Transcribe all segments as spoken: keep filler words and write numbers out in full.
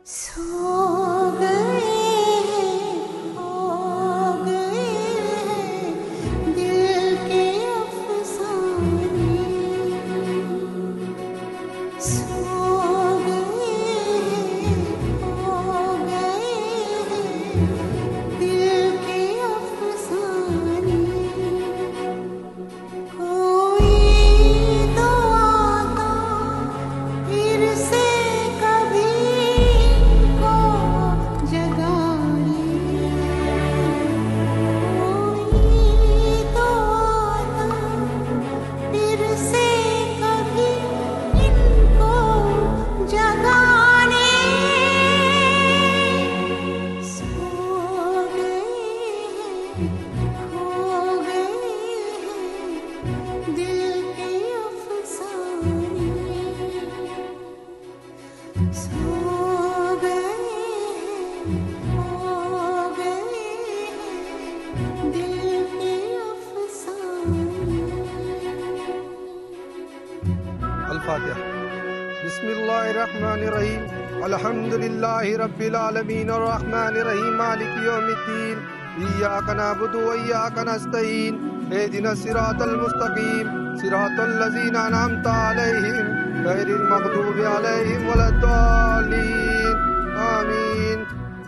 बिस्मिल्लाहिर्रहमानिर्रहीम अल्हम्दुलिल्लाहि रब्बिल आलमीन अर्रहमानिर रहीम मालिकि यौमिद्दीन इय्याका नअबुदु व इय्याका नस्तईन इहदिनस सिरातल मुस्तकीम सिरातल लज़ीना अनअमता अलैहिम गैरिल मग़दूबि अलैहिम वलद्दालीन आमीन।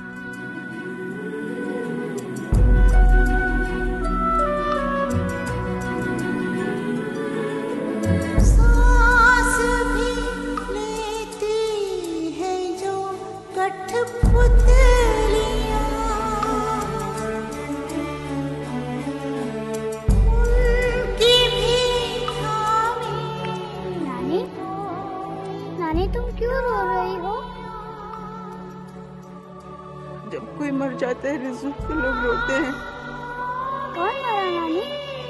जब कोई मर जाता है रिज़्क़ के लोग रोते हैं। कौन मरा नानी?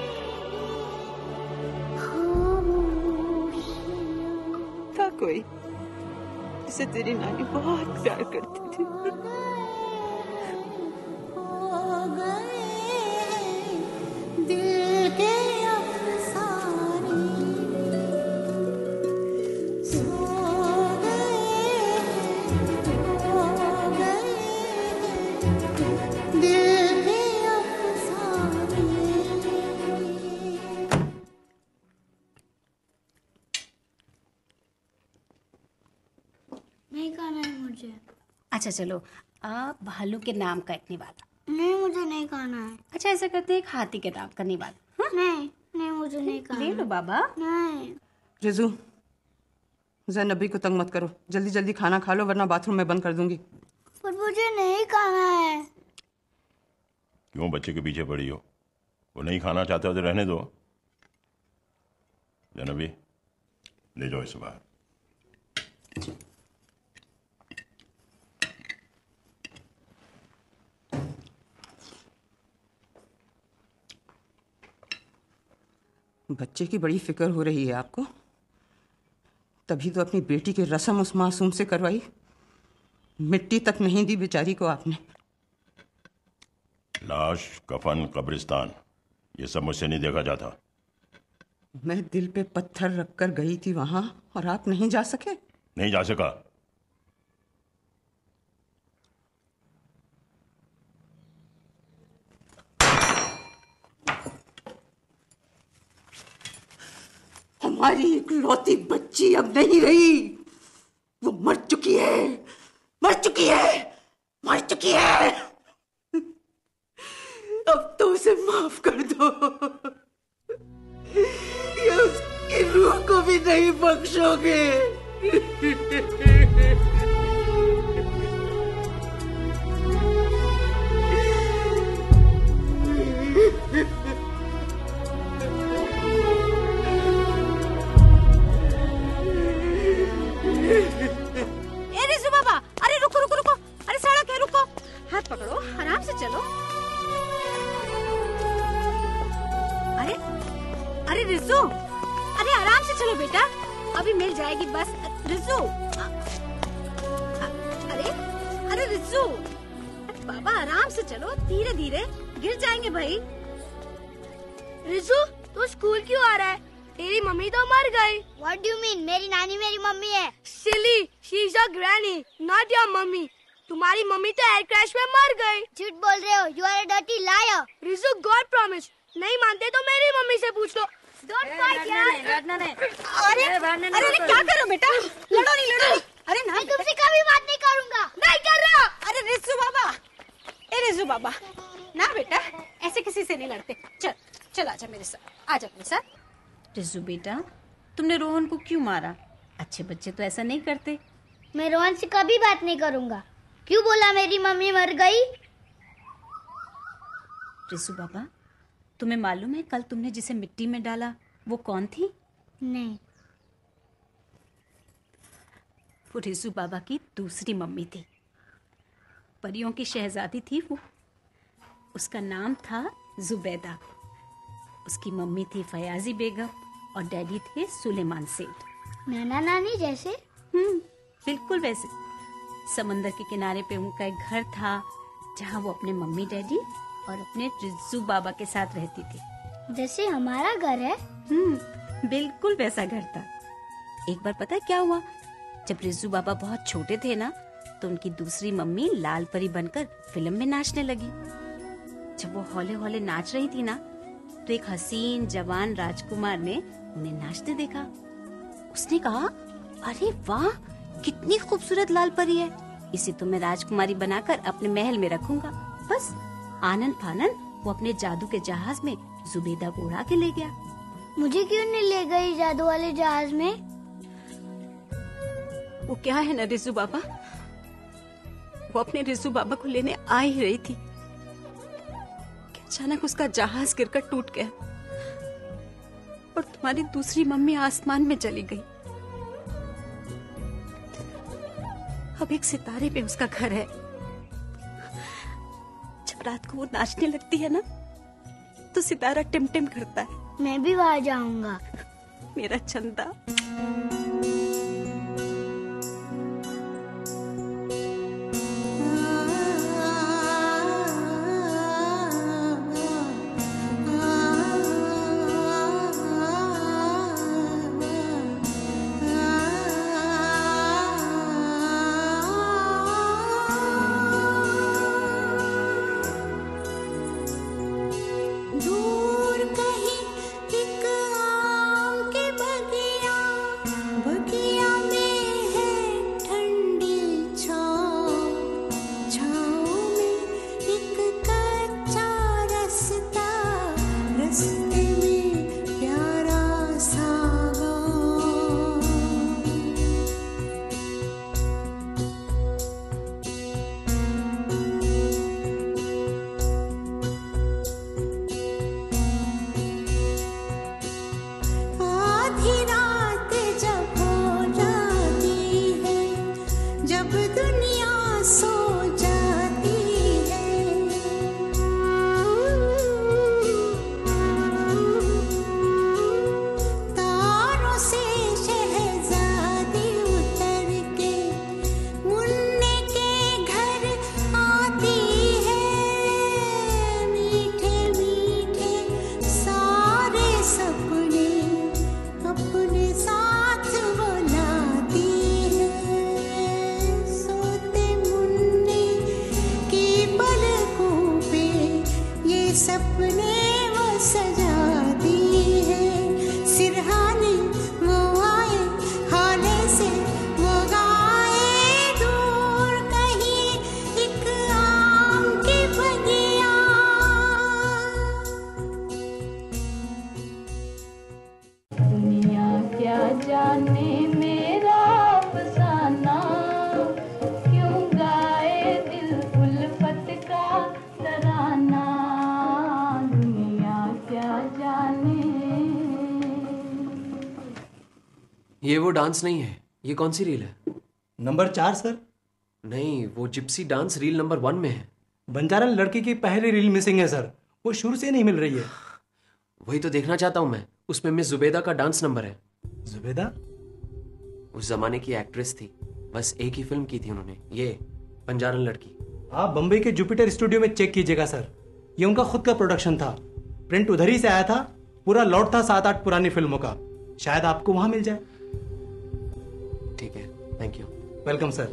था कोई जिसे तेरी नानी बहुत प्यार करती थी। नहीं खाना है मुझे। अच्छा चलो, अब भालू के नाम का एक निवाला। नहीं मुझे नहीं खाना है। अच्छा ऐसा करते हैं, एक हाथी के नाम का निवाला। हाँ? नहीं नहीं मुझे नहीं खाना। ले लो बाबा। नहीं। रिजू, ज़ैनबी को तंग मत करो, जल्दी जल्दी खाना खा लो वरना बाथरूम में बंद कर दूंगी। पर मुझे नहीं खाना है। क्यों बच्चे के पीछे पड़ी हो? वो नहीं खाना चाहते हो तो रहने दो। ज़ैनबी, ले जाओ इसे बाहर। बच्चे की बड़ी फिक्र हो रही है आपको, तभी तो अपनी बेटी की रस्म उस मासूम से करवाई। मिट्टी तक नहीं दी बेचारी को आपने। लाश, कफन, कब्रिस्तान, ये सब मुझसे नहीं देखा जाता। मैं दिल पे पत्थर रखकर गई थी वहां और आप नहीं जा सके? नहीं जा सका। हमारी इकलौती बच्ची अब नहीं रही, वो मर चुकी है, मर चुकी है, मर चुकी है। अब तो उसे माफ कर दो, या उसकी रूह को भी नहीं बख्शोगे। पकड़ो, आराम से चलो। अरे अरे रिजू, अरे आराम से चलो बेटा, अभी मिल जाएगी बस। रिजू, अरे अरे रिजू, बाबा आराम से चलो, धीरे धीरे, गिर जाएंगे भाई। रिजू, तू स्कूल क्यों आ रहा है? तेरी मम्मी तो मर गई। What do you mean? मेरी नानी मेरी मम्मी है। Silly, she's your granny, not your mummy. तुम्हारी मम्मी तो एयर क्रैश में मर गई। झूठ बोल रहे हो। You are a dirty liar. Riju, God promise, नहीं मानते तो मेरी मम्मी से पूछ लो। Don't fight यार। लड़ना नहीं। अरे अरे अरे क्या करो बेटा, लड़ो नहीं लड़ो नहीं। अरे ना, मैं तुमसे कभी बात नहीं करूँगा। नहीं कर रहा। अरे रिजू बाबा, ए रिजू बाबा, ना बेटा, ऐसे किसी से नहीं लड़ते। चल चल आजा मेरे साथ, आजा मेरे साथ। रिजू बेटा, तुमने रोहन को क्यों मारा? अच्छे बच्चे तो ऐसा नहीं करते। मैं रोहन से कभी बात नहीं करूँगा। क्यों बोला मेरी मम्मी मर गई? रिजू बाबा, तुम्हें मालूम है कल तुमने जिसे मिट्टी में डाला वो कौन थी? नहीं। वो रिजू बाबा की दूसरी मम्मी थी। परियों की शहजादी थी वो। उसका नाम था जुबैदा। उसकी मम्मी थी फयाजी बेगम और डैडी थे सुलेमान सेठ। नाना नानी जैसे? हम्म, बिल्कुल वैसे। समंदर के किनारे पे उनका एक घर था जहाँ वो अपने मम्मी डैडी और अपने रिजू बाबा के साथ रहती थी। जैसे हमारा घर है। हम्म, बिल्कुल वैसा घर था। एक बार पता है क्या हुआ? जब रिजू बाबा बहुत छोटे थे ना, तो उनकी दूसरी मम्मी लाल परी बनकर फिल्म में नाचने लगी। जब वो हौले हौले नाच रही थी ना, तो एक हसीन जवान राजकुमार ने उन्हें नाचते देखा। उसने कहा, अरे वाह, कितनी खूबसूरत लाल परी है, इसे तो मैं राजकुमारी बनाकर अपने महल में रखूंगा। बस आनन फानन वो अपने जादू के जहाज में जुबैदा को उड़ा के ले गया। मुझे क्यों नहीं ले गई जादू वाले जहाज में? वो क्या है ना रिजू बाबा, वो अपने रिजू बाबा को लेने आ ही रही थी कि अचानक उसका जहाज गिरकर टूट गया और तुम्हारी दूसरी मम्मी आसमान में चली गई। अब एक सितारे पे उसका घर है। जब रात को वो नाचने लगती है ना, तो सितारा टिमटिम करता है। मैं भी वहाँ जाऊंगा। मेरा चंदा। ये वो डांस नहीं है। ये कौन सी रील है? नंबर चार सर। नहीं, वो gypsy dance reel number one में है। बंजारा लड़की की पहली रील मिसिंग है सर, वो शुरू से नहीं मिल रही है। वही तो देखना चाहता हूँ मैं। उसमें मिस जुबैदा का डांस नंबर है। जुबैदा उस जमाने की एक्ट्रेस थी, बस एक ही फिल्म की थी उन्होंने, ये बंजारन लड़की। आप बम्बई के जुपिटर स्टूडियो में चेक कीजिएगा सर, ये उनका खुद का प्रोडक्शन था। प्रिंट उधर ही से आया था, पूरा लॉट था सात आठ पुरानी फिल्मों का। शायद आपको वहां मिल जाए। ठीक है, thank you. Welcome sir.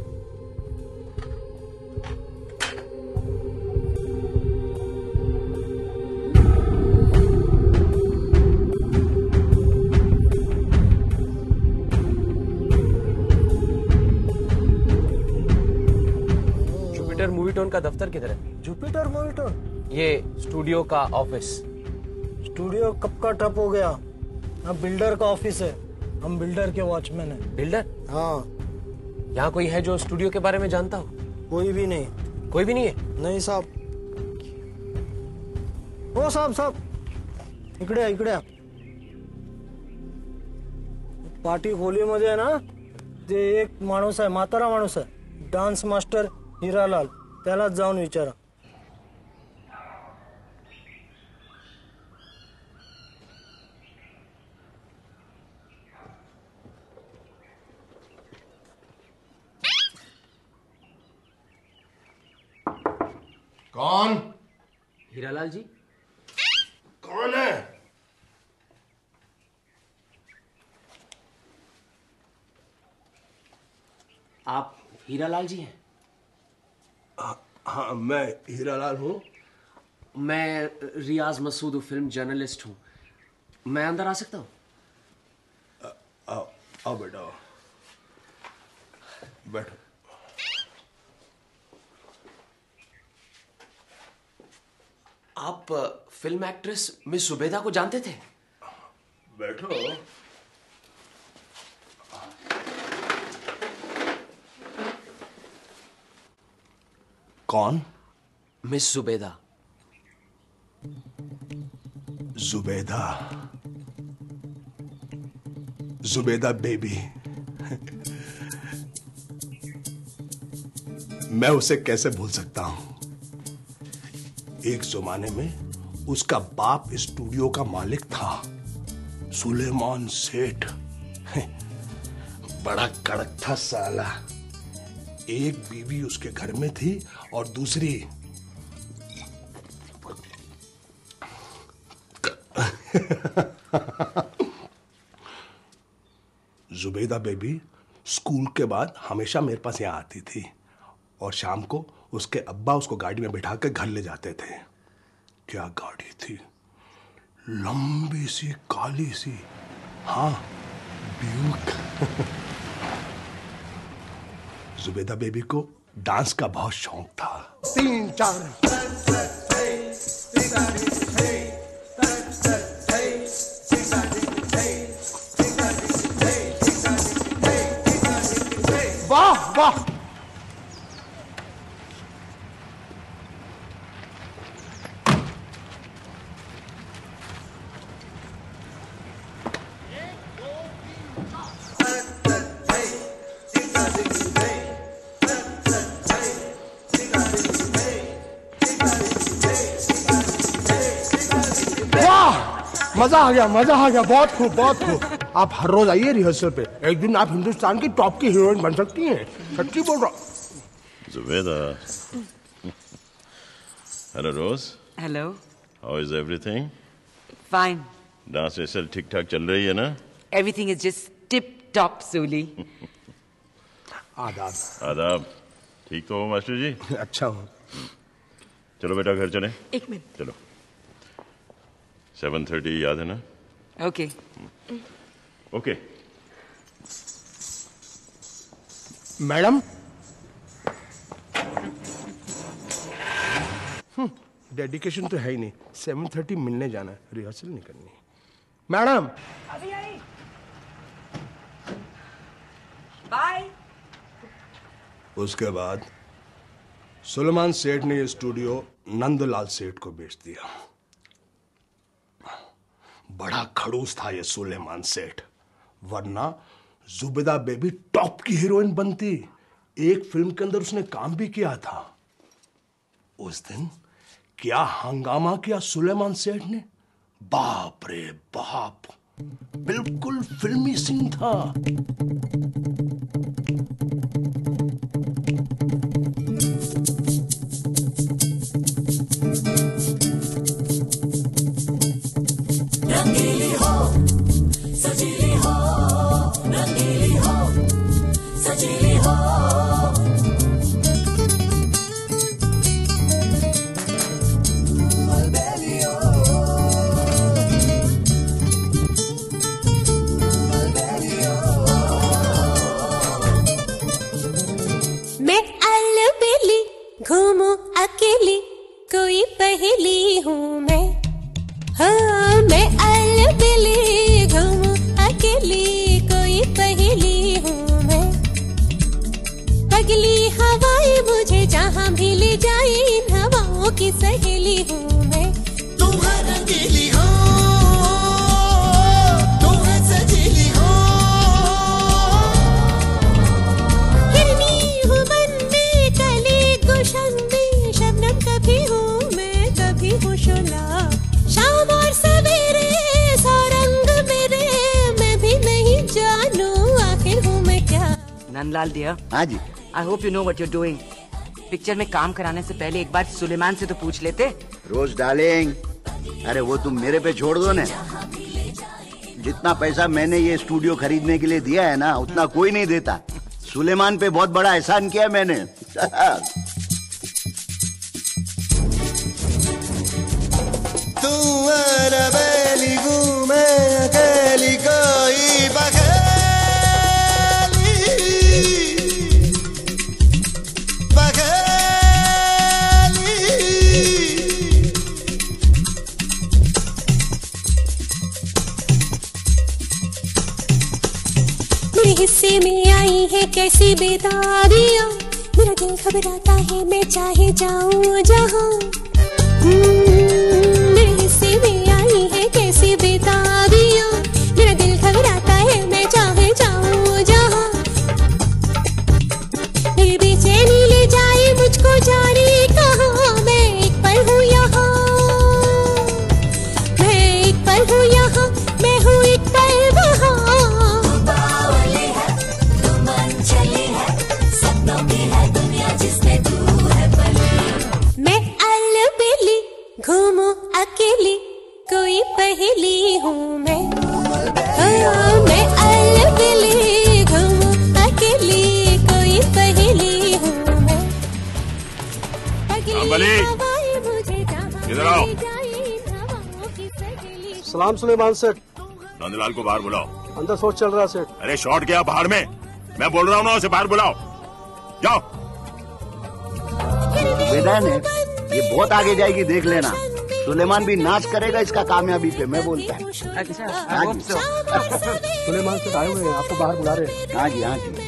Jupiter Movietone का दफ्तर किधर है? Jupiter Movietone? ये स्टूडियो का ऑफिस। स्टूडियो कब का ठप हो गया। अब बिल्डर का ऑफिस है, हम बिल्डर के वॉचमैन हैं। बिल्डर? हाँ। यहाँ कोई है जो स्टूडियो के बारे में जानता हो? कोई भी नहीं। कोई भी नहीं है? नहीं साहब। ओ साहब साहब इकडे इकडे पार्टी खोलीमध्ये आहे ना, ते एक माणूस आहे, म्हातारा माणूस आहे, डान्स मास्टर हिरालाल, त्यालाच जाऊन विचारा। कौन? हीरालाल जी। कौन है? आप हीरालाल जी हैं? हाँ, मैं हीरालाल हूँ। मैं रियाज मसूद फिल्म जर्नलिस्ट हूँ। मैं अंदर आ सकता हूँ? आओ आओ बेटा, बैठो। आप फिल्म एक्ट्रेस मिस जुबैदा को जानते थे? बैठो। कौन? मिस जुबैदा। जुबैदा? जुबैदा बेबी। मैं उसे कैसे भूल सकता हूं। एक जमाने में उसका बाप स्टूडियो का मालिक था, सुलेमान सेठ। बड़ा कड़क था साला। एक बीवी उसके घर में थी और दूसरी जुबैदा बेबी स्कूल के बाद हमेशा मेरे पास यहाँ आती थी और शाम को उसके अब्बा उसको गाड़ी में बिठा कर घर ले जाते थे। क्या गाड़ी थी, लंबी सी काली सी। हाँ, ब्यूक। जुबैदा बेबी को डांस का बहुत शौक था। तीन चार वाह वाह। मजा आ गया, मजा आ गया। बहुत खूब, बहुत खूब। आप हर रोज आइए रिहर्सल पे। एक दिन आप हिंदुस्तान की टॉप की हीरोइन बन सकती हैं। सच्ची बोल रहा। Zubaida. Hello Rose. Hello. How is everything? Fine. Dance rehearsal ठीक ठाक चल रही है ना? Everything is just tip top सूली। आदाब। आदाब। ठीक तो हो मास्टर जी? अच्छा हूँ। चलो बेटा घर चलें। एक मिनट। चलो। सेवन थर्टी याद है ना? ओके। ओके। मैडम। डेडिकेशन तो है ही नहीं। सेवन थर्टी मिलने जाना है, रिहर्सल नहीं करनी। मैडम। अभी आई। बाय। उसके बाद सुलेमान सेठ ने ये स्टूडियो नंदलाल सेठ को बेच दिया। बड़ा खड़ूस था ये सुलेमान सेठ, वरना जुबैदा बेबी टॉप की हीरोइन बनती। एक फिल्म के अंदर उसने काम भी किया था। उस दिन क्या हंगामा किया सुलेमान सेठ ने, बाप रे बाप, बिल्कुल फिल्मी सीन था। रंगीली हो, सजीली हो। अकेली घूमूं अकेली कोई पहेली हूँ मैं। अगली हवाएं मुझे जहाँ भी ले जाए इन हवाओं की सहेली हूँ मैं। तू है रंगीली हो, तू है सजीली हो। हिरनी हूँ मन में कली गुलशन में शबनम कभी हूँ मैं कभी हूँ शोला। शाम और सवेरे सौ रंग मेरे मैं भी नहीं जानू आखिर हूँ मैं क्या। नंदलाल डियर। हाँ जी। I hope you know what you are doing. Picture में काम कराने से पहले एक बार सुलेमान से तो पूछ लेते। रोज डार्लिंग, अरे वो तुम मेरे पे छोड़ दो ना। जितना पैसा मैंने ये स्टूडियो खरीदने के लिए दिया है ना उतना कोई नहीं देता। सुलेमान पे बहुत बड़ा एहसान किया मैंने। तू अरबेली घूमे अकेली कोई बखेली। मेरे हिस्से में आई है कैसी बेदारियां, मेरा दिल घबराता है मैं चाहे जाऊं जहां। मेरे हिस्से में आई है कैसी बेदारियां, मेरा दिल घबराता है मैं चाहे जाऊं जहां। मेरी बेचैनी ले जाए मुझको जाने कहां। मैं एक पल हूँ यहाँ, मैं एक पल हूँ यहाँ, मैं हूँ एक पल वहाँ। घूमूं अकेली कोई पहेली हूँ मैं। हाँ, मैं अलबेली घूमूं अकेली कोई पहेली हूँ मैं। इधर आओ। सलाम सुलेमान सेठ। नंदलाल को बाहर बुलाओ। अंदर शॉट चल रहा है सेठ। अरे शॉट गया बाहर में, मैं बोल रहा हूँ ना उसे बाहर बुलाओ। जाओ। बेटा ने ये बहुत आगे जाएगी देख लेना। सुलेमान भी नाच करेगा इसका कामयाबी पे, मैं बोलता हूँ। अच्छा, सुलेमान से आए हुए हैं, आपको बाहर बुला रहे हैं। हाँ जी हाँ जी।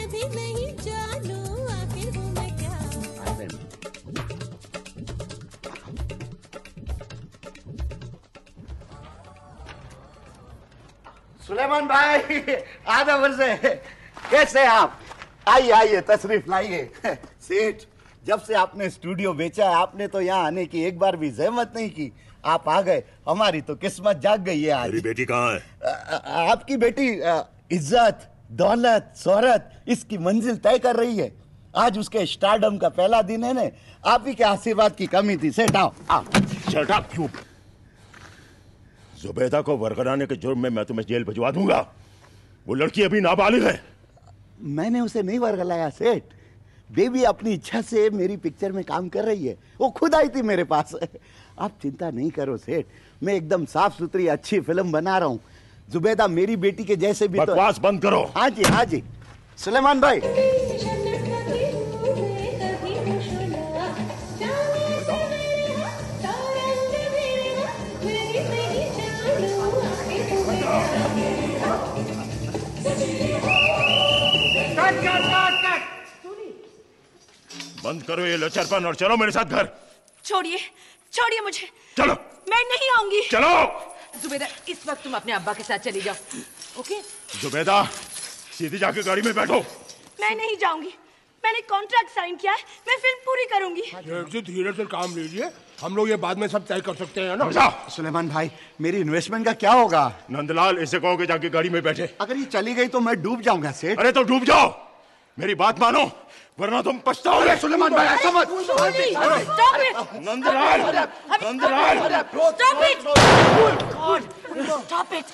सुलेमान भाई आधा वर्ष कैसे आप? आइए आइए तशरीफ लाइए। सेठ जब से आपने स्टूडियो बेचा है आपने तो यहाँ आने की एक बार भी जहमत नहीं की। आप आ गए, हमारी तो किस्मत जाग गई है आज। मेरी बेटी कहाँ है? आ, आ, आपकी बेटी इज्जत दौलत शोहरत इसकी मंजिल तय कर रही है। आज उसके स्टारडम का पहला दिन है ना, आप ही के आशीर्वाद की कमी थी। सेठ आओ आओ। शट अप चुप। जुबैदा को बरगलाने के जुर्म में मैं तुम्हें जेल भिजवा दूंगा। वो लड़की अभी नाबालिग है। मैंने उसे नहीं बरगलाया सेठ, बेबी अपनी इच्छा से मेरी पिक्चर में काम कर रही है। वो खुद आई थी मेरे पास। आप चिंता नहीं करो सेठ, मैं एकदम साफ सुथरी अच्छी फिल्म बना रहा हूँ। जुबैदा मेरी बेटी के जैसे भी। बकवास तो... बंद करो। हाँ जी हाँ जी। सुलेमान भाई बंद करो ये लचरपन और चलो मेरे साथ घर। छोड़िए छोड़िए मुझे। चलो। मैं नहीं आऊंगी। चलो। जुबैदा इस वक्त तुम अपने अब्बा के साथ चली जाओ। ओके? जुबैदा सीधी जाके गाड़ी में बैठो। मैं नहीं जाऊंगी, मैंने कॉन्ट्रैक्ट साइन किया है, मैं फिल्म पूरी करूंगी। जी धीरे से काम लीजिए, हम लोग ये बाद में सब तय कर सकते हैं ना। सुलेमान भाई मेरी इन्वेस्टमेंट का क्या होगा? नंदलाल इसे कहो कि जाके गाड़ी में बैठे। अगर ये चली गई तो मैं डूब जाऊंगा सेठ। अरे तो डूब जाओ, मेरी बात मानो वरना तुम पछताओगे। सुलेमान भाई ऐसा मत। Nandlal Nandlal stop it.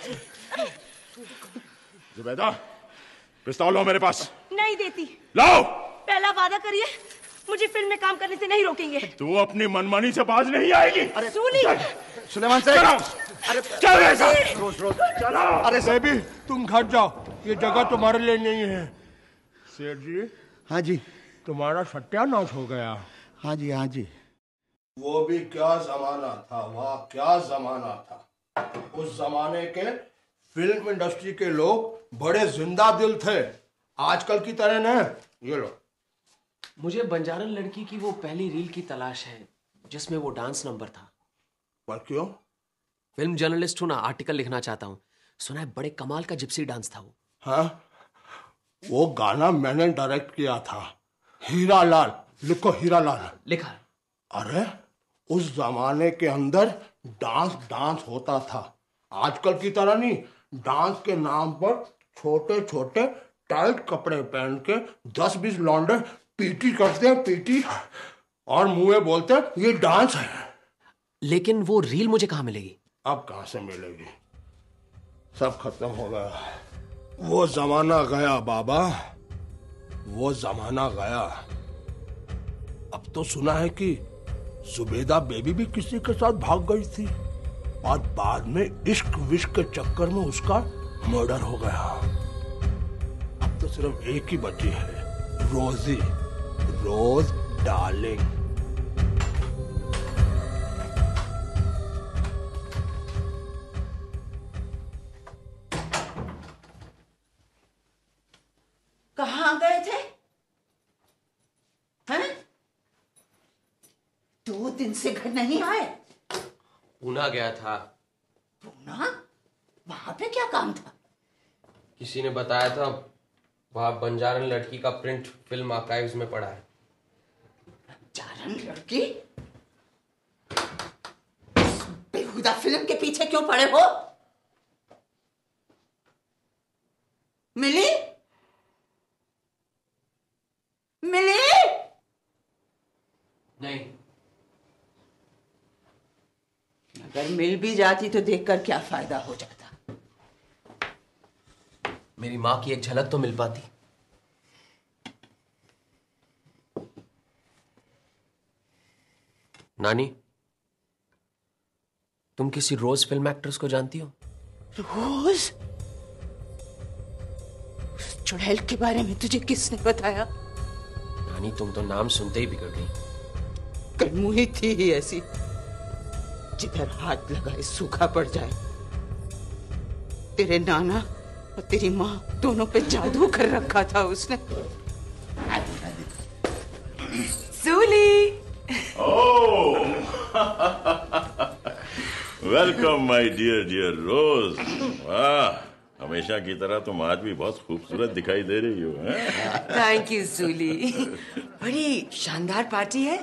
जुबैदा पिस्तौल लो मेरे पास। नहीं देती। लाओ। पहला वादा करिए मुझे फिल्म में काम करने से नहीं रोकेंगे। तू अपनी मनमानी से बाज नहीं आएगी। अरे सुनी सुलेमान से अरे चल ऐसा रोज रोज चलो। अरे बेबी तुम घर जाओ, ये जगह तुम्हारे लिए नहीं है। सेठ जी। हाँ जी। तुम्हारा सत्यानाश हो गया। हाँ जी हाँ जी। वो भी क्या जमाना था, वाह क्या जमाना था। उस जमाने के फिल्म इंडस्ट्री के लोग बड़े जिंदा दिल थे, आजकल की तरह न। ये लो। मुझे बंजारन लड़की की वो पहली रील की तलाश है जिसमें वो डांस नंबर था। पर क्यों? फिल्म जर्नलिस्ट हूं ना, आर्टिकल लिखना चाहता हूँ। सुना है बड़े कमाल का जिप्सी डांस था वो। हाँ, वो गाना मैंने डायरेक्ट किया था, हीरा लाल। लिखो हीरा लाल। लिखा। अरे उस जमाने के अंदर डांस डांस होता था, आजकल की तरह नहीं। डांस के नाम पर छोटे छोटे टाइट कपड़े पहन के दस बीस लौंडे पीटी करते हैं, पीटी, और मुंह में बोलते हैं ये डांस है। लेकिन वो रील मुझे कहाँ मिलेगी? अब कहां से मिलेगी? सब खत्म हो गया। वो जमाना गया बाबा, वो जमाना गया। अब तो सुना है कि जुबेदा बेबी भी किसी के साथ भाग गई थी और बाद में इश्क विश्क के चक्कर में उसका मर्डर हो गया। अब तो सिर्फ एक ही बची है, रोजी, रोज डार्लिंग। कहाँ गए थे? हैं? दो दिन से घर नहीं आए? पूना गया था। पूना? वहां पे क्या काम था? किसी ने बताया था वहां बंजारन लड़की का प्रिंट फिल्म आर्काइव्स में पड़ा है। बंजारन लड़की? बेहुदा फिल्म के पीछे क्यों पड़े हो? मिली? मिली? नहीं। अगर मिल भी जाती तो देखकर क्या फायदा हो जाता? मेरी माँ की एक झलक तो मिल पाती। नानी, तुम किसी रोज फिल्म एक्ट्रेस को जानती हो? रोज? उस चुड़ैल के बारे में तुझे किसने बताया? नानी, तुम तो नाम सुनते ही बिगड़ गई। कलमुही थी ही ऐसी, जिधर हाथ लगाए सूखा पड़ जाए। तेरे नाना और तेरी माँ दोनों पे जादू कर रखा था उसने। सूली। Oh, welcome my dear dear Rose. वाह, हमेशा की तरह तुम आज भी बहुत खूबसूरत दिखाई दे रही हो। थैंक यू सूली, बड़ी शानदार पार्टी है।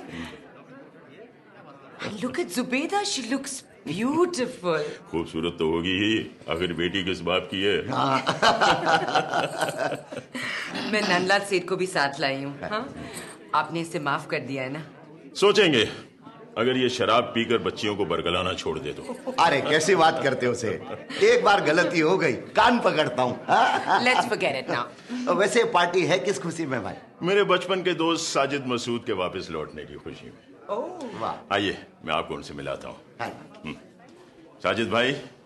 Look at Zubeida, she looks beautiful. खूबसूरत तो होगी ही, आखिर बेटी किस बाप की है। मैं नंदलाल सेठ को भी साथ लाई हूँ। हाँ? आपने इसे माफ कर दिया है ना? सोचेंगे अगर ये शराब पीकर बच्चियों को बरगलाना छोड़ दे तो। अरे कैसी बात करते हो सेठ, एक बार गलती हो गई, कान पकड़ता हूँ। Let's forget it now. वैसे पार्टी है किस खुशी में भाई? मेरे बचपन के दोस्त साजिद मसूद के वापस लौटने की खुशी में। वाह। आइए मैं आपको उनसे मिलाता हूँ। साजिद भाई,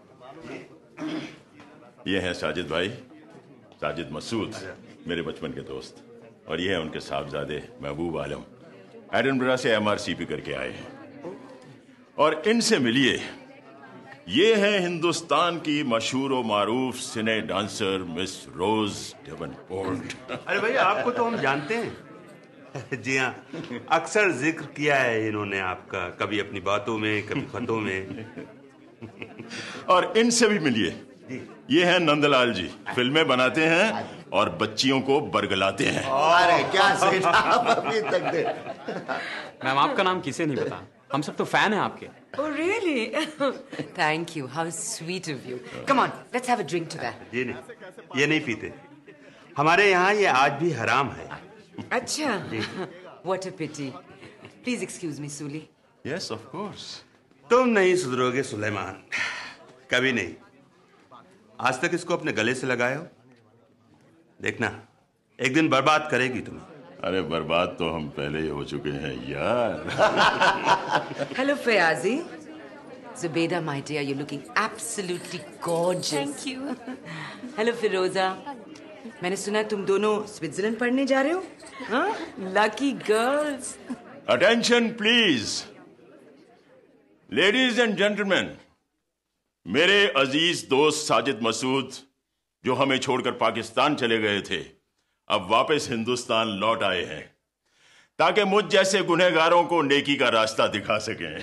ये हैं साजिद भाई, साजिद मसूद, मेरे बचपन के दोस्त, और ये है उनके साहबजादे महबूब आलम, एडिनबरा से एमआरसीपी करके आए हैं। और इनसे मिलिए, ये है हिंदुस्तान की मशहूर और मारूफ cine dancer miss Rose Davenport. अरे भैया, आपको तो हम जानते हैं। जी हाँ, अक्सर जिक्र किया है इन्होंने आपका, कभी अपनी बातों में, कभी खतों में। और इनसे भी मिलिए, ये हैं नंदलाल जी, फिल्में बनाते हैं और बच्चियों को बरगलाते हैं। अरे क्या सेठ, आप अभी तक दे। मैम, आपका नाम किसे नहीं पता, हम सब तो फैन हैं आपके। Oh really? Thank you. How sweet of you. Come on, let's have a drink to that. ये नहीं, ये नहीं पीते। हमारे यहाँ ये आज भी हराम है। अच्छा। What a pity. Please excuse me, Suli. Yes, of course. तुम नहीं सुधरोगे सुलेमान, कभी नहीं। आज तक इसको अपने गले से लगाए हो, देखना एक दिन बर्बाद करेगी तुम्हें। अरे बर्बाद तो हम पहले ही हो चुके हैं यार। Hello, Fayazi. Zubeda, my dear, you're looking absolutely gorgeous. Thank you. Hello, Firoza. मैंने सुना तुम दोनों स्विट्जरलैंड पढ़ने जा रहे हो? हाँ? Lucky girls. Attention, please. Ladies and gentlemen, मेरे अजीज दोस्त साजिद मसूद जो हमें छोड़कर पाकिस्तान चले गए थे, अब वापस हिंदुस्तान लौट आए हैं ताकि मुझ जैसे गुनहगारों को नेकी का रास्ता दिखा सकें।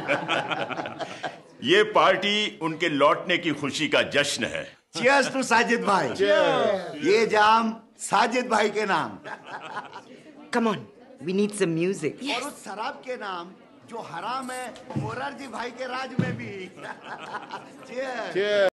ये पार्टी उनके लौटने की खुशी का जश्न है। चीयर्स टू साजिद भाई। ये जाम साजिद भाई के नाम। Come on, we need some music. और उस शराब के नाम जो हराम है मोरारजी भाई के राज में भी। Cheers.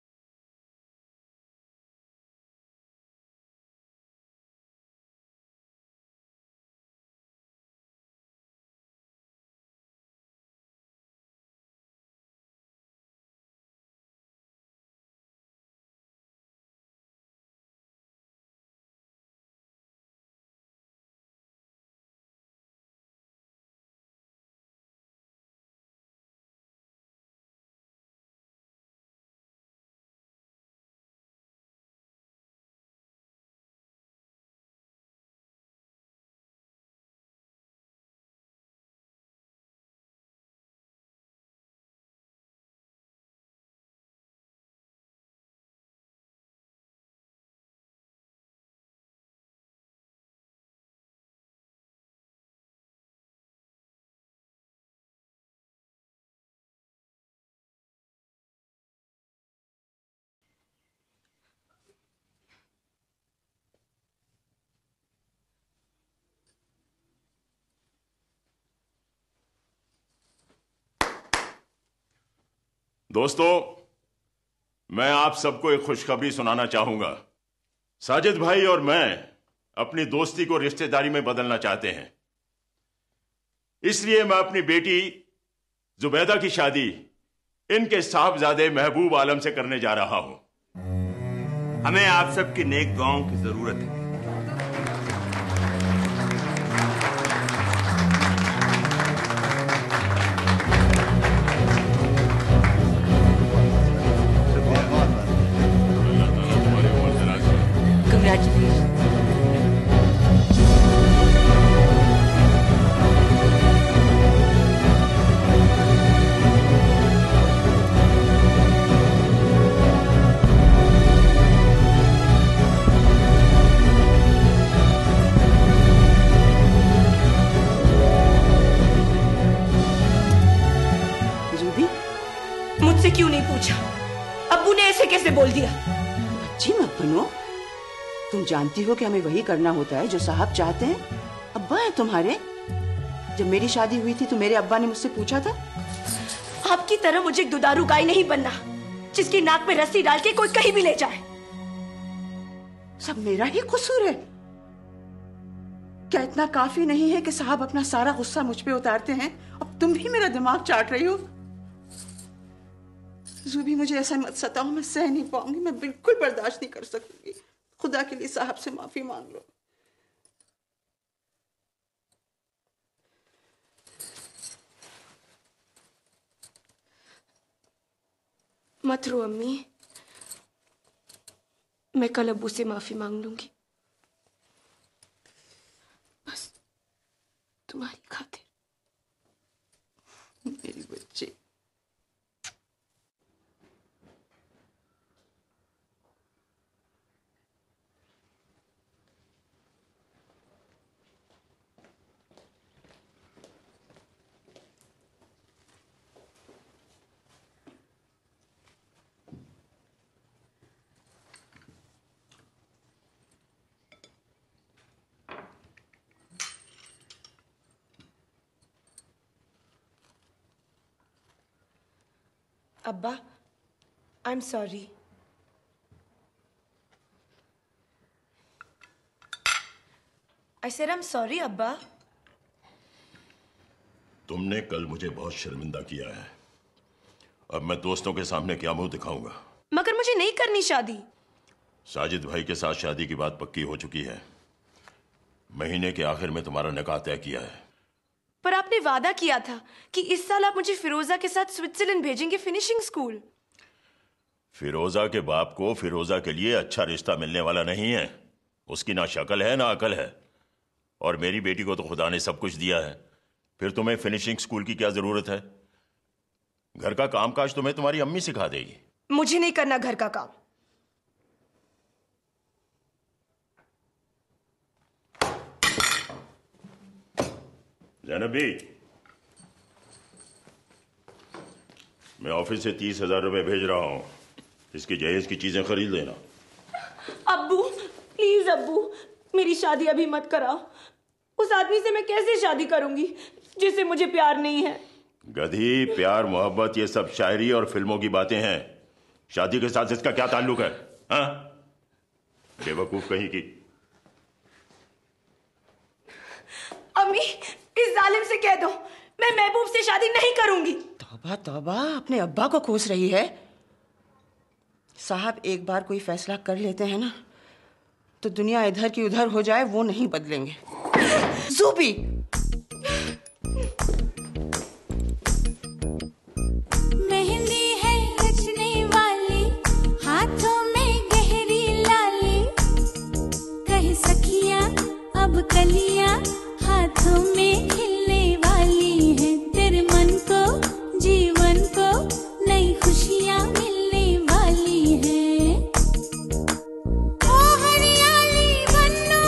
दोस्तों, मैं आप सबको एक खुशखबरी सुनाना चाहूंगा। साजिद भाई और मैं अपनी दोस्ती को रिश्तेदारी में बदलना चाहते हैं। इसलिए मैं अपनी बेटी जुबैदा की शादी इनके साहबजादे महबूब आलम से करने जा रहा हूं। हमें आप सबकी नेक दुआओं की जरूरत है। मुझसे क्यों नहीं पूछा? अब्बू ने ऐसे कैसे बोल दिया? बच्ची मत बनो, तुम जानती हो कि हमें वही करना होता है जो साहब चाहते हैं। अब्बा है तुम्हारे। जब मेरी शादी हुई थी तो मेरे अब्बा ने मुझसे पूछा था। आपकी तरह मुझे एक दुधारू गाय नहीं बनना जिसकी नाक में रस्सी डाल के कोई कहीं भी ले जाए। सब मेरा ही कसूर है। क्या इतना काफी नहीं है कि साहब अपना सारा गुस्सा मुझ पे उतारते हैं? अब तुम भी मेरा दिमाग चाट रही हो। ज़ुबी, मुझे ऐसा मत सताओ, मैं सह नहीं पाऊंगी, मैं बिल्कुल बर्दाश्त नहीं कर सकूंगी। खुदा के लिए साहब से माफी मांग लो। मत रो अम्मी, मैं कल अब्बू से माफी मांग लूंगी, बस तुम्हारी खातिर। मेरी बच्ची। अब्बा, I am sorry. I said I am sorry अब्बा। तुमने कल मुझे बहुत शर्मिंदा किया है। अब मैं दोस्तों के सामने क्या मुंह दिखाऊंगा? मगर मुझे नहीं करनी शादी। साजिद भाई के साथ शादी की बात पक्की हो चुकी है। महीने के आखिर में तुम्हारा निकाह तय किया है। पर आपने वादा किया था कि इस साल आप मुझे फिरोजा के साथ स्विट्जरलैंड भेजेंगे फिनिशिंग स्कूल। फिरोजा के बाप को फिरोजा के लिए अच्छा रिश्ता मिलने वाला नहीं है। उसकी ना शक्ल है ना अकल है। और मेरी बेटी को तो खुदा ने सब कुछ दिया है, फिर तुम्हें फिनिशिंग स्कूल की क्या जरूरत है? घर का कामकाज तुम्हें तुम्हारी अम्मी सिखा देगी। मुझे नहीं करना घर का काम। ज़ैनब भी, मैं ऑफिस से तीस हजार रुपए भेज रहा हूँ, इसकी जहेज की चीजें खरीद लेना। अब्बू प्लीज अब्बू, मेरी शादी अभी मत कराओ। उस आदमी से मैं कैसे शादी करूंगी जिससे मुझे प्यार नहीं है? गधी, प्यार मोहब्बत ये सब शायरी और फिल्मों की बातें हैं, शादी के साथ इसका क्या ताल्लुक है? हाँ, बेवकूफ कहीं की। अम्मी, इस जालिम से कह दो मैं महबूब से शादी नहीं करूंगी। तौबा तौबा, अपने अब्बा को कोस रही है। साहब, एक बार कोई फैसला कर लेते हैं ना तो दुनिया इधर की उधर हो जाए वो नहीं बदलेंगे। ज़ूबी, मेहंदी है रचने वाली, हाथों में गहरी लाली, कहे सखियां अब कलियां हाथों में खिलने वाली है। तेरे मन को जीवन को नई खुशियां मिलने वाली है। ओ हरियाली बन्नो,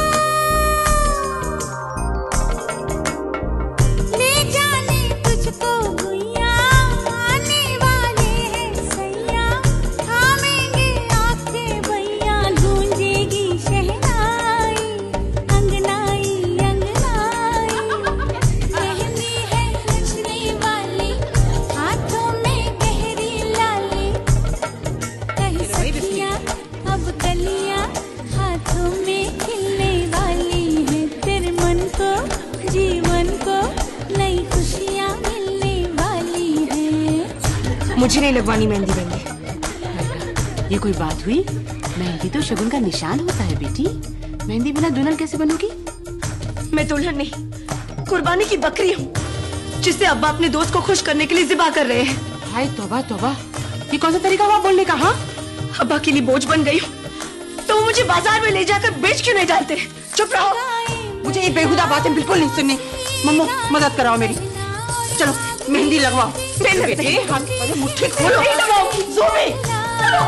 ले जाने तुझको गुइया, आने वाले हैं सैया, थामेंगे आंखें भैया, गूंजेगी शहनाई अंगनाई अंगनाई। मेहंदी है रचने वाली, हाथों में गहरी लाली, कहे सखियां अब कलियां हाथों में खिलने वाली है। तेरे मन को जीवन को नई खुशियां मिलने वाली है। मुझे नहीं लगवानी मेहंदी मेहंदी। ये कोई बात हुई? मेहंदी तो शगुन का निशान होता है बेटी। मेहंदी बिना दुल्हन कैसे बनोगी? मैं दुल्हन नहीं, कुर्बानी की बकरी हूँ जिसे अब्बा अपने दोस्त को खुश करने के लिए ज़िबा कर रहे हैं। हाय तौबा तौबा, ये कौन सा तरीका हुआ बोलने का? हाँ, अब्बा के लिए बोझ बन गई हूँ तो वो मुझे बाजार में ले जाकर बेच क्यों नहीं डालते? चुप रहो। मुझे ये बेहुदा बातें बिल्कुल नहीं सुननी। मम्मू, मदद कराओ मेरी। चलो मेहंदी लगवाओ। बेटे, हाथ पर मुट्ठी खोलो। नहीं लगाऊंगी, ज़ूबी, चलो।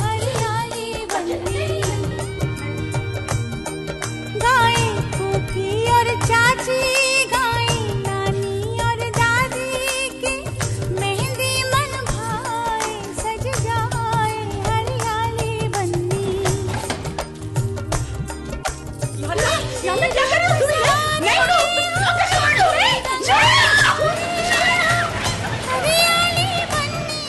गाए फूफी और चाची, गाए नानी और दादी की, मेहंदी मन भाए सज जाए हरियाली बन्नी। लाला, लाला क्या कर रहे हो तुम? नहीं उठो, कैसे उठ लो? हरियाली बन्नी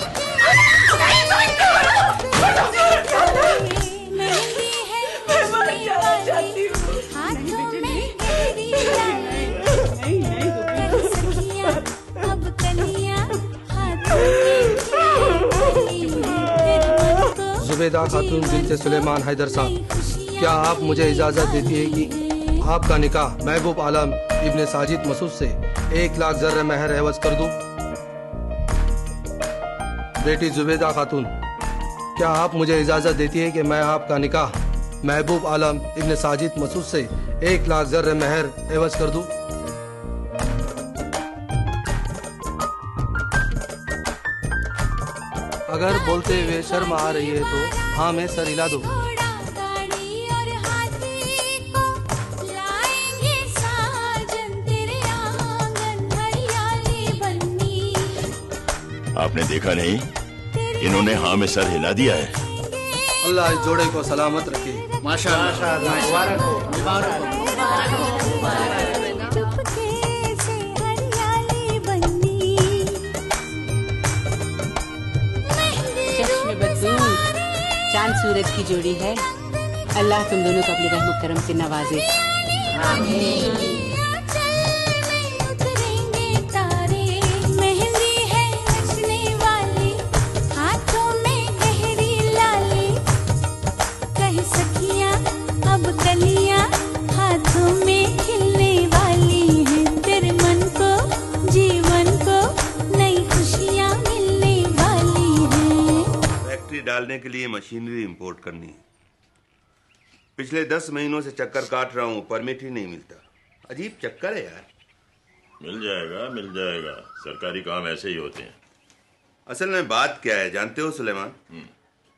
मेहंदी है रचने वाली, हाथों में गहरी लाली, कहे सखियां अब कलियां हाथों में खिलने वाली है। तेरे मन को जुबैदा खातून बिनते सुलेमान हैदर साहब, क्या आप मुझे इजाज़त देती है कि आपका निकाह महबूब आलम इब्ने साजिद मसूद से एक लाख ज़र्र महर एवज कर दूं? बेटी जुबैदा खातून, क्या आप मुझे इजाज़त देती है कि मैं आपका निकाह महबूब आलम इब्ने साजिद मसूद से एक लाख ज़र्र महर एवज कर दूं? अगर बोलते हुए शर्म आ रही है तो हाँ में सर हिला दो। गाड़ी और हाथी को लाएंगे साजन, तेरे आंगन हरियाली बन्नी। आपने देखा नहीं, इन्होंने हाँ में सर हिला दिया है। अल्लाह इस जोड़े को सलामत रखे। माशाअल्लाह, मुबारक हो, मुबारक हो। चुपके से हरियाली बन्नी। चश्मे बदूं चांद सूरज की जोड़ी है। अल्लाह तुम दोनों को अपने रहमत करम से नवाजे। आमीन। उतरेंगे तारे, मेहंदी है रचने वाली, हाथों में गहरी लाली, कहे सखियां अब कलियां हाथों में खिलने वाली है। तेरे मन को जीवन को नई खुशियां मिलने वाली है। फैक्ट्री डालने के लिए मशीनरी इंपोर्ट करनी है। पिछले दस महीनों से चक्कर काट रहा हूँ, परमिट ही नहीं मिलता। अजीब चक्कर है यार। मिल जाएगा, मिल जाएगा, सरकारी काम ऐसे ही होते हैं। असल में बात क्या है जानते हो सुलेमान?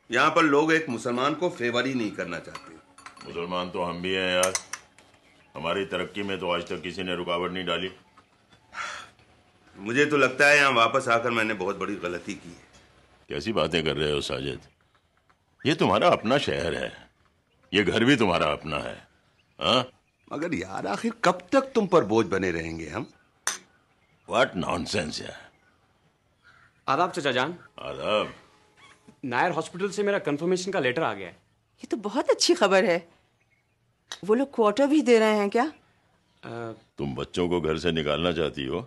यहाँ पर लोग एक मुसलमान को फेवर ही नहीं करना चाहते। मुसलमान तो हम भी हैं यार, हमारी तरक्की में तो आज तक किसी ने रुकावट नहीं डाली। मुझे तो लगता है यहाँ वापस आकर मैंने बहुत बड़ी गलती की है। कैसी बातें कर रहे हो साजिद, ये तुम्हारा अपना शहर है, ये घर भी तुम्हारा अपना है। हाँ मगर यार आखिर कब तक तुम पर बोझ बने रहेंगे हम? व्हाट नॉनसेंस यार। आदाब चाचा जान। आदाब। नायर हॉस्पिटल से मेरा कंफर्मेशन का लेटर आ गया है। ये तो बहुत अच्छी खबर है। वो लोग क्वार्टर भी दे रहे हैं क्या? आ, तुम बच्चों को घर से निकालना चाहती हो?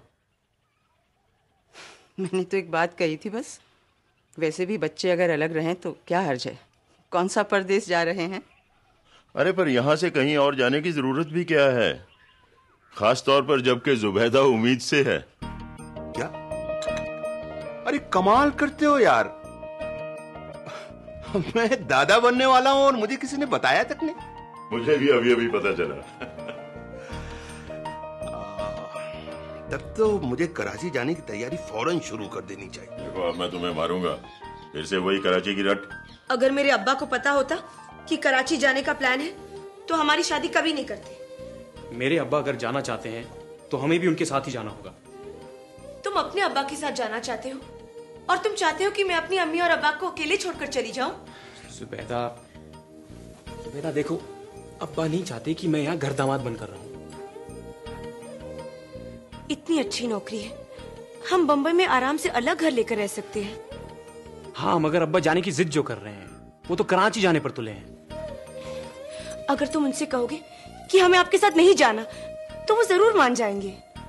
मैंने तो एक बात कही थी बस। वैसे भी बच्चे अगर अलग रहें तो क्या हर्ज है। कौन सा परदेश जा रहे हैं? अरे पर यहाँ से कहीं और जाने की जरूरत भी क्या है, खास तौर पर जबकि जुबैदा उम्मीद से है। क्या? अरे कमाल करते हो यार, मैं दादा बनने वाला हूं और मुझे किसी ने बताया तक नहीं। मुझे भी अभी अभी पता चला। तब तो मुझे कराची जाने की तैयारी फौरन शुरू कर देनी चाहिए। देखो अब मैं तुम्हें मारूंगा फिर से वही कराची की रट। अगर मेरे अब्बा को पता होता कि कराची जाने का प्लान है तो हमारी शादी कभी नहीं करते। मेरे अब्बा अगर जाना चाहते हैं तो हमें भी उनके साथ ही जाना होगा। तुम अपने अब्बा के साथ जाना चाहते हो और तुम चाहते हो कि मैं अपनी अम्मी और अब्बा को अकेले छोड़कर चली जाऊं? जुबैदा, जुबैदा देखो, अब्बा नहीं चाहते कि मैं यहाँ घर दामाद बनकर रहूं। इतनी अच्छी नौकरी है, हम बम्बई में आराम से अलग घर लेकर रह सकते हैं। हाँ मगर अब्बा जाने की जिद जो कर रहे हैं वो तो कराची जाने पर तुले हैं। अगर तुम उनसे कहोगे कि हमें आपके साथ नहीं जाना तो वो जरूर मान जाएंगे।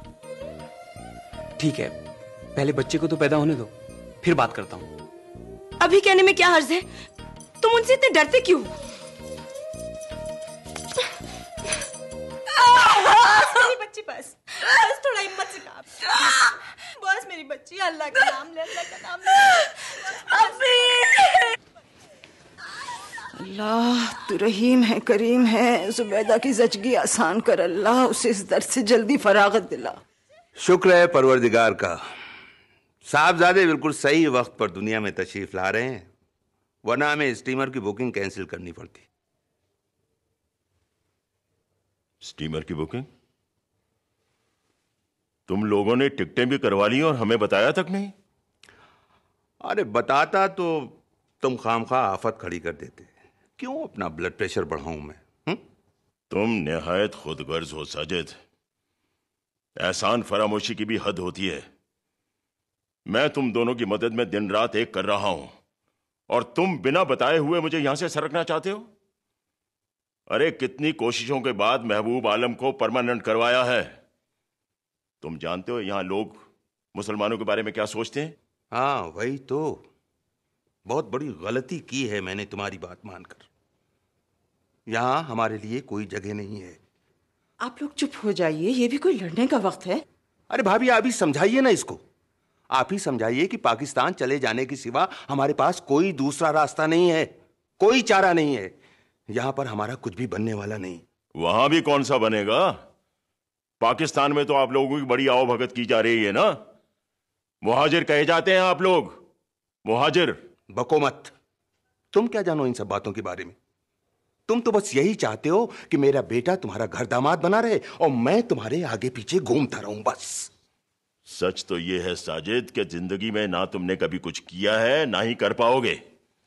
ठीक है, पहले बच्चे को तो पैदा होने दो, फिर बात करता हूँ। अभी कहने में क्या हर्ज है? तुम उनसे इतने डरते क्यों? मेरी बच्ची बस बस थोड़ा हिम्मत से काम। बस मेरी बच्ची, अल्लाह का नाम ले, अल्लाह का नाम ले। अल्लाह तू रहीम है, करीम है। जुबैदा की जचगी आसान कर अल्लाह, उसे इस दर्द से जल्दी फरागत दिला। शुक्र है परवरदिगार का, साहबजादे बिल्कुल सही वक्त पर दुनिया में तशरीफ ला रहे हैं, वरना हमें स्टीमर की बुकिंग कैंसिल करनी पड़ती। स्टीमर की बुकिंग? तुम लोगों ने टिकटें भी करवा ली और हमें बताया तक नहीं? अरे बताता तो तुम खामखा आफत खड़ी कर देते। क्यों अपना ब्लड प्रेशर बढ़ाऊं मैं? हुँ? तुम निहायत खुदगर्ज हो साजिद, एहसान फरामोशी की भी हद होती है। मैं तुम दोनों की मदद में दिन रात एक कर रहा हूं और तुम बिना बताए हुए मुझे यहां से सरकना चाहते हो? अरे कितनी कोशिशों के बाद महबूब आलम को परमानेंट करवाया है। तुम जानते हो यहां लोग मुसलमानों के बारे में क्या सोचते हैं? हाँ वही तो, बहुत बड़ी गलती की है मैंने तुम्हारी बात मानकर। यहां हमारे लिए कोई जगह नहीं है। आप लोग चुप हो जाइए, ये भी कोई लड़ने का वक्त है? अरे भाभी आप ही समझाइए ना इसको, आप ही समझाइए कि पाकिस्तान चले जाने के सिवा हमारे पास कोई दूसरा रास्ता नहीं है, कोई चारा नहीं है। यहां पर हमारा कुछ भी बनने वाला नहीं। वहां भी कौन सा बनेगा? पाकिस्तान में तो आप लोगों की बड़ी आवभगत की जा रही है ना। मुहाजिर कहे जाते हैं आप लोग, मुहाजिर। बको मत, तुम क्या जानो इन सब बातों के बारे में। तुम तो बस यही चाहते हो कि मेरा बेटा तुम्हारा घर दामाद बना रहे और मैं तुम्हारे आगे पीछे घूमता रहूं बस। सच तो यह है साजिद कि जिंदगी में ना तुमने कभी कुछ किया है ना ही कर पाओगे।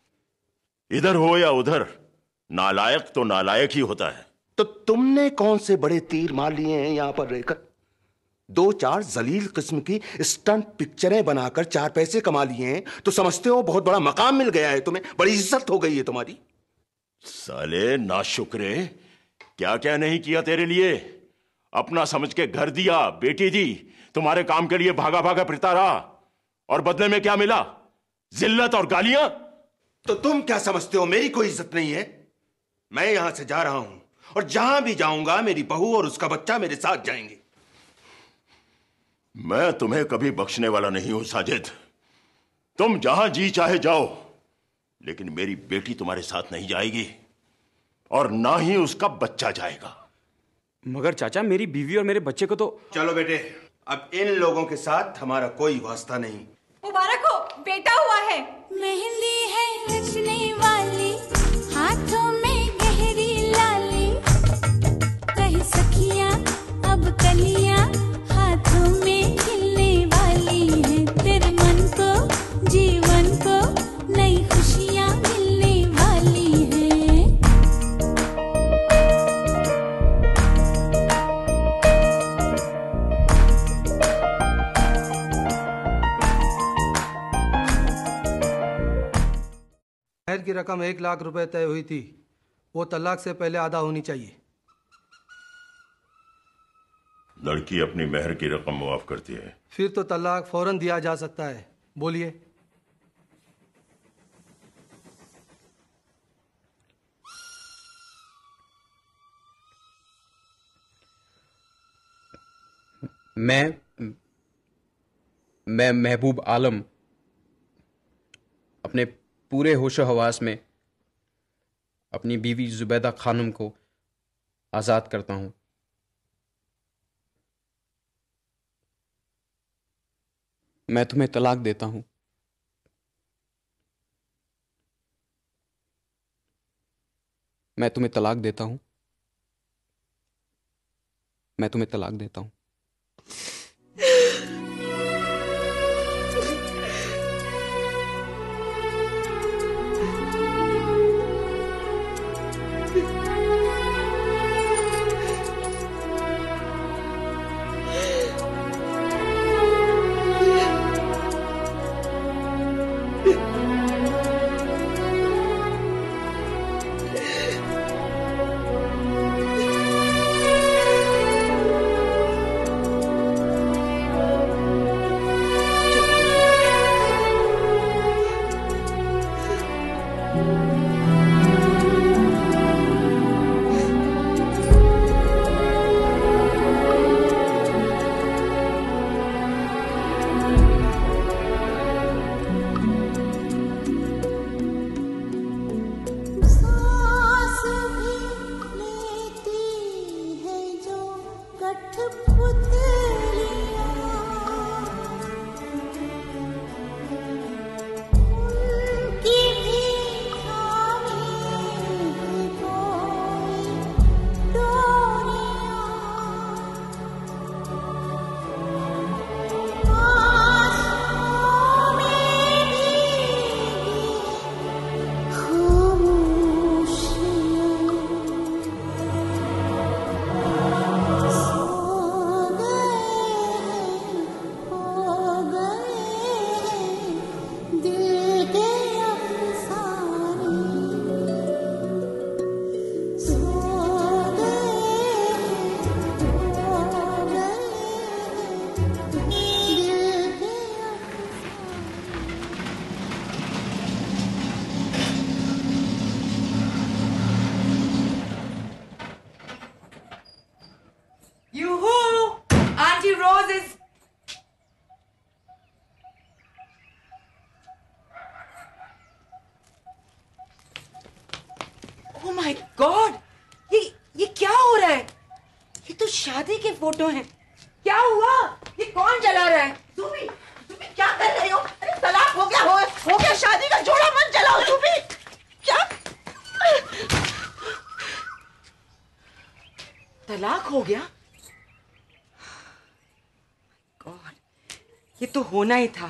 इधर हो या उधर, नालायक तो नालायक ही होता है। तो तुमने कौन से बड़े तीर मार लिए हैं यहां पर रहकर? दो चार जलील किस्म की स्टंट पिक्चरें बनाकर चार पैसे कमा लिए हैं तो समझते हो बहुत बड़ा मकाम मिल गया है तुम्हें, बड़ी इज्जत हो गई है तुम्हारी। साले नाशुक्रे, क्या क्या नहीं किया तेरे लिए। अपना समझ के घर दिया, बेटी दी, तुम्हारे काम के लिए भागा भागा फिरता रहा और बदले में क्या मिला? जिल्लत और गालियां। तो तुम क्या समझते हो मेरी कोई इज्जत नहीं है? मैं यहां से जा रहा हूं और जहां भी जाऊंगा मेरी बहू और उसका बच्चा मेरे साथ जाएंगे। मैं तुम्हें कभी बख्शने वाला नहीं हूं साजिद। तुम जहां जी चाहे जाओ, लेकिन मेरी बेटी तुम्हारे साथ नहीं जाएगी और ना ही उसका बच्चा जाएगा। मगर चाचा, मेरी बीवी और मेरे बच्चे को तो। चलो बेटे, अब इन लोगों के साथ हमारा कोई वास्ता नहीं। मुबारक हो, बेटा हुआ है। मेहंदी है रचने वाली, हाथों में गहरी लाली, कहीं सखियां अब कलियां हाथों में खिलने वाली हैं। तेरे मन को जीवन को नई खुशियां मिलने वाली हैं। महर की रकम एक लाख रुपए तय हुई थी, वो तलाक से पहले आधा होनी चाहिए। लड़की अपनी महर की रकम मुआफ करती है। फिर तो तलाक फौरन दिया जा सकता है। बोलिए। मैं मैं महबूब आलम अपने पूरे होशो हवास में अपनी बीवी जुबैदा खानम को आज़ाद करता हूं। मैं तुम्हें तलाक देता हूं। मैं तुम्हें तलाक देता हूं। मैं तुम्हें तलाक देता हूं। शादी के फोटो हैं। क्या हुआ? ये कौन जला रहा है? तुम्ही तुम्ही क्या कर रही हो? अरे तलाक हो गया, हो, हो गया शादी का जोड़ा, मत जलाओ तुम्ही। क्या तलाक हो गया? गॉड, ये तो होना ही था।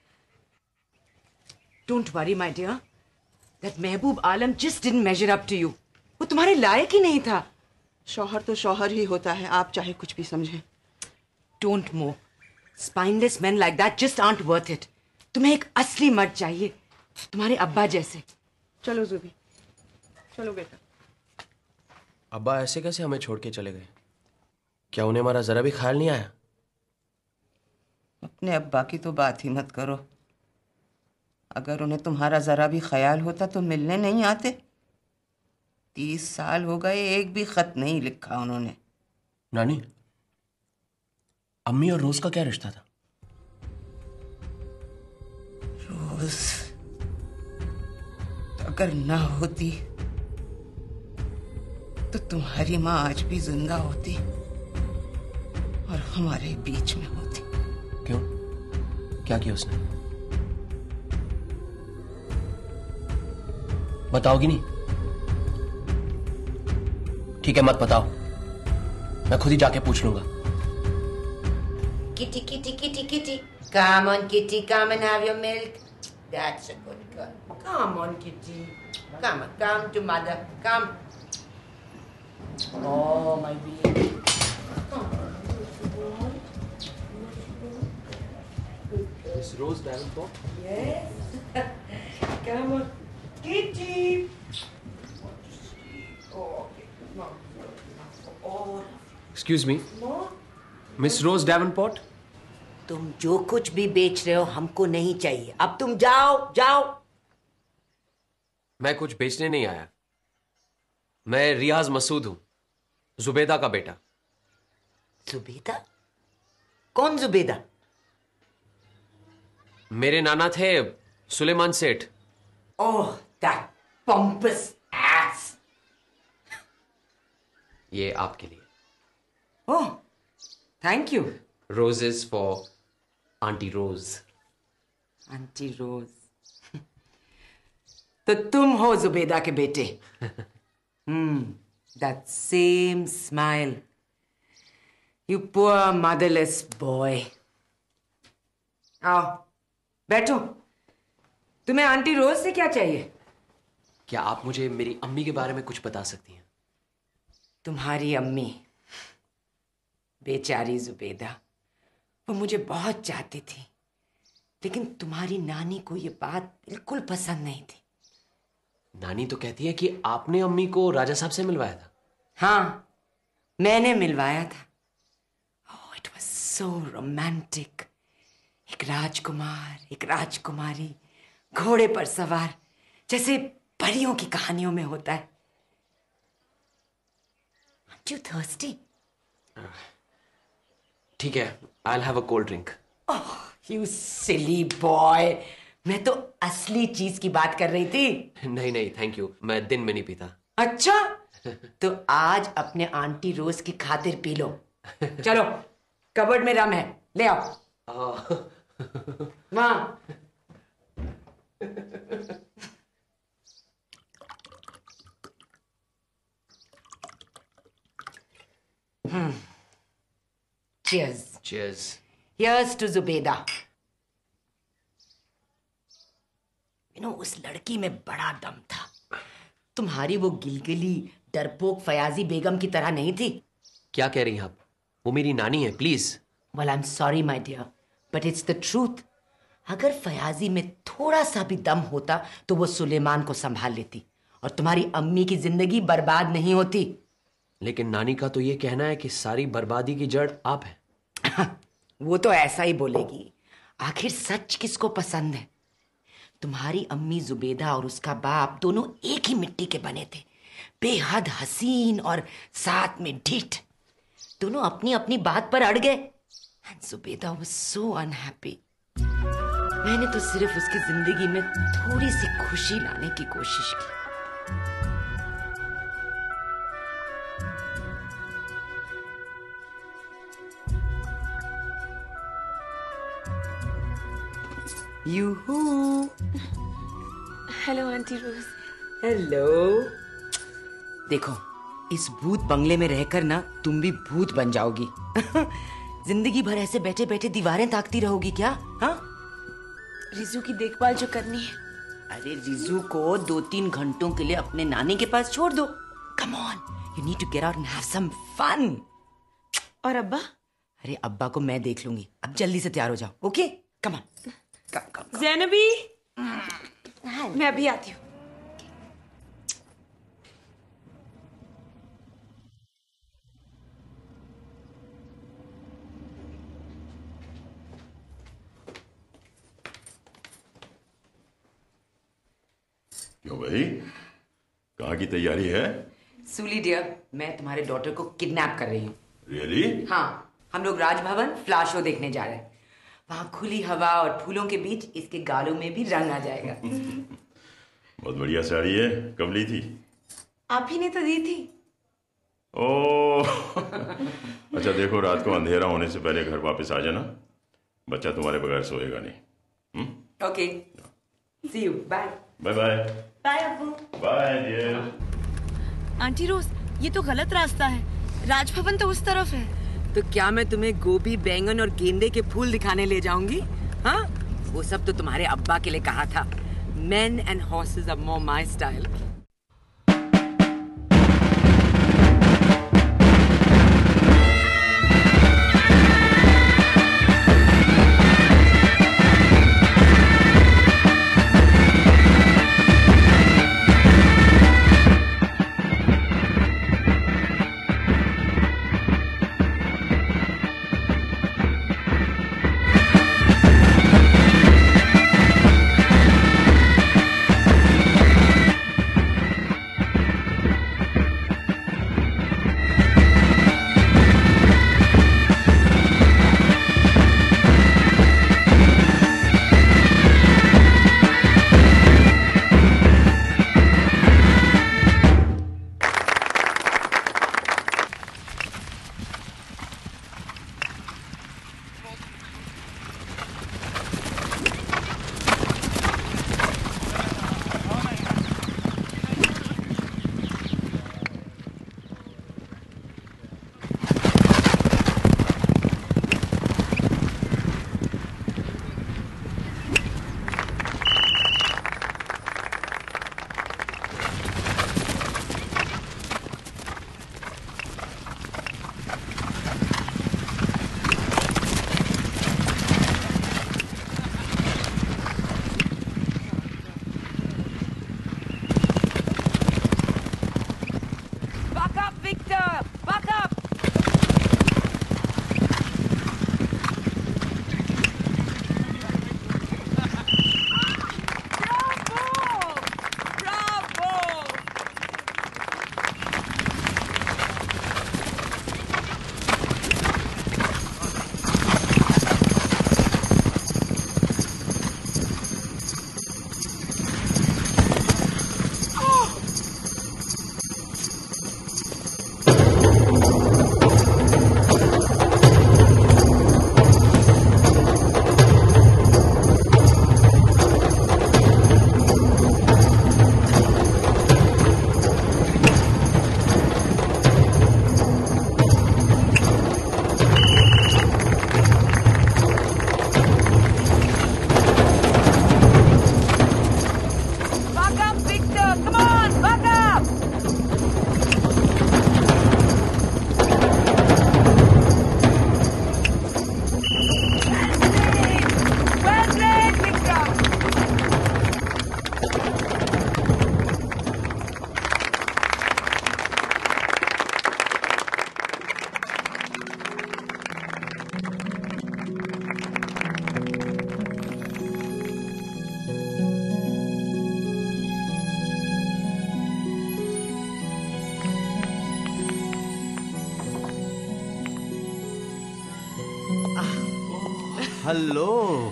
Don't worry my dear, that Mehboob Alam just didn't measure up to you. वो तुम्हारे लायक ही नहीं था। शौहर तो शौहर ही होता है, आप चाहे कुछ भी समझें। Don't move. Spineless men like that just aren't worth it. तुम्हें एक असली मर्द चाहिए, तुम्हारे अब्बा जैसे। चलो जुबी, चलो बेटा। अब्बा ऐसे कैसे हमें छोड़ के चले गए? क्या उन्हें हमारा जरा भी ख्याल नहीं आया? अपने अब्बा की तो बात ही मत करो। अगर उन्हें तुम्हारा जरा भी ख्याल होता तो मिलने नहीं आते। तीस साल हो गए, एक भी खत नहीं लिखा उन्होंने। नानी, अम्मी और रोज का क्या रिश्ता था? रोज तो अगर ना होती तो तुम्हारी माँ आज भी जिंदा होती और हमारे बीच में होती। क्यों? क्या किया उसने? बताओगी नहीं? ठीक है, मत बताओ, मैं खुद ही जाके पूछ लूंगा। Kitty, kitty, kitty, kitty. Come on, kitty, come and have your milk. That's a good girl. Come on, kitty. Come on, come to mother. Come. Oh, my baby. Miss Rose Davenport? Yes. Come on, kitty. Oh, okay. No. Oh. Excuse me, No. Miss Rose Davenport? तुम जो कुछ भी बेच रहे हो हमको नहीं चाहिए। अब तुम जाओ जाओ। मैं कुछ बेचने नहीं आया। मैं रियाज मसूद हूं, जुबेदा का बेटा। जुबेदा? कौन जुबेदा? मेरे नाना थे Suleman Seth. Oh, that pompous ass. ये आपके लिए। Oh, thank you. Roses for auntie Rose. Auntie Rose. तो तुम हो जुबेदा के बेटे? Hmm, that same smile. You poor motherless boy. आओ बैठो। तुम्हें आंटी रोज से क्या चाहिए? क्या आप मुझे मेरी अम्मी के बारे में कुछ बता सकती हैं? तुम्हारी अम्मी, बेचारी जुबेदा, वो मुझे बहुत चाहती थी, लेकिन तुम्हारी नानी को ये बात बिल्कुल पसंद नहीं थी। नानी तो कहती है कि आपने अम्मी को राजा साहब से मिलवाया था। हाँ, मैंने मिलवाया था। Oh, it was so romantic. एक राजकुमार, एक राजकुमारी, घोड़े पर सवार, जैसे परियों की कहानियों में होता है। Aren't you thirsty? ठीक है, I'll have a cold drink. Oh, you silly boy. मैं तो असली चीज की बात कर रही थी। नहीं नहीं, थैंक यू, मैं दिन में नहीं पीता। अच्छा, तो आज अपने आंटी रोज की खातिर पी लो। चलो, कबर्ड में रम है, ले आओ। हाँ। Hmm. Cheers. Cheers. Here's to Zubeda. You know, उस लड़की में बड़ा दम था। तुम्हारी वो गिलगिली डरपोक फयाजी बेगम की तरह नहीं थी। क्या कह रही हैं आप? वो मेरी नानी है, please. Well, I'm sorry, my dear, but it's the truth. अगर फयाजी में थोड़ा सा भी दम होता तो वो सुलेमान को संभाल लेती और तुम्हारी अम्मी की जिंदगी बर्बाद नहीं होती। लेकिन नानी का तो ये कहना है कि सारी बर्बादी की जड़ आप हैं। वो तो ऐसा ही बोलेगी। आखिर सच किसको पसंद है? तुम्हारी अम्मी जुबेदा और उसका बाप दोनों एक ही मिट्टी के बने थे, बेहद हसीन और साथ में ढीठ। दोनों अपनी अपनी बात पर अड़ गए। Zubeida was so unhappy. मैंने तो सिर्फ उसकी जिंदगी में थोड़ी सी खुशी लाने की कोशिश की। Yoohoo. Hello auntie Rose. Hello. देखो, इस भूत बंगले में रहकर ना तुम भी भूत बन जाओगी। जिंदगी भर ऐसे बैठे बैठे दीवारें ताकती रहोगी क्या? हाँ? रिजू की देखभाल जो करनी है। अरे रिजू को दो तीन घंटों के लिए अपने नानी के पास छोड़ दो। Come on, you need to get out and have some fun. और अब्बा? अरे अब्बा को मैं देख लूंगी। अब जल्दी से तैयार हो जाओ, ओके? Come on. ज़ैनबी, मैं अभी आती हूँ। क्यों भाई, कहाँ की तैयारी है? सूली डियर, मैं तुम्हारे डॉटर को किडनैप कर रही हूँ। रियली? हाँ, हम लोग राजभवन फ्लाश शो देखने जा रहे हैं। वहाँ खुली हवा और फूलों के बीच इसके गालों में भी रंग आ जाएगा। बहुत बढ़िया साड़ी है, कब ली थी? आप ही ने तो दी थी। ओह अच्छा देखो, रात को अंधेरा होने से पहले घर वापस आ जाना। बच्चा तुम्हारे बगैर सोएगा नहीं। Okay, see you, bye. Bye bye. Bye अब्बू। Bye dear. आंटी रोज, ये तो गलत रास्ता है। राजभवन तो उस तरफ है। तो क्या मैं तुम्हें गोभी, बैंगन और गेंदे के फूल दिखाने ले जाऊंगी? हाँ, वो सब तो तुम्हारे अब्बा के लिए कहा था। Men and horses are more my style. Hello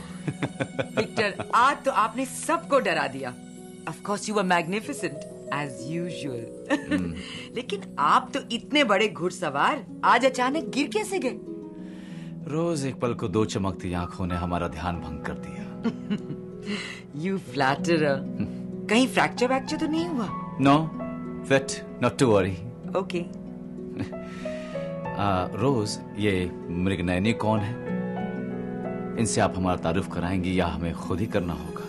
Victor, आज तो आपने सबको डरा दिया। Of course you were magnificent as usual. लेकिन आप तो इतने बड़े घुड़सवार आज अचानक गिर कैसे गए? रोज एक पल को दो चमकती आंखों ने हमारा ध्यान भंग कर दिया। You flatterer. कहीं फ्रैक्चर वैक्चर तो नहीं हुआ? No, fit, not to worry. Okay. आ, रोज, ये मृगनयनी कौन है? इनसे आप हमारा तारुफ कराएंगी या हमें खुद ही करना होगा?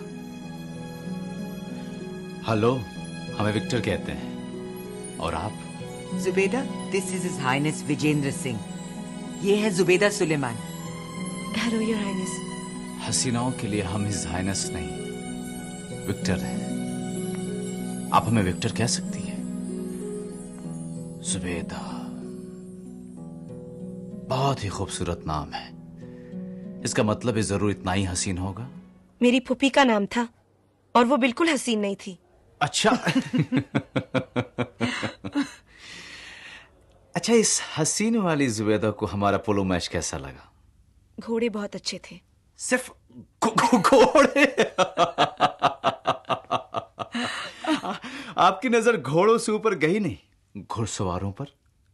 हेलो, हमें विक्टर कहते हैं। और आप? Zubeida, this is his highness Vijendra Singh. ये है Zubeida Suleman. Hello your highness. हसीनाओं के लिए हम हिज हाइनेस नहीं, विक्टर हैं। आप हमें विक्टर कह सकती हैं। जुबेदा बहुत ही खूबसूरत नाम है। इसका मतलब इस जरूर इतना ही हसीन होगा? मेरी फूफी का नाम था और वो बिल्कुल हसीन नहीं थी। अच्छा। अच्छा, इस हसीन वाली जुबेदा को हमारा पोलो मैच कैसा लगा? घोड़े बहुत अच्छे थे। सिर्फ घोड़े? आपकी नजर घोड़ों से ऊपर गई नहीं, घुड़सवारों पर?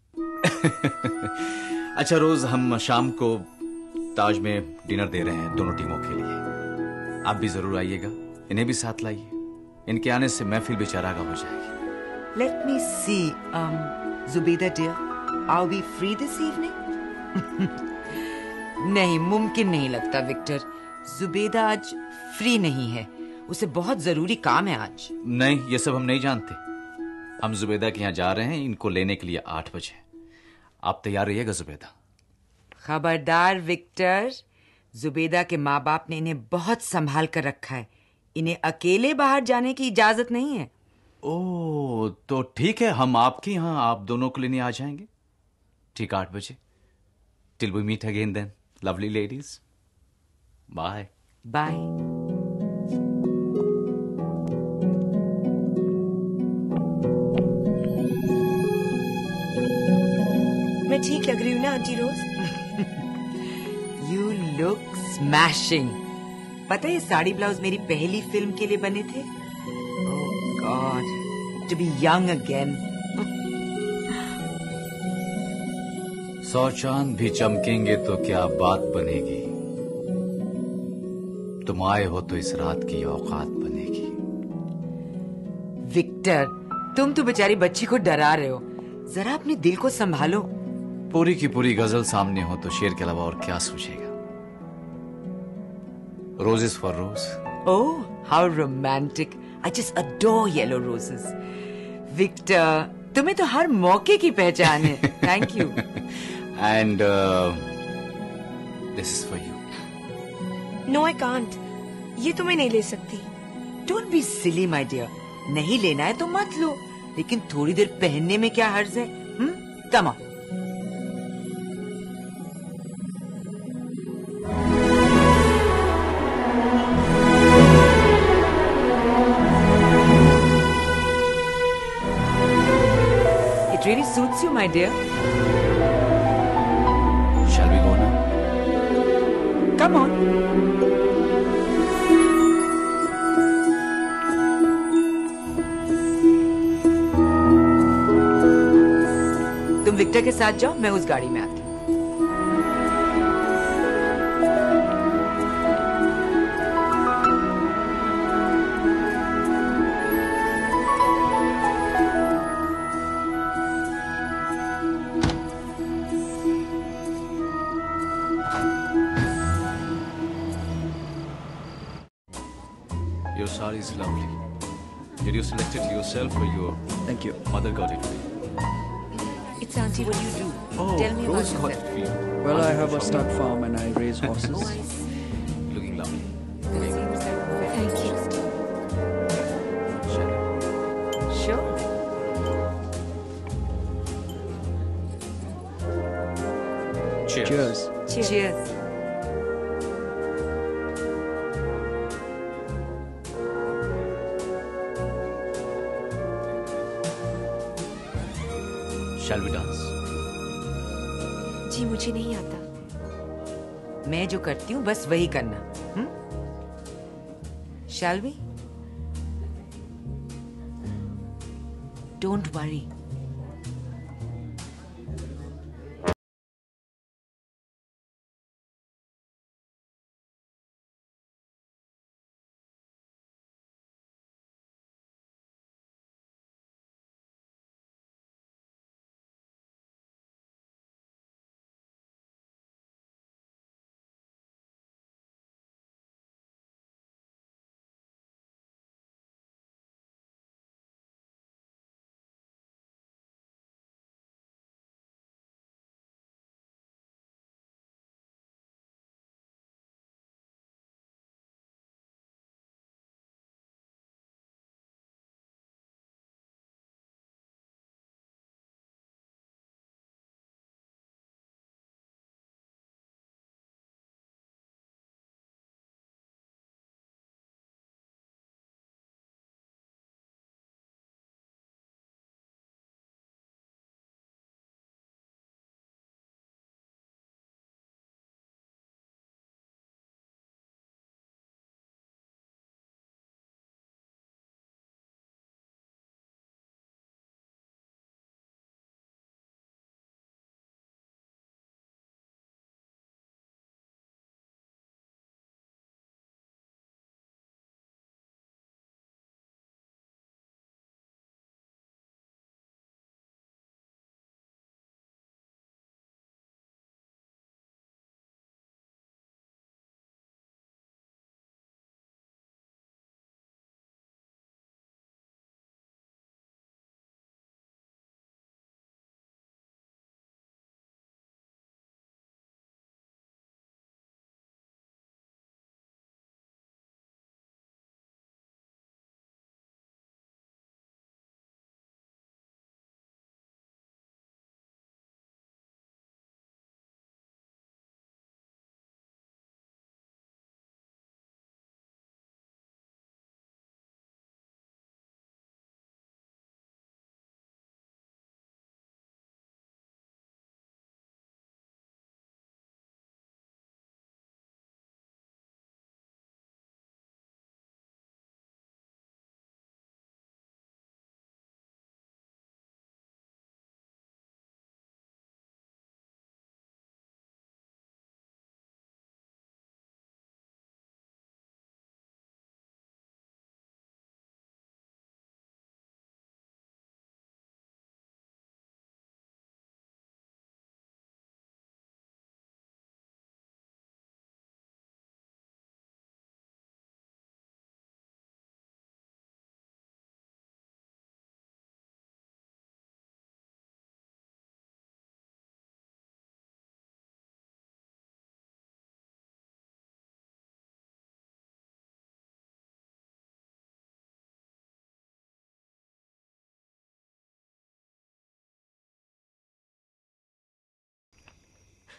अच्छा रोज, हम शाम को ताज में डिनर दे रहे हैं दोनों टीमों के लिए। आप भी जरूर आइएगा, इन्हें भी साथ लाइए। इनके आने से महफिल भी चरागा हो जाएगी। Let me see, um, Zubeda dear, are we free this evening? नहीं, मुमकिन नहीं लगता विक्टर। जुबेदा आज फ्री नहीं है, उसे बहुत जरूरी काम है आज। नहीं, ये सब हम नहीं जानते। हम जुबेदा के यहाँ जा रहे हैं इनको लेने के लिए आठ बजे। आप तैयार रहिएगा जुबेदा। खबरदार विक्टर, जुबेदा के माँ बाप ने इन्हें बहुत संभाल कर रखा है। इन्हें अकेले बाहर जाने की इजाजत नहीं है। ओह, तो ठीक है, हम आपके यहाँ आप दोनों को लेने आ जाएंगे। ठीक आठ बजे। Till we meet again then, lovely ladies. Bye bye. मैं ठीक लग रही हूँ ना auntie Rose? You look smashing. पता है ये साड़ी ब्लाउज मेरी पहली फिल्म के लिए बने थे। Oh God, to be young again. सौ चांद भी चमकेंगे तो क्या बात बनेगी। तुम आए हो तो इस रात की औकात बनेगी। विक्टर, तुम तो बेचारी बच्ची को डरा रहे हो। जरा अपने दिल को संभालो। पूरी की पूरी गजल सामने हो तो शेर के अलावा और क्या सोचेगा। Roses for Rose. Oh, how romantic. I just adore yellow roses. Victor, तुम्हें तो हर मौके की पहचान है। Thank you. And this is for you. No I can't, ये तो मैं नहीं ले सकती। Don't be silly my dear. नहीं लेना है तो मत लो, लेकिन थोड़ी देर पहनने में क्या हर्ज है। Hmm, come on. It really suits you, my dear. Shall we go now? Come on. तुम विक्टर के साथ जाओ, मैं उस गाड़ी में आती हूँ। Your sari is lovely. Did you select it yourself or your Thank you. mother got it for you? It's Auntie. What do you do? Oh, Tell me about Rose got it yourself. for you. Well, I have a stud farm and I raise horses. Oh, I see. Looking lovely. Thank you. Sure. Cheers. Cheers. Cheers. Cheers. Shall we dance? जी मुझे नहीं आता। मैं जो करती हूँ बस वही करना। हम्म? Shall we? Don't worry.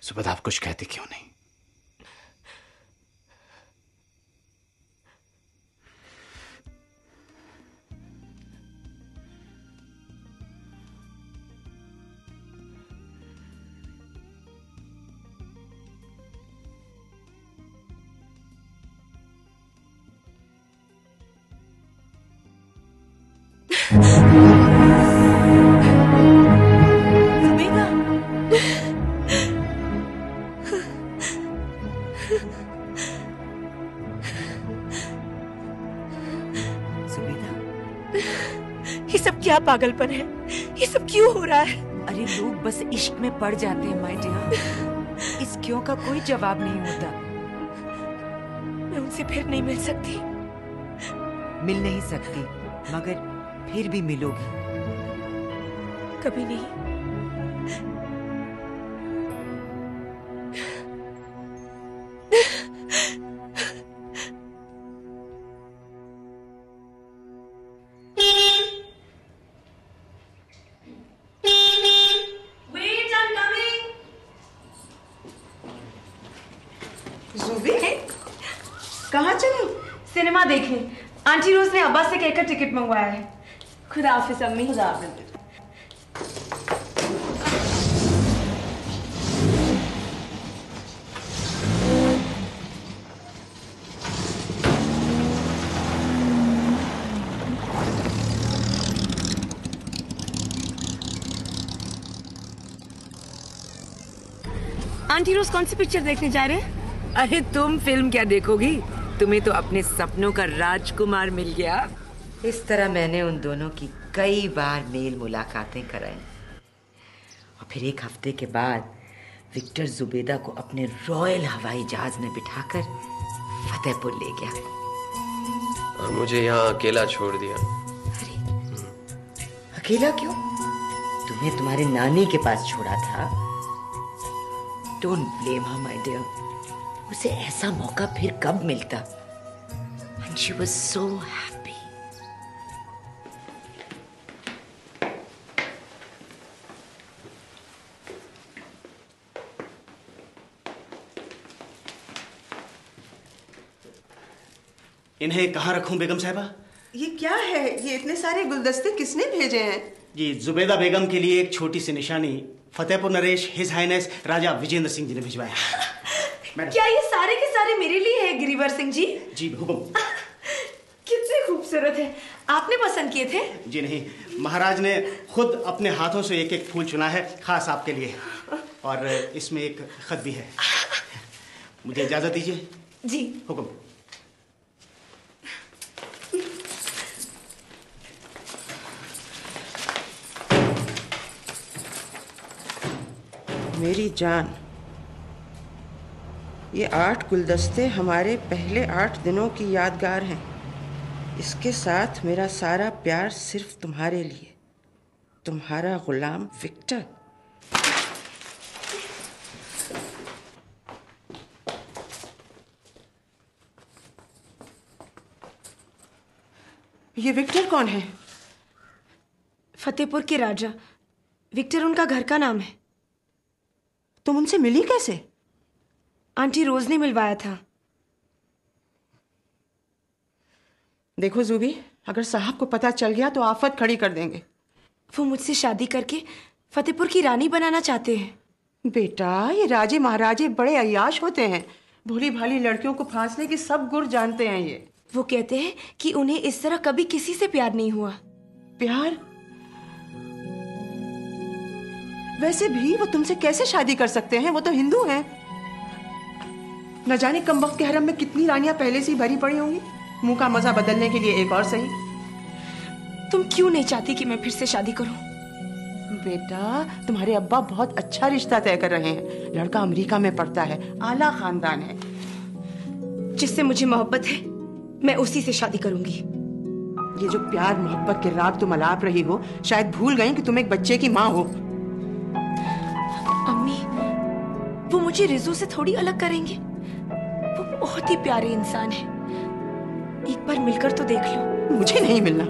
Zubaida, आप कुछ कहते क्यों नहीं? ये सब क्या पागलपन है? ये सब क्यों हो रहा है? अरे लोग बस इश्क में पड़ जाते हैं माय डियर। इस क्यों का कोई जवाब नहीं होता। मैं उनसे फिर नहीं मिल सकती। मिल नहीं सकती, मगर फिर भी मिलोगी। कभी नहीं। कहाँ चली? सिनेमा देखने। आंटी रोज ने अब्बास से कहकर टिकट मंगवाया है। खुदा हाफिज अम्मी। खुदा हाफिज। आंटी रोज कौन सी पिक्चर देखने जा रहे हैं? अरे तुम फिल्म क्या देखोगी? तुम्हें तो अपने सपनों का राजकुमार मिल गया। इस तरह मैंने उन दोनों की कई बार मेल मुलाकातें कराई और फिर एक हफ्ते के बाद विक्टर जुबेदा को अपने रॉयल हवाई जहाज में बिठाकर फतेहपुर ले गया और मुझे यहाँ अकेला छोड़ दिया। अकेला क्यों? तुम्हें तुम्हारी नानी के पास छोड़ा था। Don't blame her my dear. उसे ऐसा मौका फिर कब मिलता? And she was so happy. इन्हें कहाँ रखूं बेगम साहिबा? ये क्या है? ये इतने सारे गुलदस्ते किसने भेजे हैं? जी, जुबेदा बेगम के लिए एक छोटी सी निशानी फतेहपुर नरेश हिज हाइनेस राजा विजेंद्र सिंह जी ने भिजवाया। क्या ये सारे के सारे मेरे लिए है गिरिवर सिंह जी? जी हुकुम। कितने खूबसूरत है। आपने पसंद किए थे? जी नहीं, महाराज ने खुद अपने हाथों से एक एक फूल चुना है खास आपके लिए, और इसमें एक खत भी है। मुझे इजाजत दीजिए। जी हुकुम। मेरी जान, ये आठ गुलदस्ते हमारे पहले आठ दिनों की यादगार हैं। इसके साथ मेरा सारा प्यार सिर्फ तुम्हारे लिए। तुम्हारा गुलाम विक्टर। ये विक्टर कौन है? फतेहपुर के राजा। विक्टर उनका घर का नाम है। तुम उनसे मिली कैसे? आंटी रोज ने मिलवाया था। देखो जूबी, अगर साहब को पता चल गया तो आफत खड़ी कर देंगे। वो मुझसे शादी करके फतेहपुर की रानी बनाना चाहते हैं। बेटा, ये राजे महाराजे बड़े अय्याश होते हैं। भोली भाली लड़कियों को फांसने की सब गुर जानते हैं ये। वो कहते हैं कि उन्हें इस तरह कभी किसी से प्यार नहीं हुआ। प्यार? वैसे भी वो तुमसे कैसे शादी कर सकते हैं? वो तो हिंदू हैं। न जाने कमबख्त के हरम में कितनी रानियां पहले से ही भरी पड़ी होंगी। मुंह का मजा बदलने के लिए एक और सही। तुम क्यों नहीं चाहती कि मैं फिर से शादी करूं? बेटा, तुम्हारे अब्बा बहुत अच्छा रिश्ता तय कर रहे हैं। लड़का अमेरिका में पढ़ता है, आला खानदान है। जिससे मुझे मोहब्बत है मैं उसी से शादी करूंगी। ये जो प्यार मोहब्बत के राग तुम अलाप रही हो, शायद भूल गई कि तुम एक बच्चे की माँ हो। अम्मी, वो मुझे रिजू से थोड़ी अलग करेंगे। वो बहुत ही प्यारे इंसान है। एक बार मिलकर तो देख लो। मुझे नहीं मिलना।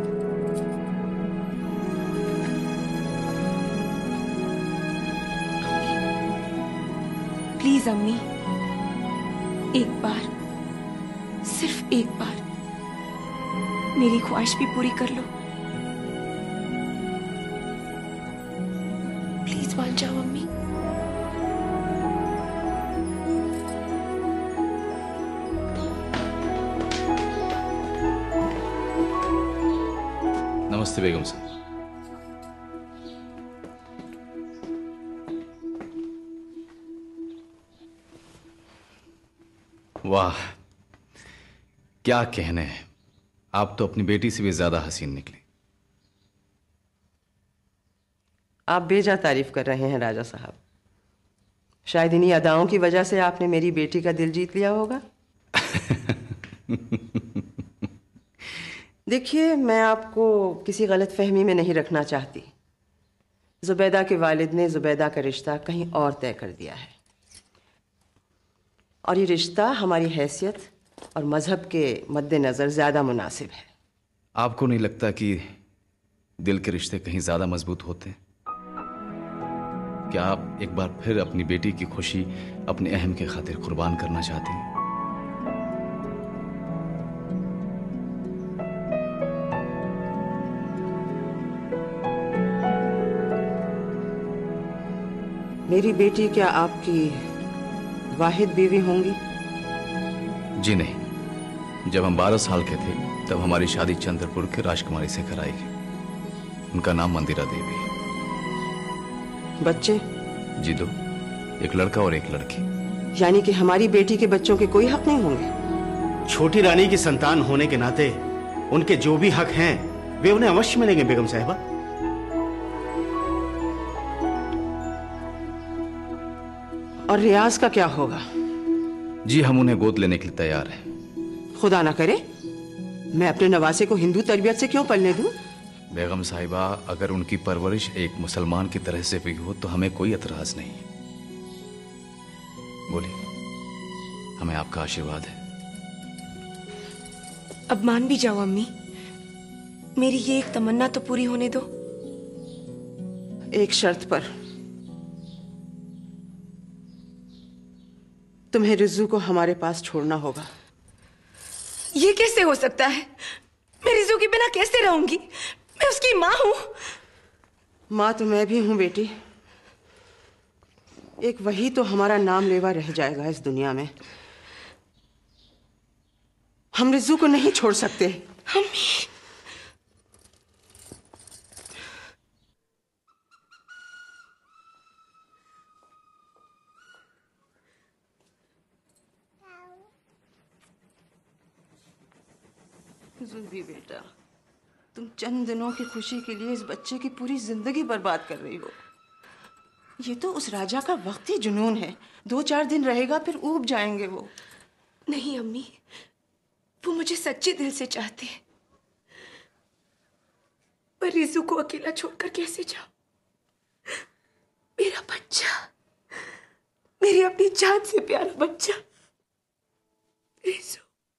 प्लीज अम्मी, एक बार, सिर्फ एक बार मेरी ख्वाहिश भी पूरी कर लो। प्लीज मान जाओ अम्मी। नमस्ते बेगम साहब। वाह, क्या कहने हैं, आप तो अपनी बेटी से भी ज्यादा हसीन निकली। आप बेजा तारीफ कर रहे हैं राजा साहब। शायद इन्हीं अदाओं की वजह से आपने मेरी बेटी का दिल जीत लिया होगा। देखिए, मैं आपको किसी गलत फहमी में नहीं रखना चाहती। जुबैदा के वालिद ने जुबैदा का रिश्ता कहीं और तय कर दिया है, और ये रिश्ता हमारी हैसियत और मजहब के मद्देनजर ज्यादा मुनासिब है। आपको नहीं लगता कि दिल के रिश्ते कहीं ज्यादा मजबूत होते हैं? क्या आप एक बार फिर अपनी बेटी की खुशी अपने अहम के खातिर कुर्बान करना चाहती हैं? मेरी बेटी क्या आपकी वाहिद बीवी होंगी? जी नहीं, जब हम बारह साल के थे तब हमारी शादी चंद्रपुर के राजकुमारी से कराई गई। उनका नाम मंदिरा देवी है। बच्चे? जी दो, एक लड़का और एक लड़की। यानी कि हमारी बेटी के बच्चों के कोई हक नहीं होंगे? छोटी रानी की संतान होने के नाते उनके जो भी हक हैं वे उन्हें अवश्य मिलेंगे बेगम साहिबा। और रियाज का क्या होगा? जी हम उन्हें गोद लेने के लिए तैयार हैं। खुदा ना करे मैं अपने नवासे को हिंदू तरबियत से क्यों पलने दूं? बेगम साहिबा, अगर उनकी परवरिश एक मुसलमान की तरह से हुई हो तो हमें कोई एतराज नहीं। बोलिए, हमें आपका आशीर्वाद है। अब मान भी जाओ अम्मी, मेरी ये एक तमन्ना तो पूरी होने दो। एक शर्त पर। तुम्हें रिजू को हमारे पास छोड़ना होगा। ये कैसे हो सकता है? मैं रिजू के बिना कैसे रहूंगी? मैं उसकी माँ हूं। माँ तो मैं भी हूं बेटी। एक वही तो हमारा नाम लेवा रह जाएगा इस दुनिया में। हम रिजू को नहीं छोड़ सकते। अम्मी, जुल्फी बेटा, तुम चंद दिनों की खुशी के लिए इस बच्चे की पूरी जिंदगी बर्बाद कर रही हो। ये तो उस राजा का वक्ती जुनून है। दो चार दिन रहेगा फिर ऊब जाएंगे वो। नहीं अम्मी, वो मुझे सच्चे दिल से चाहते हैं। पर रिजू को अकेला छोड़कर कैसे जाऊं? मेरा बच्चा, मेरी अपनी जान से प्यारा बच्चा रिजू।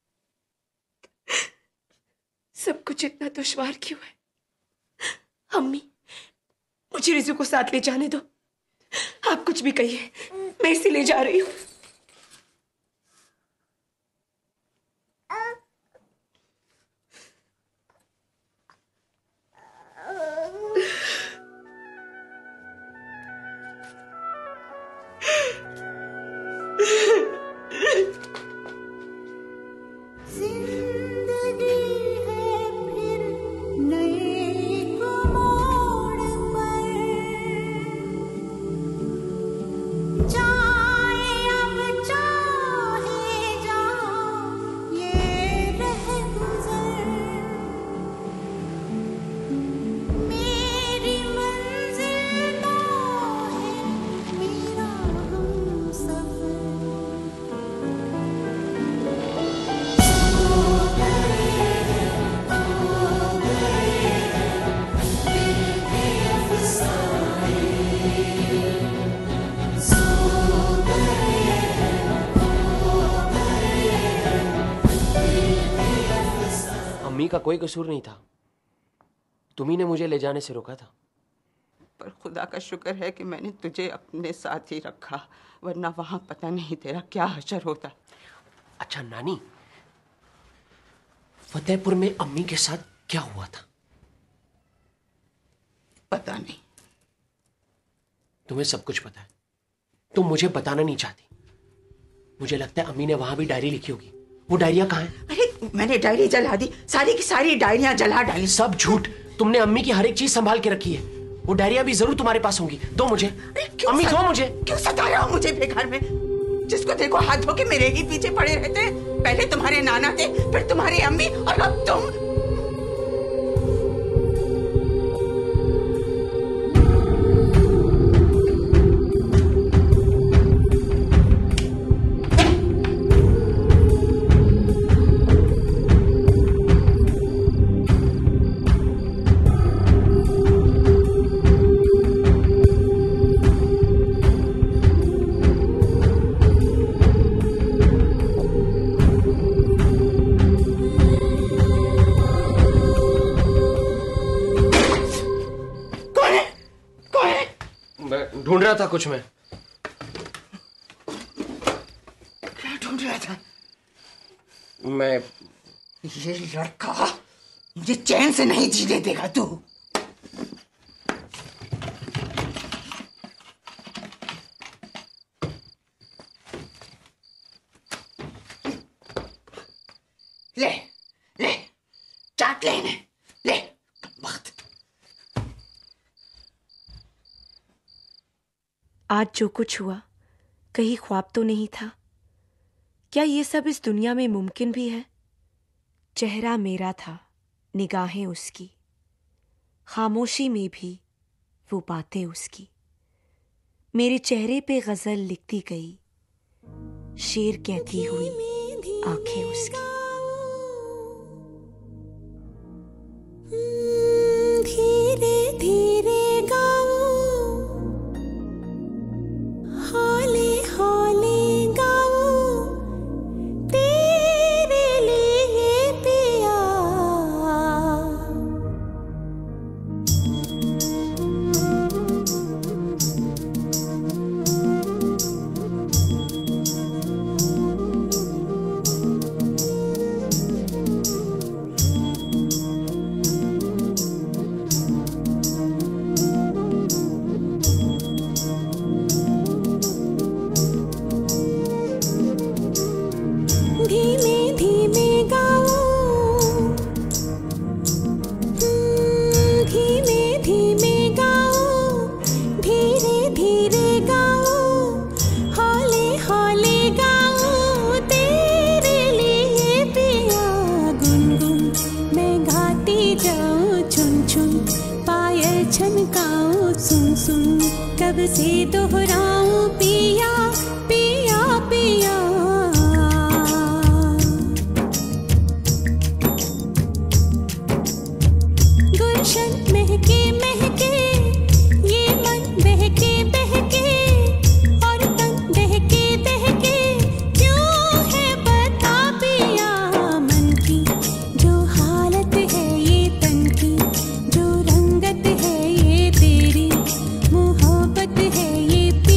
सब कुछ इतना दुश्वार क्यों है? अम्मी, मुझे रिजू को साथ ले जाने दो। आप कुछ भी कहिए, मैं इसे ले जा रही हूं। का कोई कसूर नहीं था। तुम्ही ने मुझे ले जाने से रोका था। पर खुदा का शुक्र है कि मैंने तुझे अपने साथ ही रखा, वरना वहां पता नहीं तेरा क्या हशर होता। अच्छा नानी, फतेहपुर में अम्मी के साथ क्या हुआ था? पता नहीं। तुम्हें सब कुछ पता है, तुम मुझे बताना नहीं चाहती। मुझे लगता है अम्मी ने वहां भी डायरी लिखी होगी। वो डायरिया कहाँ है? अरे मैंने डायरी जला दी, सारी की सारी डायरियां जला डाली। सब झूठ। तुमने अम्मी की हर एक चीज संभाल के रखी है। वो डायरिया भी जरूर तुम्हारे पास होंगी। दो मुझे। अम्मी दो मुझे। क्यों सता रहा हो मुझे बेघर में? जिसको देखो हाथ धो के मेरे ही पीछे पड़े रहते। पहले तुम्हारे नाना थे, फिर तुम्हारी अम्मी, और अब तुम। ढूंढ रहा था कुछ मैं। क्या ढूंढ रहा था? मैं ये लड़का मुझे चैन से नहीं जीने देगा तू। ले ले चाट ले इन्हें, ले। आज जो कुछ हुआ कहीं ख्वाब तो नहीं था? क्या ये सब इस दुनिया में मुमकिन भी है? चेहरा मेरा था, निगाहें उसकी, खामोशी में भी वो बातें उसकी। मेरे चेहरे पे गजल लिखती गई, शेर कहती हुई आंखें उसकी। धीरे धीरे गाओ, हौले हौले गाओ, तेरे लिए पिया। धीमे धीमे गाओ, धीमे धीमे गाओ, धीरे धीरे गाओ, हौले हौले गाओ, तेरे लिए पिया। गुनगुन मैं गाती जाऊं, चुन चुन पायल छनकाऊं, सुन सुन कब से दोहराऊं, पिया पिया पिया। गुलशन महके महके, ये मन बहके बहके, और तन दहके दहके, क्यों है बता पिया। मन की जो हालत है ये तन की, जो रंगत है ये तेरी मोहब्बत है ये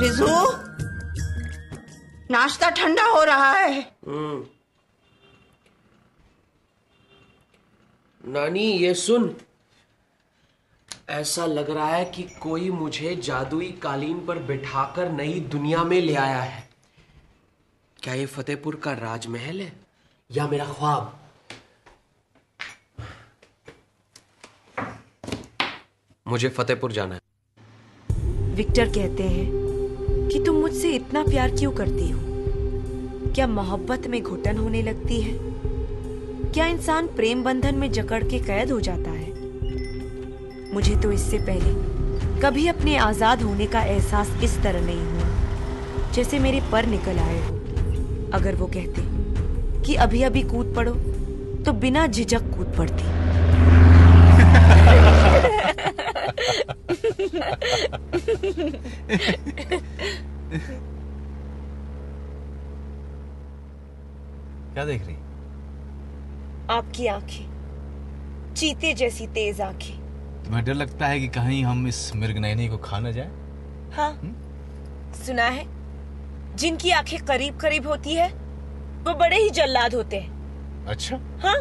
रिजू, नाश्ता ठंडा हो रहा है। हम्म। नानी ये सुन, ऐसा लग रहा है कि कोई मुझे जादुई कालीन पर बिठाकर नई दुनिया में ले आया है। क्या ये फतेहपुर का राजमहल है या मेरा ख्वाब? मुझे फतेहपुर जाना है। विक्टर कहते हैं कि तुम मुझसे इतना प्यार क्यों करती हो? क्या मोहब्बत में घुटन होने लगती है? क्या इंसान प्रेम बंधन में जकड़ के कैद हो जाता है? मुझे तो इससे पहले कभी अपने आजाद होने का एहसास इस तरह नहीं हुआ जैसे मेरे पर निकल आए हो। अगर वो कहते कि अभी अभी कूद पड़ो तो बिना झिझक कूद पड़ती। क्या देख रही? आपकी आंखें, चीते जैसी तेज आंखें। तुम्हें डर लगता है कि कहीं हम इस मृगनयनी को खा न जाए? हाँ, सुना है जिनकी आंखें करीब करीब होती है वो बड़े ही जल्लाद होते हैं। अच्छा। हाँ।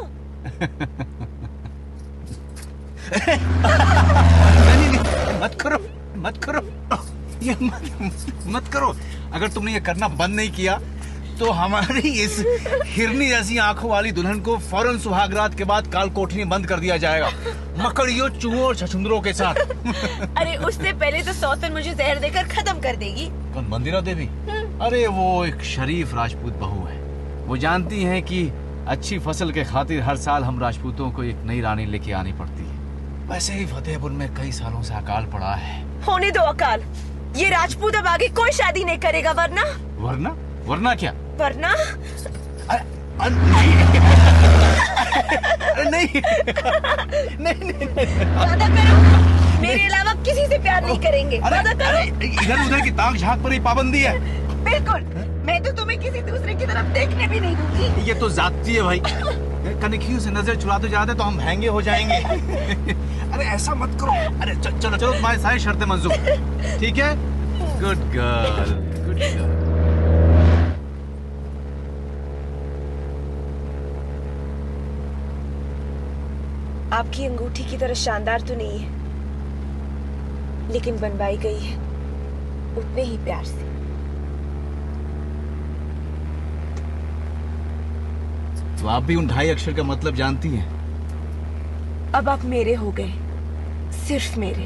नहीं, नहीं, मत करो, मत करो, ये मत, मत करो। अगर तुमने ये करना बंद नहीं किया तो हमारी इस हिरनी जैसी आंखों वाली दुल्हन को फौरन सुहागरात के बाद काल कोठरी में बंद कर दिया जाएगा, मकड़ियों, चूहों और छछुंदरों के साथ। अरे उससे पहले तो सौतन मुझे जहर देकर खत्म कर देगी। कौन, मंदिरा देवी? अरे वो एक शरीफ राजपूत बहू है। वो जानती हैं कि अच्छी फसल के खातिर हर साल हम राजपूतों को एक नई रानी लेके आनी पड़ती है। वैसे ही फतेहपुर में कई सालों से अकाल पड़ा है। होने दो अकाल, ये राजपूत अब आगे कोई शादी नहीं करेगा। वरना वरना वरना क्या? वरना नहीं नहीं नहीं वादा करो मेरे अलावा किसी से प्यार नहीं करेंगे। वादा करो। इधर उधर की ताक झांक पर ही पाबंदी है। बिल्कुल, मैं तो तुम्हें किसी दूसरे की तरफ देखने भी नहीं दूंगी। ये तो जाती है भाई। कनखियों से नजर चुराते जाते तो हम महंगे हो जाएंगे। अरे ऐसा मत करो। अरे चलो चलो चलो, तुम्हारी सारी शर्तें मंजूर, ठीक है? Good girl, good girl. आपकी अंगूठी की तरह शानदार तो नहीं है, लेकिन बनवाई गई है उतने ही प्यार से। तो आप भी उन ढाई अक्षर का मतलब जानती हैं? अब आप मेरे हो गए, सिर्फ मेरे।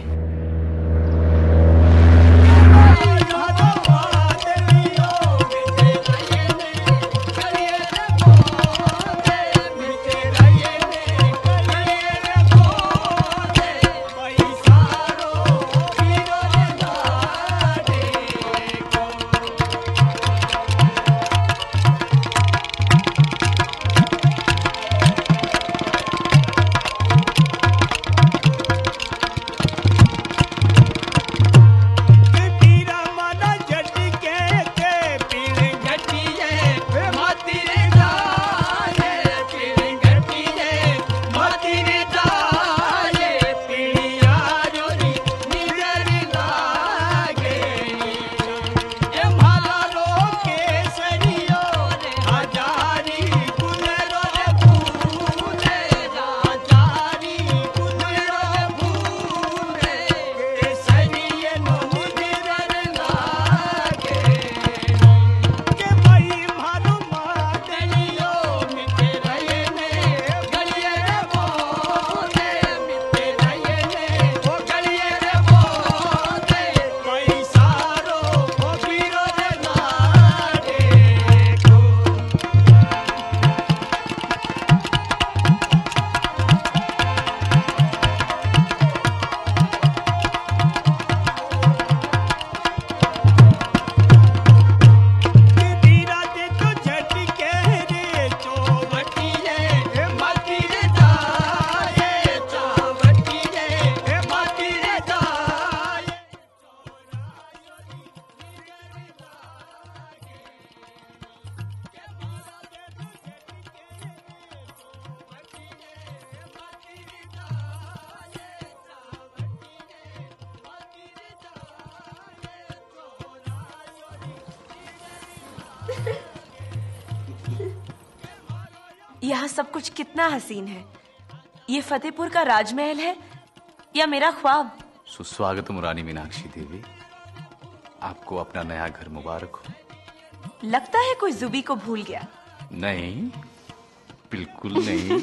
यहाँ सब कुछ कितना हसीन है। ये फतेहपुर का राजमहल है या मेरा ख्वाब? सुस्वागतम रानी मीनाक्षी देवी, आपको अपना नया घर मुबारक हो। लगता है कोई जुबी को भूल गया। नहीं, बिल्कुल नहीं।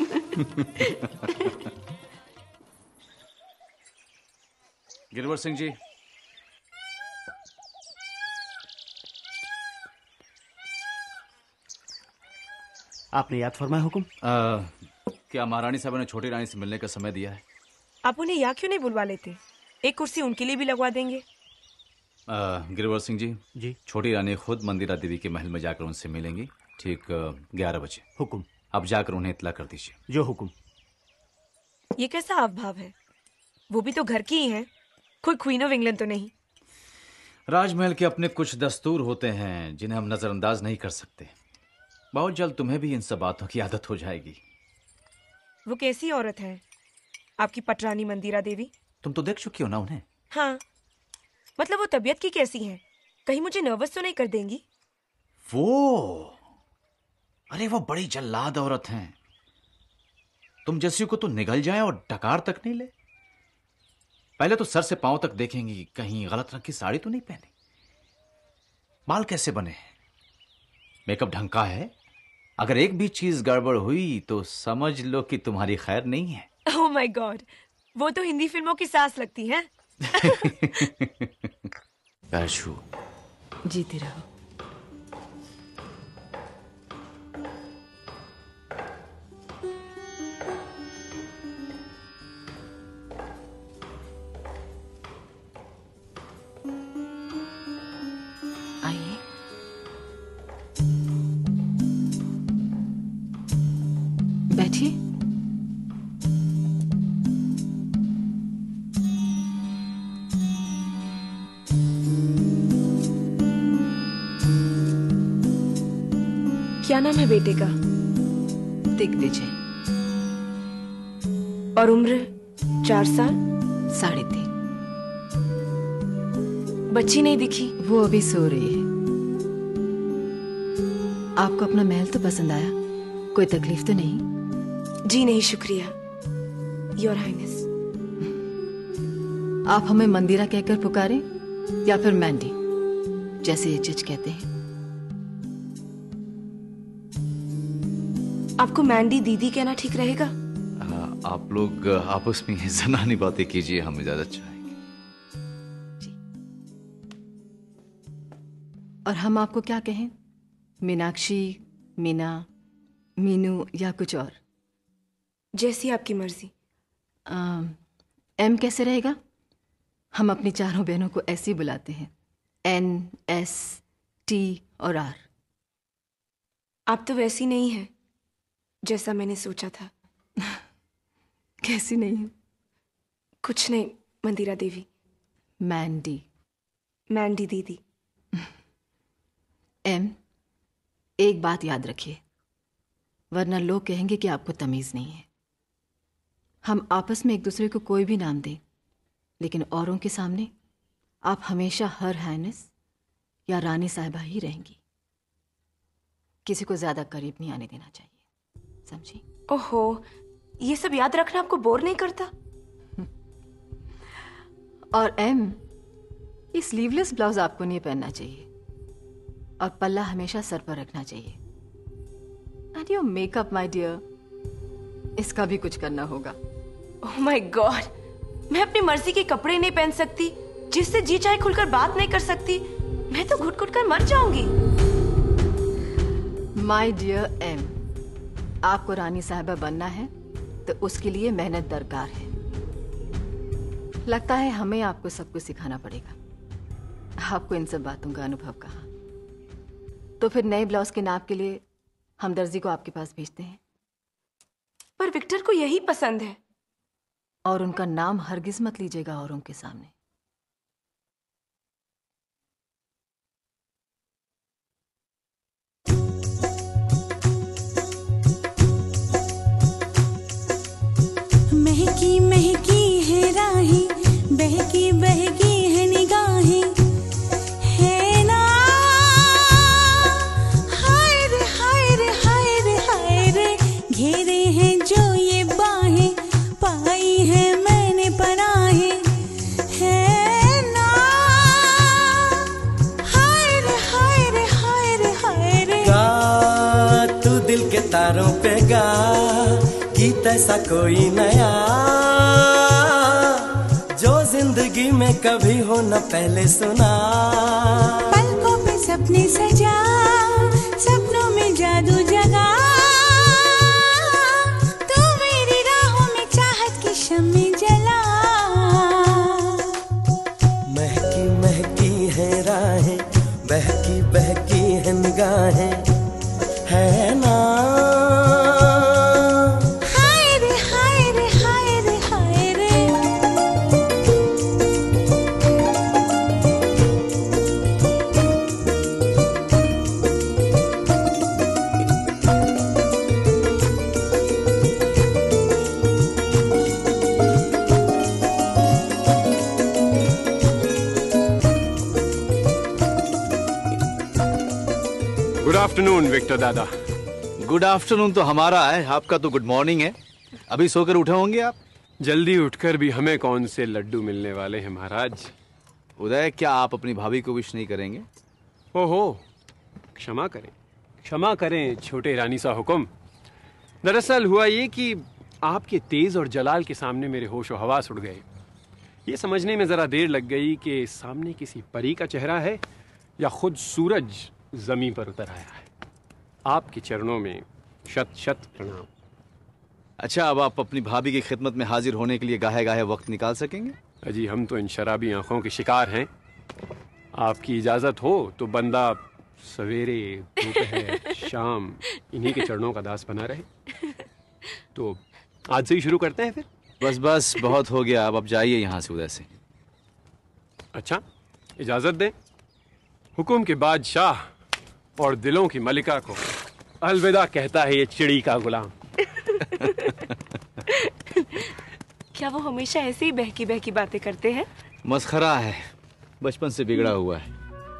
गिरवर सिंह जी, आपने याद फरमाया हुकुम? आ, क्या महारानी साहब ने छोटी रानी से मिलने का समय दिया है? आप उन्हें यहाँ क्यों नहीं बुलवा लेते? एक कुर्सी उनके लिए भी लगवा देंगे। गिरवर सिंह जी जी छोटी रानी खुद मंदिरा देवी के महल में जाकर उनसे मिलेंगी, ठीक ग्यारह बजे। हुकुम। अब जाकर उन्हें इत्तला कर दीजिए। जो हुकुम। ये कैसा हाव भाव है? वो भी तो घर की ही है, कोई क्वीन ऑफ इंग्लैंड तो नहीं। राजमहल के अपने कुछ दस्तूर होते हैं जिन्हें हम नजरअंदाज नहीं कर सकते। बहुत जल्द तुम्हें भी इन सब बातों की आदत हो जाएगी। वो कैसी औरत है आपकी पटरानी मंदिरा देवी? तुम तो देख चुकी हो ना उन्हें। हाँ, मतलब वो तबीयत की कैसी है? कहीं मुझे नर्वस तो नहीं कर देंगी? वो अरे वो बड़ी जल्लाद औरत हैं। तुम जैसी को तो निगल जाए और डकार तक नहीं ले। पहले तो सर से पांव तक देखेंगी, कहीं गलत रंग की साड़ी तो नहीं पहनी, बाल कैसे बने हैं, मेकअप ढंग का है। अगर एक भी चीज गड़बड़ हुई तो समझ लो कि तुम्हारी खैर नहीं है। ओह माय गॉड, वो तो हिंदी फिल्मों की सास लगती है। पैशू, जीती रहो। आइए। बैठिए। क्या नाम है बेटे का? दिग्विजय। और उम्र चार साल? साढ़े तीन। बच्ची नहीं दिखी? वो अभी सो रही है। आपको अपना महल तो पसंद आया? कोई तकलीफ तो नहीं? जी नहीं, शुक्रिया योर हाइनेस। आप हमें मंदिरा कहकर पुकारें या फिर मैंडी, जैसे ये जज कहते हैं। आपको मैंडी दीदी कहना ठीक रहेगा? आ, आप लोग आपस में जनानी बातें कीजिए, हम इजाजत चाहेंगे। और हम आपको क्या कहें? मीनाक्षी, मीना, मीनू या कुछ और? जैसी आपकी मर्जी। आ, एम कैसे रहेगा? हम अपनी चारों बहनों को ऐसे ही बुलाते हैं, एन, एस, टी और आर। आप तो वैसी नहीं है जैसा मैंने सोचा था। कैसी नहीं? कुछ नहीं मंदिरा देवी। मैंडी। मैंडी दीदी। एम, एक बात याद रखिए, वरना लोग कहेंगे कि आपको तमीज नहीं है। हम आपस में एक दूसरे को कोई भी नाम दें, लेकिन औरों के सामने आप हमेशा हर हाइनेस या रानी साहिबा ही रहेंगी। किसी को ज्यादा करीब नहीं आने देना चाहिए, समझी? ओहो, ये सब याद रखना आपको बोर नहीं करता? और एम, ये स्लीवलेस ब्लाउज आपको नहीं पहनना चाहिए और पल्ला हमेशा सर पर रखना चाहिए। And your makeup my dear, इसका भी कुछ करना होगा। ओह माय गॉड, मैं अपनी मर्जी के कपड़े नहीं पहन सकती, जिससे जी चाहे खुलकर बात नहीं कर सकती। मैं तो घुट घुट कर मर जाऊंगी। माय डियर एम, आपको रानी साहिबा बनना है तो उसके लिए मेहनत दरकार है। लगता है हमें आपको सब कुछ सिखाना पड़ेगा। आपको इन सब बातों का अनुभव कहाँ? तो फिर नए ब्लाउज के नाप के लिए हम दर्जी को आपके पास भेजते हैं। पर विक्टर को यही पसंद है। और उनका नाम हरगिज मत लीजिएगा औरों के सामने। महकी महकी है राहें, बहकी बहकी है निगाहें, है ना ऐसा कोई नया जो जिंदगी में कभी हो न पहले सुना। पलकों पे सपने सजा, सपनों में जादू जगा, तू मेरी राहों में चाहत की शम्मे जला। महकी महकी है राहें, बहकी बहकी है निगाहें, है ना। हाय रे हाय रे हाय रे हाय रे। गुड आफ्टरनून विक्टर दादा। गुड आफ्टरनून तो हमारा है, आपका तो गुड मॉर्निंग है। अभी सोकर उठे होंगे आप? जल्दी उठकर भी हमें कौन से लड्डू मिलने वाले हैं महाराज। उदय, क्या आप अपनी भाभी को विश नहीं करेंगे? ओहो, क्षमा करें क्षमा करें छोटे रानी सा हुक्म। दरअसल हुआ ये कि आपके तेज और जलाल के सामने मेरे होश और हवास उड़ गए। ये समझने में जरा देर लग गई कि सामने किसी परी का चेहरा है या खुद सूरज जमीन पर उतर आया है। आपके चरणों में शत शत प्रणाम। अच्छा, अब आप अपनी भाभी की खिदमत में हाजिर होने के लिए गाहे गाहे वक्त निकाल सकेंगे? अजी, हम तो इन शराबी आंखों के शिकार हैं। आपकी इजाजत हो तो बंदा सवेरे दोपहर शाम इन्हीं के चरणों का दास बना रहे। तो आज से ही शुरू करते हैं फिर। बस बस बहुत हो गया, अब आप जाइए यहाँ से, उदय से। अच्छा, इजाजत दें। हुकुम के बादशाह और दिलों की मलिका को अलविदा कहता है ये चिड़ी का गुलाम। क्या वो हमेशा ऐसे ही बहकी बहकी बातें करते हैं? मस्खरा है, बचपन से बिगड़ा हुआ है।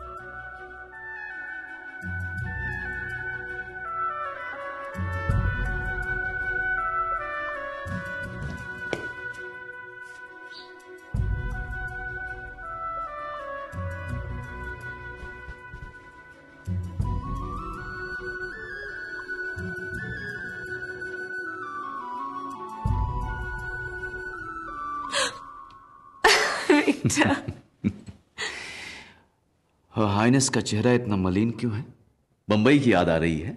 हाइनेस का चेहरा इतना मलिन क्यों है? बंबई की याद आ रही है?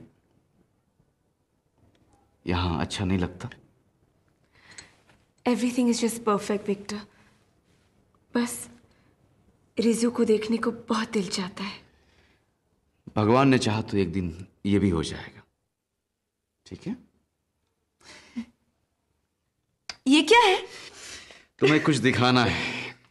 यहां अच्छा नहीं लगता? Everything is just perfect Victor. बस रिजू को देखने को बहुत दिल चाहता है। भगवान ने चाहा तो एक दिन ये भी हो जाएगा। ठीक है? ये क्या है? तुम्हें कुछ दिखाना है।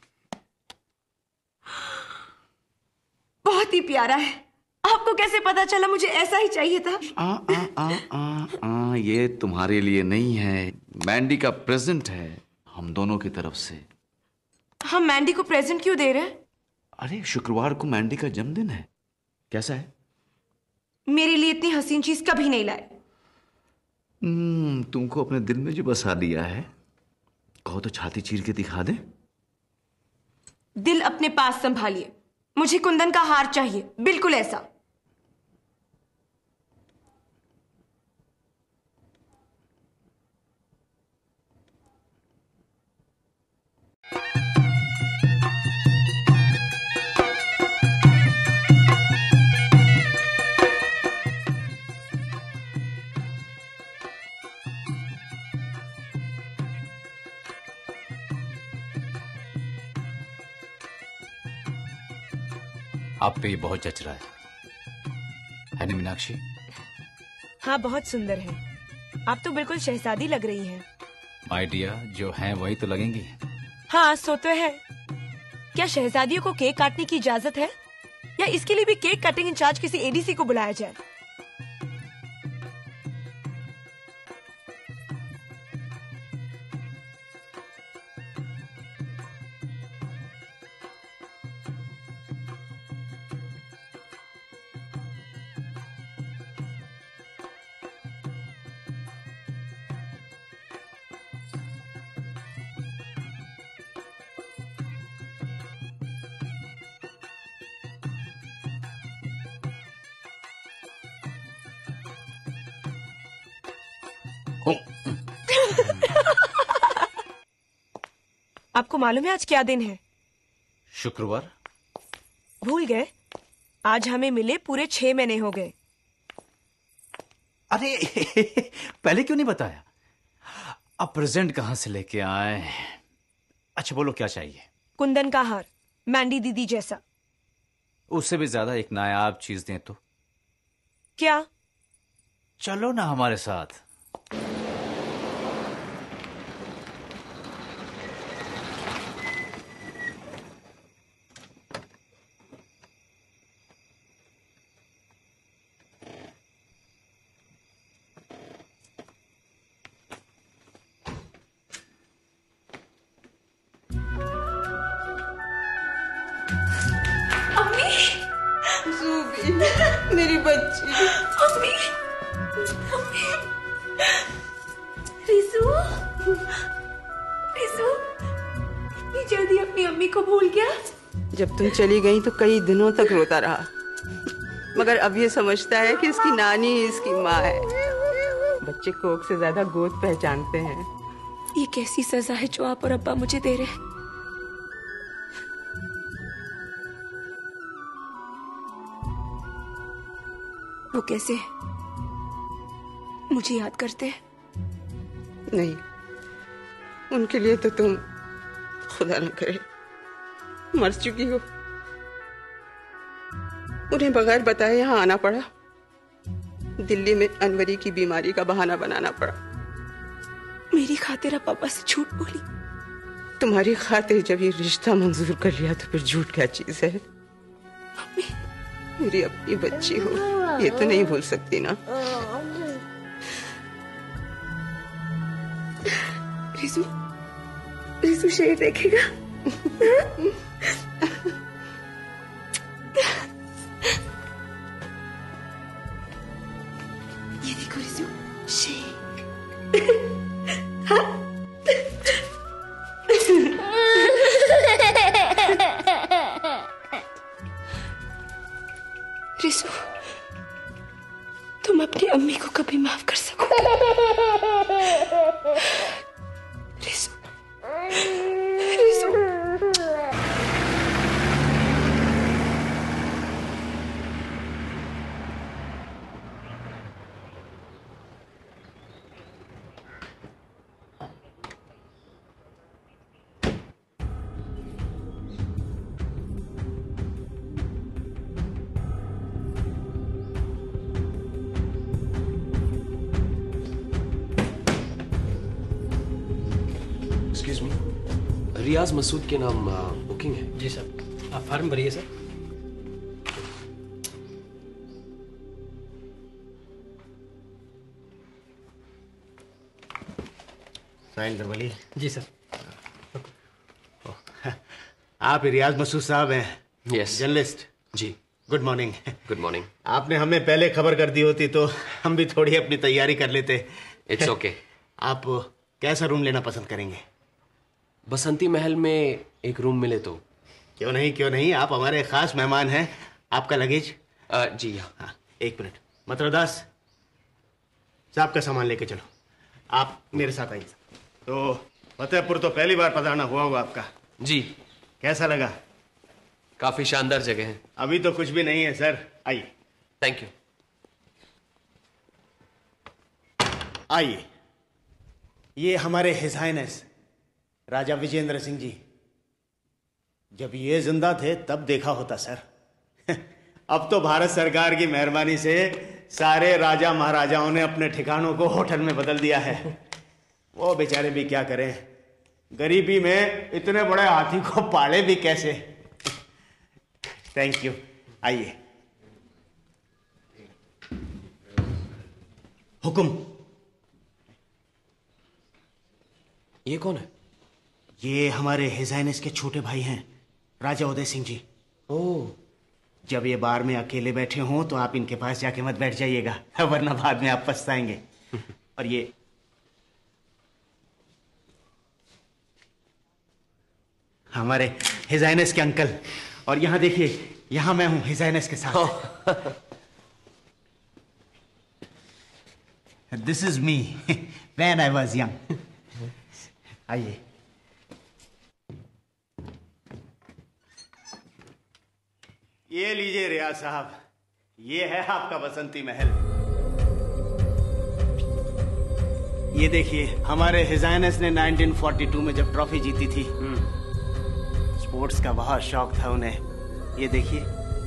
बहुत ही प्यारा है। आपको कैसे पता चला मुझे ऐसा ही चाहिए था? आ, आ, आ, आ, आ, ये तुम्हारे लिए नहीं है, मैंडी का प्रेजेंट है हम दोनों की तरफ से। हम मैंडी को प्रेजेंट क्यों दे रहे हैं? अरे, शुक्रवार को मैंडी का जन्मदिन है। कैसा है? मेरे लिए इतनी हसीन चीज कभी नहीं लाए। हम्म, तुमको अपने दिल में जो बसा लिया है, कहो तो छाती चीर के दिखा दे। दिल अपने पास संभालिए। मुझे कुंदन का हार चाहिए, बिल्कुल ऐसा। आप पे ये बहुत जच रहा है, है ना मीनाक्षी? हाँ, बहुत सुंदर है। आप तो बिल्कुल शहजादी लग रही हैं। माय डियर, जो हैं वही तो लगेंगी। हाँ, सो तो है। क्या शहजादियों को केक काटने की इजाजत है, या इसके लिए भी केक कटिंग इंचार्ज किसी एडीसी को बुलाया जाए? आपको मालूम है आज क्या दिन है? शुक्रवार। भूल गए? आज हमें मिले पूरे छह महीने हो गए। अरे पहले क्यों नहीं बताया? अब प्रेजेंट कहां से लेके आए? अच्छा बोलो क्या चाहिए? कुंदन का हार, मैंडी दीदी जैसा। उससे भी ज्यादा एक नायाब चीज दें तो। क्या? चलो ना हमारे साथ। मेरी बच्ची। अम्मी, अम्मी, रिसू, रिसू, ये जल्दी अपनी अम्मी को भूल गया। जब तुम चली गई तो कई दिनों तक रोता रहा, मगर अब ये समझता है कि इसकी नानी इसकी माँ है। बच्चे कोख से ज्यादा गोद पहचानते हैं। ये कैसी सजा है जो आप और अब्बा मुझे दे रहे हैं? वो कैसे मुझे याद करते हैं? नहीं, उनके लिए तो तुम खुदा न करे मर चुकी हो। उन्हें बगैर बताए यहाँ आना पड़ा। दिल्ली में अनवरी की बीमारी का बहाना बनाना पड़ा। मेरी खातिर अब पापा से झूठ बोली। तुम्हारी खातिर जब ये रिश्ता मंजूर कर लिया तो फिर झूठ क्या चीज है? मेरी अपनी बच्ची हो, ये तो नहीं भूल सकती ना। रिजू, रिजू शेर देखेगा। ये देखो रिजू, शेर। हाँ? रिजू, तुम अपनी अम्मी को कभी माफ कर सको? रिजू, रिजू। रियाज मसूद के नाम बुकिंग है। जी सर, आप फॉर्म भरिए सर। साइन करवाली। जी सर। आप रियाज मसूद साहब हैं? यस। जर्नलिस्ट। जी। Good morning. Good morning. आपने हमें पहले खबर कर दी होती तो हम भी थोड़ी अपनी तैयारी कर लेते। It's okay. आप कैसा रूम लेना पसंद करेंगे? बसंती महल में एक रूम मिले तो। क्यों नहीं, क्यों नहीं, आप हमारे खास मेहमान हैं। आपका लगेज? आ, जी हाँ। एक मिनट, मतरदास साहब का सामान लेके चलो। आप मेरे साथ आइए। तो फतेहपुर तो पहली बार पधारना हुआ होगा आपका? जी। कैसा लगा? काफी शानदार जगह है। अभी तो कुछ भी नहीं है सर, आइए। Thank you. आइए, ये हमारे हिज हाइनेस राजा विजेंद्र सिंह जी। जब ये जिंदा थे तब देखा होता सर। अब तो भारत सरकार की मेहरबानी से सारे राजा महाराजाओं ने अपने ठिकानों को होटल में बदल दिया है। वो बेचारे भी क्या करें, गरीबी में इतने बड़े हाथी को पाले भी कैसे। Thank you. आइए। हुक्म। ये कौन है? ये हमारे हिज हाइनेस के छोटे भाई हैं, राजा उदय सिंह जी। ओह। जब ये बार में अकेले बैठे हों तो आप इनके पास जाके मत बैठ जाइएगा, वरना बाद में आप पछताएंगे। और ये हमारे हिज हाइनेस के अंकल। और यहां देखिए, यहां मैं हूं हिज हाइनेस के साथ। This is me, when I was young. आइए। ये लीजिए रियाज साहब, ये है आपका बसंती महल। ये देखिए, हमारे हिजाइनस ने नाइनटीन फोर्टी टू में जब ट्रॉफी जीती थी, स्पोर्ट्स का बहुत शौक था उन्हें। ये देखिए।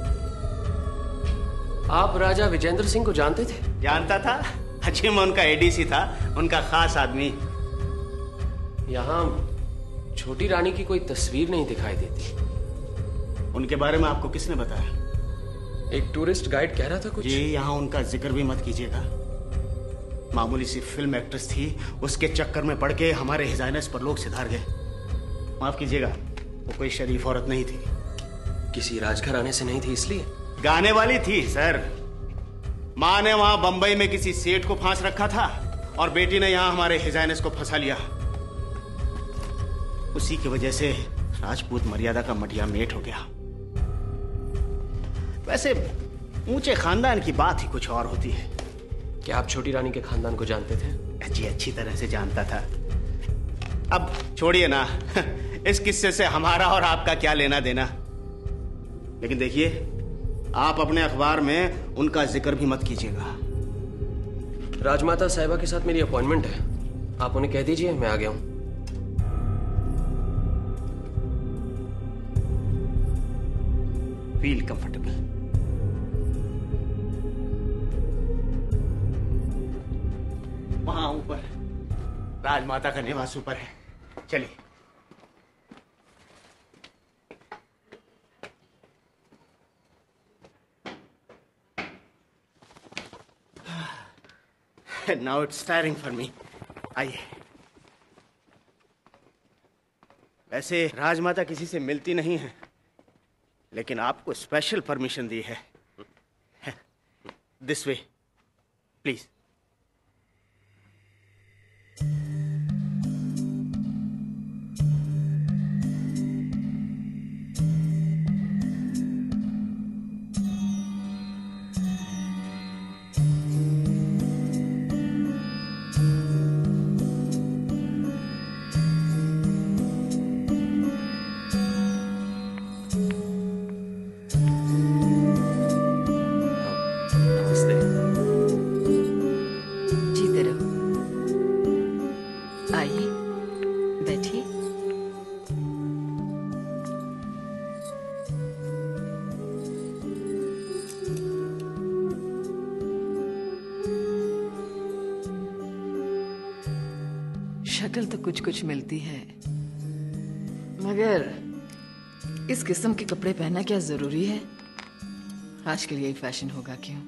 आप राजा विजेंद्र सिंह को जानते थे? जानता था, अच्छी मैं उनका एडीसी था, उनका खास आदमी। यहाँ छोटी रानी की कोई तस्वीर नहीं दिखाई देती। उनके बारे में आपको किसने बताया? एक टूरिस्ट गाइड कह रहा था कुछ। जी, यहाँ उनका जिक्र भी मत कीजिएगा। मामूली सी फिल्म एक्ट्रेस थी, उसके चक्कर में पड़ के हमारे हिजाइनस पर लोग सिधार गए। माफ कीजिएगा, वो कोई शरीफ औरत नहीं थी। किसी राजघराने से नहीं थी इसलिए? गाने वाली थी सर। माँ ने वहां बंबई में किसी सेठ को फांस रखा था और बेटी ने यहाँ हमारे हिजाइनस को फंसा लिया। उसी की वजह से राजपूत मर्यादा का मटिया मेट हो गया। वैसे ऊंचे खानदान की बात ही कुछ और होती है। क्या आप छोटी रानी के खानदान को जानते थे? जी, अच्छी तरह से जानता था। अब छोड़िए ना, इस किस्से से हमारा और आपका क्या लेना देना। लेकिन देखिए, आप अपने अखबार में उनका जिक्र भी मत कीजिएगा। राजमाता साहिबा के साथ मेरी अपॉइंटमेंट है, आप उन्हें कह दीजिए मैं आ गया हूं। Feel comfortable. वहां ऊपर राजमाता का निवास ऊपर है, चलिए। Now it's tiring for me. आइए। वैसे राजमाता किसी से मिलती नहीं है, लेकिन आपको स्पेशल परमिशन दी है। This way please. शक्ल तो कुछ कुछ मिलती है, मगर इस किस्म के कपड़े पहनना क्या जरूरी है? आजकल यही फैशन होगा क्यों?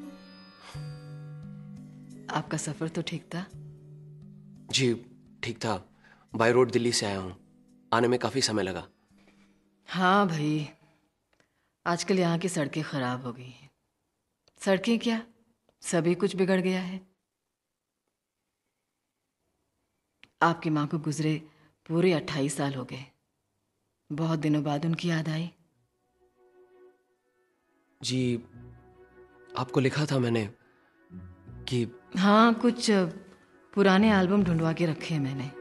आपका सफर तो ठीक था? जी ठीक था, बाय रोड दिल्ली से आया हूँ, आने में काफी समय लगा। हाँ भाई, आजकल यहाँ की सड़कें खराब हो गई हैं। सड़कें क्या, सभी कुछ बिगड़ गया है। आपकी माँ को गुजरे पूरे अट्ठाईस साल हो गए। बहुत दिनों बाद उनकी याद आई। जी आपको लिखा था मैंने कि हाँ, कुछ पुराने एल्बम ढूंढवा के रखे हैं मैंने।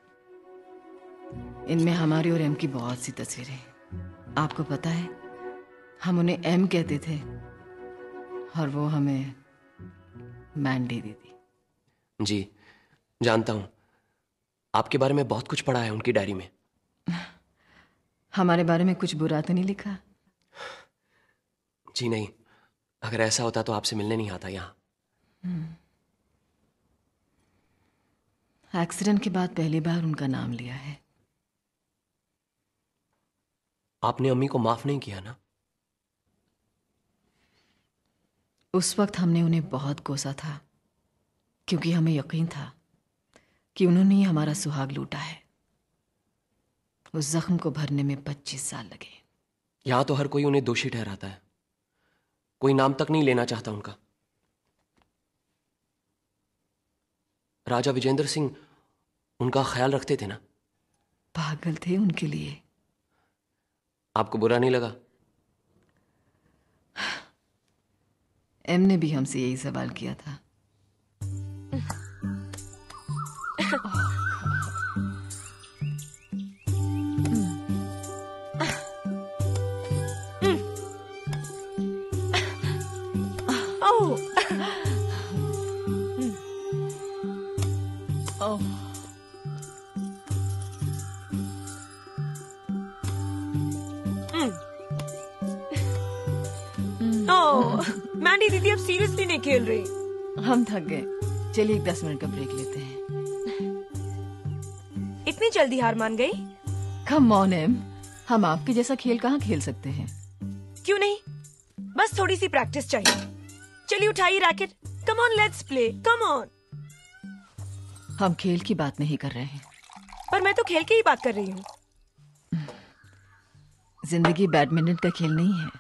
इनमें हमारी और एम की बहुत सी तस्वीरें। आपको पता है, हम उन्हें एम कहते थे और वो हमें मैंडी दी थी। जी जानता हूं, आपके बारे में बहुत कुछ पढ़ा है उनकी डायरी में। हमारे बारे में कुछ बुरा तो नहीं लिखा? जी नहीं, अगर ऐसा होता तो आपसे मिलने नहीं आता यहाँ। एक्सीडेंट के बाद पहली बार उनका नाम लिया है। आपने अम्मी को माफ नहीं किया ना? उस वक्त हमने उन्हें बहुत कोसा था, क्योंकि हमें यकीन था कि उन्होंने ही हमारा सुहाग लूटा है। उस जख्म को भरने में पच्चीस साल लगे। यहां तो हर कोई उन्हें दोषी ठहराता है, कोई नाम तक नहीं लेना चाहता उनका। राजा विजेंद्र सिंह उनका ख्याल रखते थे ना? पागल थे उनके लिए। आपको बुरा नहीं लगा? एम ने भी हमसे यही सवाल किया था। मैंडी दीदी अब सीरियसली नहीं खेल रही। हम थक गए, चलिए एक दस मिनट का ब्रेक लेते हैं। इतनी जल्दी हार मान गई? कम ऑन एम, हम आपके जैसा खेल कहाँ खेल सकते हैं? क्यों नहीं, बस थोड़ी सी प्रैक्टिस चाहिए। चलिए उठाइए racket, come on let's play, come on. हम खेल की बात नहीं कर रहे हैं। पर मैं तो खेल की ही बात कर रही हूँ। जिंदगी बैडमिंटन का खेल नहीं है।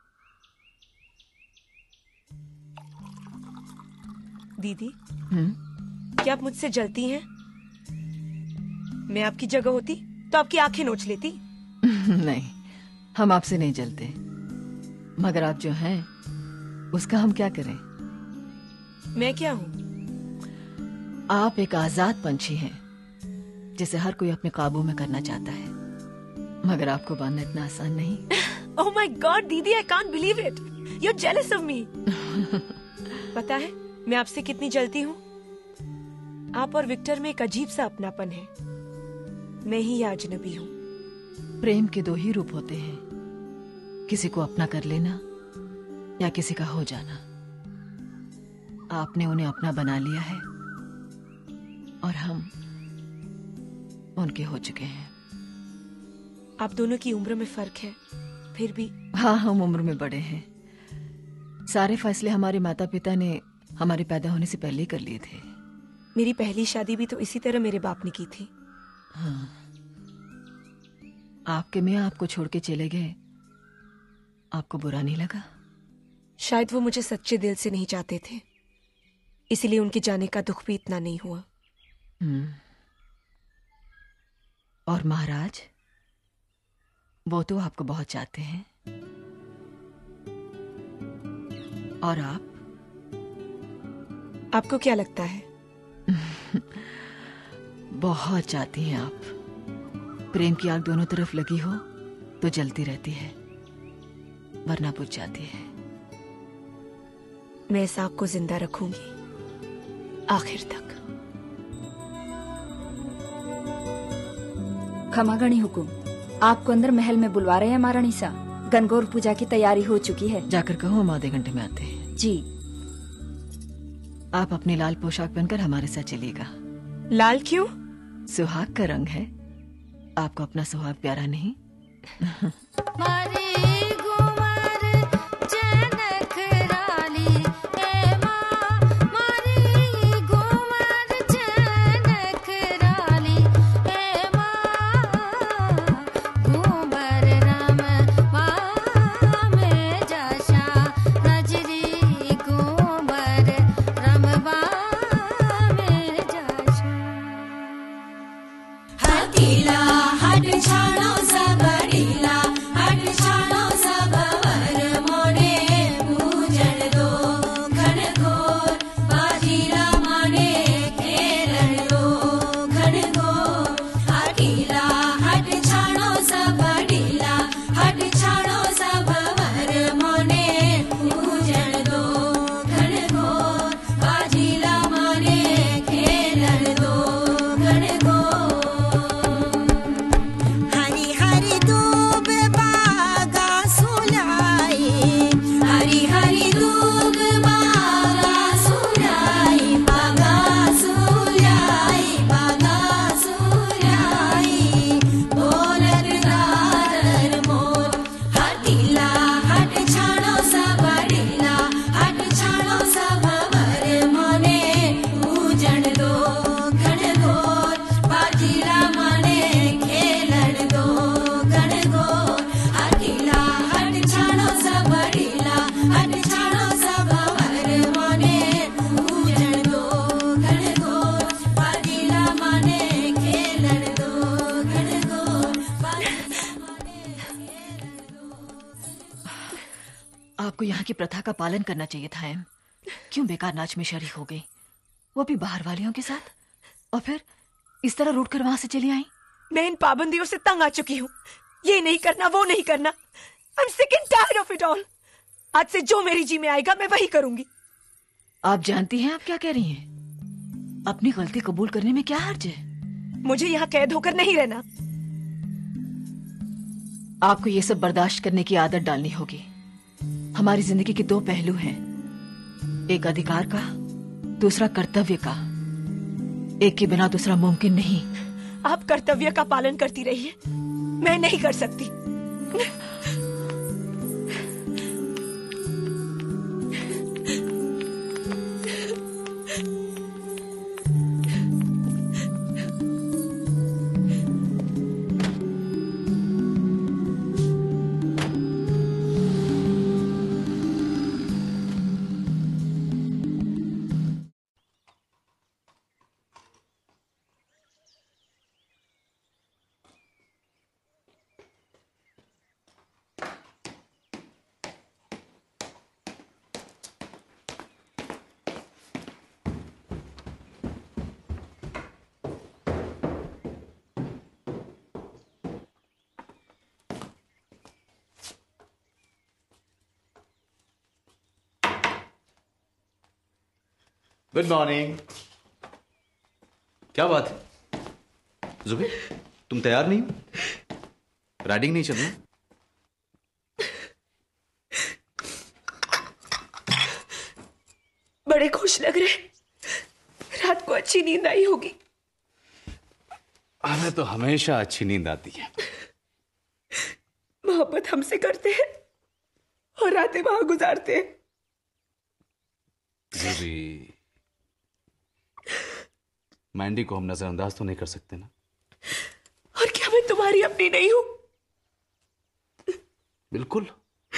दीदी, हम्म? क्या आप मुझसे जलती हैं? मैं आपकी जगह होती तो आपकी आंखें नोच लेती। नहीं, हम आपसे नहीं जलते, मगर आप जो हैं उसका हम क्या करें? मैं क्या हूँ? आप एक आजाद पंछी हैं जिसे हर कोई अपने काबू में करना चाहता है, मगर आपको बांधना इतना आसान नहीं। ओह माय गॉड दीदी, I can't believe it, you are jealous of me. पता है मैं आपसे कितनी जलती हूँ? आप और विक्टर में एक अजीब सा अपनापन है। मैं ही अजनबी हूँ। प्रेम के दो ही रूप होते हैं, किसी को अपना कर लेना या किसी का हो जाना। आपने उन्हें अपना बना लिया है और हम उनके हो चुके हैं। आप दोनों की उम्र में फर्क है, फिर भी। हाँ, हम उम्र में बड़े हैं। सारे फैसले हमारे माता पिता ने हमारे पैदा होने से पहले ही कर लिए थे। मेरी पहली शादी भी तो इसी तरह मेरे बाप ने की थी। हाँ, आपके मियाँ आपको छोड़ के चले गए, आपको बुरा नहीं लगा? शायद वो मुझे सच्चे दिल से नहीं चाहते थे, इसलिए उनके जाने का दुख भी इतना नहीं हुआ। हम्म। और महाराज, वो तो आपको बहुत चाहते हैं। और आप? आपको क्या लगता है? बहुत चाहती हैं आप। प्रेम की आग दोनों तरफ लगी हो तो जलती रहती है, वरना बुझ जाती है। मैं इस आग को जिंदा रखूंगी आखिर तक। खमागणी हुकुम, आपको अंदर महल में बुलवा रहे हैं महारानी सा। गणगौर पूजा की तैयारी हो चुकी है। जाकर कहो हम आधे घंटे में आते हैं। जी। आप अपनी लाल पोशाक पहनकर हमारे साथ चलिएगा। लाल क्यों? सुहाग का रंग है। आपको अपना सुहाग प्यारा नहीं? आपको यहाँ की प्रथा का पालन करना चाहिए था एम। क्यों बेकार नाच में शरीक हो गई, वो भी बाहर वालियों के साथ, और फिर इस तरह रूठ कर वहां से चली आई? मैं इन पाबंदियों से तंग आ चुकी हूँ। ये नहीं करना, वो नहीं करना। I'm sick and tired of it all. आज से जो मेरी जी में आएगा मैं वही करूंगी। आप जानती हैं आप क्या कह रही हैं? अपनी गलती कबूल करने में क्या हर्ज है? मुझे यहाँ कैद होकर नहीं रहना। आपको ये सब बर्दाश्त करने की आदत डालनी होगी। हमारी जिंदगी के दो पहलू हैं, एक अधिकार का, दूसरा कर्तव्य का। एक के बिना दूसरा मुमकिन नहीं। आप कर्तव्य का पालन करती रहिए, मैं नहीं कर सकती। Good morning. क्या बात है जुबी, तुम तैयार नहीं हो? राइडिंग नहीं चलना? बड़े खुश लग रहे, रात को अच्छी नींद आई होगी। हमें तो हमेशा अच्छी नींद आती है। मोहब्बत हमसे करते हैं और रातें वहां गुजारते हैं। जुबी, मैंडी को हम नजरअंदाज तो नहीं कर सकते ना? और क्या मैं तुम्हारी अपनी नहीं हूं? बिल्कुल।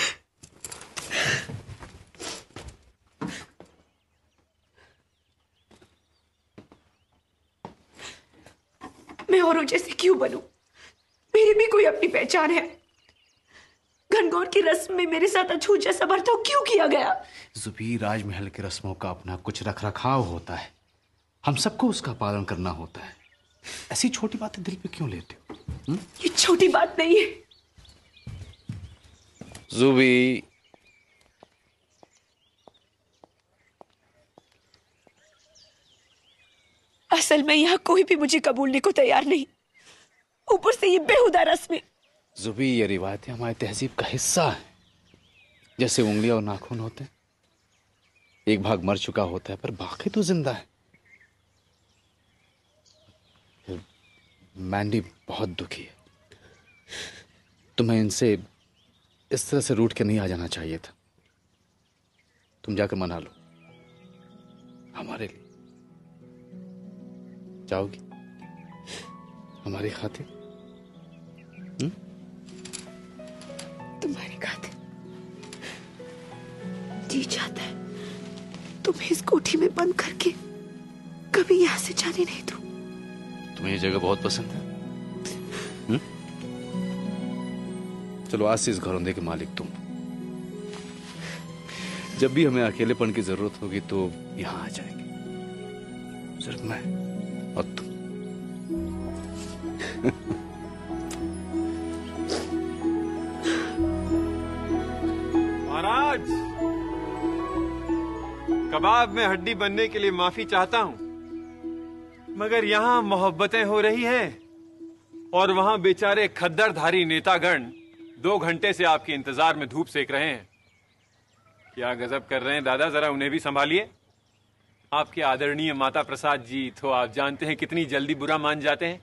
मैं औरों जैसे क्यों बनूं? मेरी भी कोई अपनी पहचान है। घनघोर की रस्म में मेरे साथ अछूत जैसा बर्ताव क्यों किया गया? जुबी, राजमहल की रस्मों का अपना कुछ रख रखाव होता है, हम सबको उसका पालन करना होता है। ऐसी छोटी बातें दिल पे क्यों लेते हो? हुँ? ये छोटी बात नहीं है। जुबी, असल में यहाँ कोई भी मुझे कबूलने को तैयार नहीं, ऊपर से ये बेहुदा रस्में। जुबी, ये रिवायतें हमारी तहजीब का हिस्सा है। जैसे उंगलियां और नाखून होते हैं, एक भाग मर चुका होता है पर बाकी तो जिंदा है। मैंडी बहुत दुखी है, तुम्हें इनसे इस तरह से रूठ के नहीं आ जाना चाहिए था। तुम जाकर मना लो हमारे लिए। जाओगी हमारी खातिर? हुँ? तुम्हारी खातिर जी चाहता है तुम्हें इस कोठी में बंद करके कभी यहां से जाने नहीं दूं। तुम्हें ये जगह बहुत पसंद है? हुँ? चलो आज से इस घरौंदे के मालिक तुम। जब भी हमें अकेलेपन की जरूरत होगी तो यहां आ जाएंगे, सिर्फ मैं और तुम। महाराज, कबाब में हड्डी बनने के लिए माफी चाहता हूं, मगर यहां मोहब्बतें हो रही हैं और वहां बेचारे खद्दरधारी नेतागण दो घंटे से आपके इंतजार में धूप सेक रहे हैं। क्या गजब कर रहे हैं दादा, जरा उन्हें भी संभालिए। आपके आदरणीय माता प्रसाद जी तो आप जानते हैं कितनी जल्दी बुरा मान जाते हैं।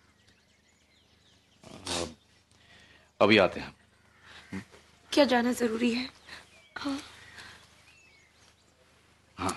अभी आते हैं। क्या जाना जरूरी है? हाँ। हाँ।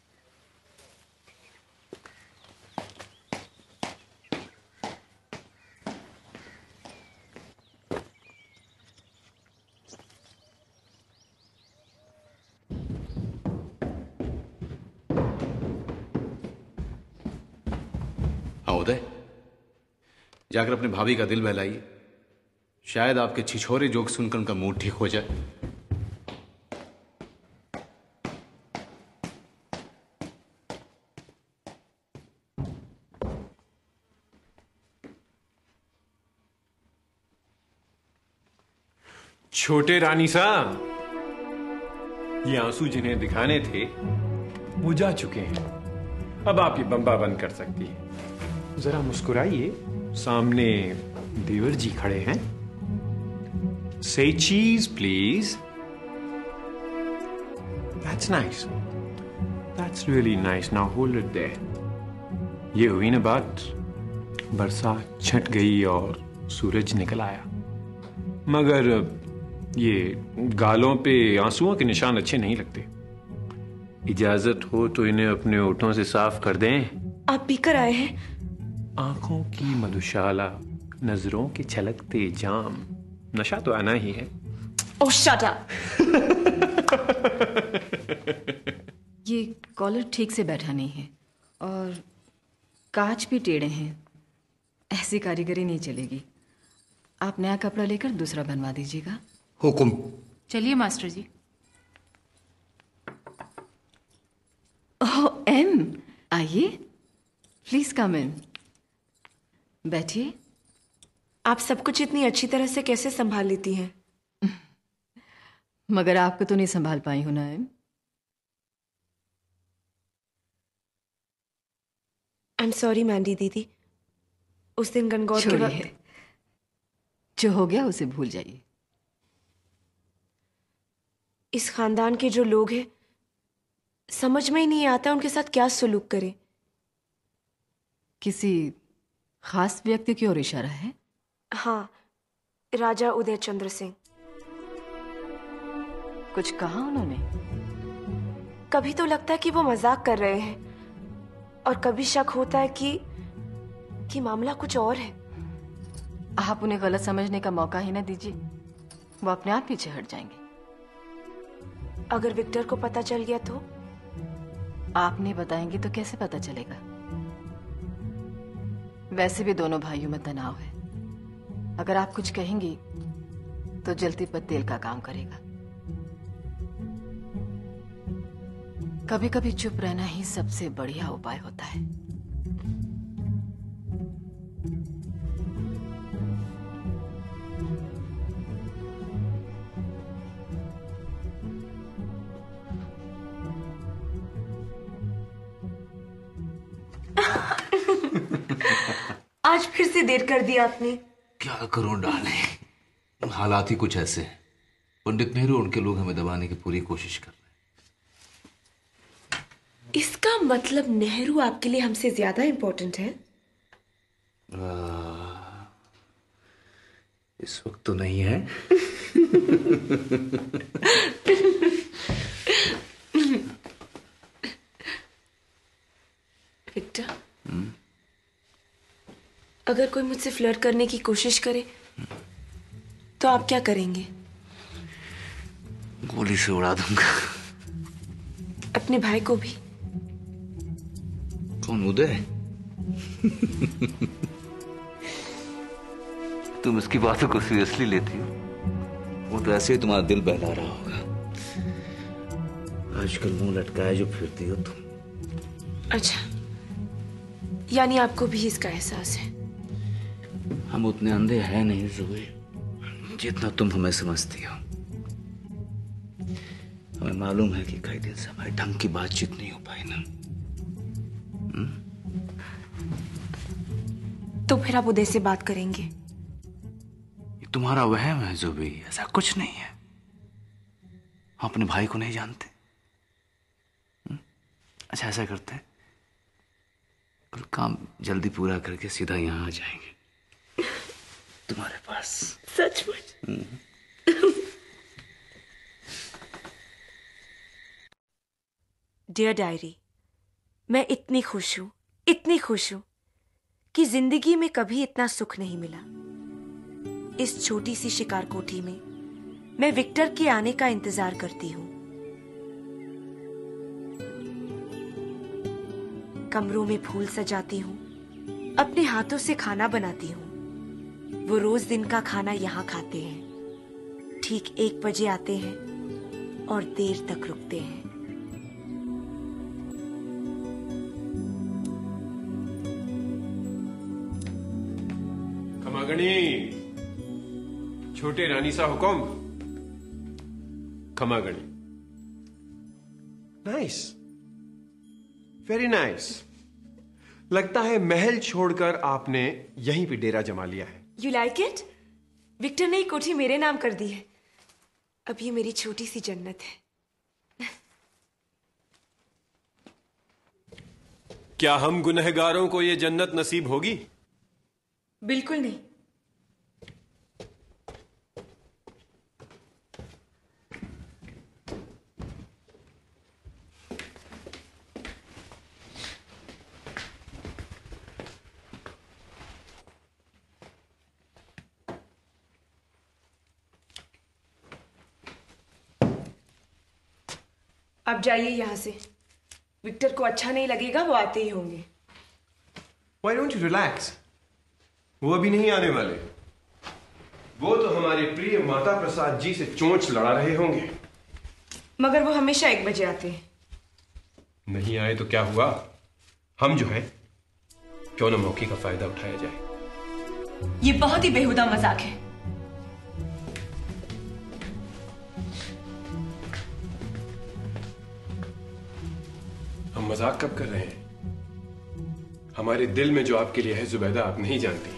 हाँ उदय, जाकर अपने भाभी का दिल बहलाइए। शायद आपके छिछोरे जोक सुनकर उनका मूड ठीक हो जाए। छोटे रानी साहब, ये आंसू जिन्हें दिखाने थे वो जा चुके हैं। अब आप ये बम्बा बंद कर सकती हैं। जरा मुस्कुराइए, सामने देवर जी खड़े हैं। Say cheese please. That's nice. That's really nice. Now hold it there. ये हुई ना बात, बरसात छट गई और सूरज निकल आया। मगर ये गालों पे आंसुओं के निशान अच्छे नहीं लगते। इजाजत हो तो इन्हें अपने होठों से साफ कर दें। आप पीकर आए हैं? आंखों की मधुशाला, नजरों के छलकते जाम, नशा तो आना ही है। Oh, shut up! ये कॉलर ठीक से बैठा नहीं है और कांच भी टेढ़े हैं। ऐसी कारीगरी नहीं चलेगी। आप नया कपड़ा लेकर दूसरा बनवा दीजिएगा। हुकुम। चलिए मास्टर जी। ओह एम, आइए, प्लीज कम इन। बैठिए। आप सब कुछ इतनी अच्छी तरह से कैसे संभाल लेती हैं? मगर आपको तो नहीं संभाल पाई हूं ना ma'am. I am sorry Mandy दीदी। उस दिन गणगौर के वक्त जो हो गया उसे भूल जाइए। इस खानदान के जो लोग हैं, समझ में ही नहीं आता उनके साथ क्या सलूक करें। किसी खास व्यक्ति की ओर इशारा है? हाँ, राजा उदय चंद्र सिंह। कुछ कहा उन्होंने? कभी तो लगता है कि वो मजाक कर रहे हैं और कभी शक होता है कि कि मामला कुछ और है। आप उन्हें गलत समझने का मौका ही ना दीजिए, वो अपने आप पीछे हट जाएंगे। अगर विक्टर को पता चल गया तो? आप नहीं बताएंगे तो कैसे पता चलेगा? वैसे भी दोनों भाइयों में तनाव है। अगर आप कुछ कहेंगी तो जलती पर तेल का काम करेगा। कभी कभी चुप रहना ही सबसे बढ़िया उपाय होता है। आज फिर से देर कर दी आपने। क्या करूं डाले, हालात ही कुछ ऐसे हैं। पंडित नेहरू और उनके लोग हमें दबाने की पूरी कोशिश कर रहे हैं। इसका मतलब नेहरू आपके लिए हमसे ज्यादा इंपॉर्टेंट है? आ, इस वक्त तो नहीं है। विक्टर, अगर कोई मुझसे फ्लर्ट करने की कोशिश करे तो आप क्या करेंगे? गोली से उड़ा दूंगा। अपने भाई को भी? कौन, उदय? तुम इसकी बातों को सीरियसली लेती हो? वो तो ऐसे ही तुम्हारा दिल बहला रहा होगा। आजकल मुंह लटकाए जो फिरती हो तुम। अच्छा, यानी आपको भी इसका एहसास है? हम उतने अंधे हैं नहीं जुबे, जितना तुम हमें समझती हो। हमें मालूम है कि कई दिन से हमारे ढंग की बातचीत नहीं हो पाई ना। तो फिर आप उदय से बात करेंगे? ये तुम्हारा वहम है जुबी, ऐसा कुछ नहीं है। हम अपने भाई को नहीं जानते। हुँ? अच्छा, ऐसा करते हैं, कल काम जल्दी पूरा करके सीधा यहां आ जाएंगे तुम्हारे पास। सचमुच? डियर डायरी, मैं इतनी खुश हूं, इतनी खुश हूं कि जिंदगी में कभी इतना सुख नहीं मिला। इस छोटी सी शिकार कोठी में मैं विक्टर के आने का इंतजार करती हूं। कमरों में फूल सजाती हूं, अपने हाथों से खाना बनाती हूं। वो रोज दिन का खाना यहाँ खाते हैं, ठीक एक बजे आते हैं और देर तक रुकते हैं। खमागणी, छोटे रानी सा हुक्म। खमागणी। Nice, very nice. लगता है महल छोड़कर आपने यहीं पे डेरा जमा लिया है। You like it? विक्टर ने ये कोठी मेरे नाम कर दी है। अब ये मेरी छोटी सी जन्नत है। क्या हम गुनहगारों को ये जन्नत नसीब होगी? बिल्कुल नहीं। अब जाइए यहाँ से। विक्टर को अच्छा नहीं लगेगा, वो आते ही होंगे। Why don't you relax? वो अभी नहीं आने वाले। वो तो हमारे प्रिय माता प्रसाद जी से चोंच लड़ा रहे होंगे। मगर वो हमेशा एक बजे आते हैं। नहीं आए तो क्या हुआ? हम जो है, क्यों ना मौके का फायदा उठाया जाए। ये बहुत ही बेहुदा मजाक है। हम मजाक कब कर रहे हैं? हमारे दिल में जो आपके लिए है जुबैदा, आप नहीं जानती।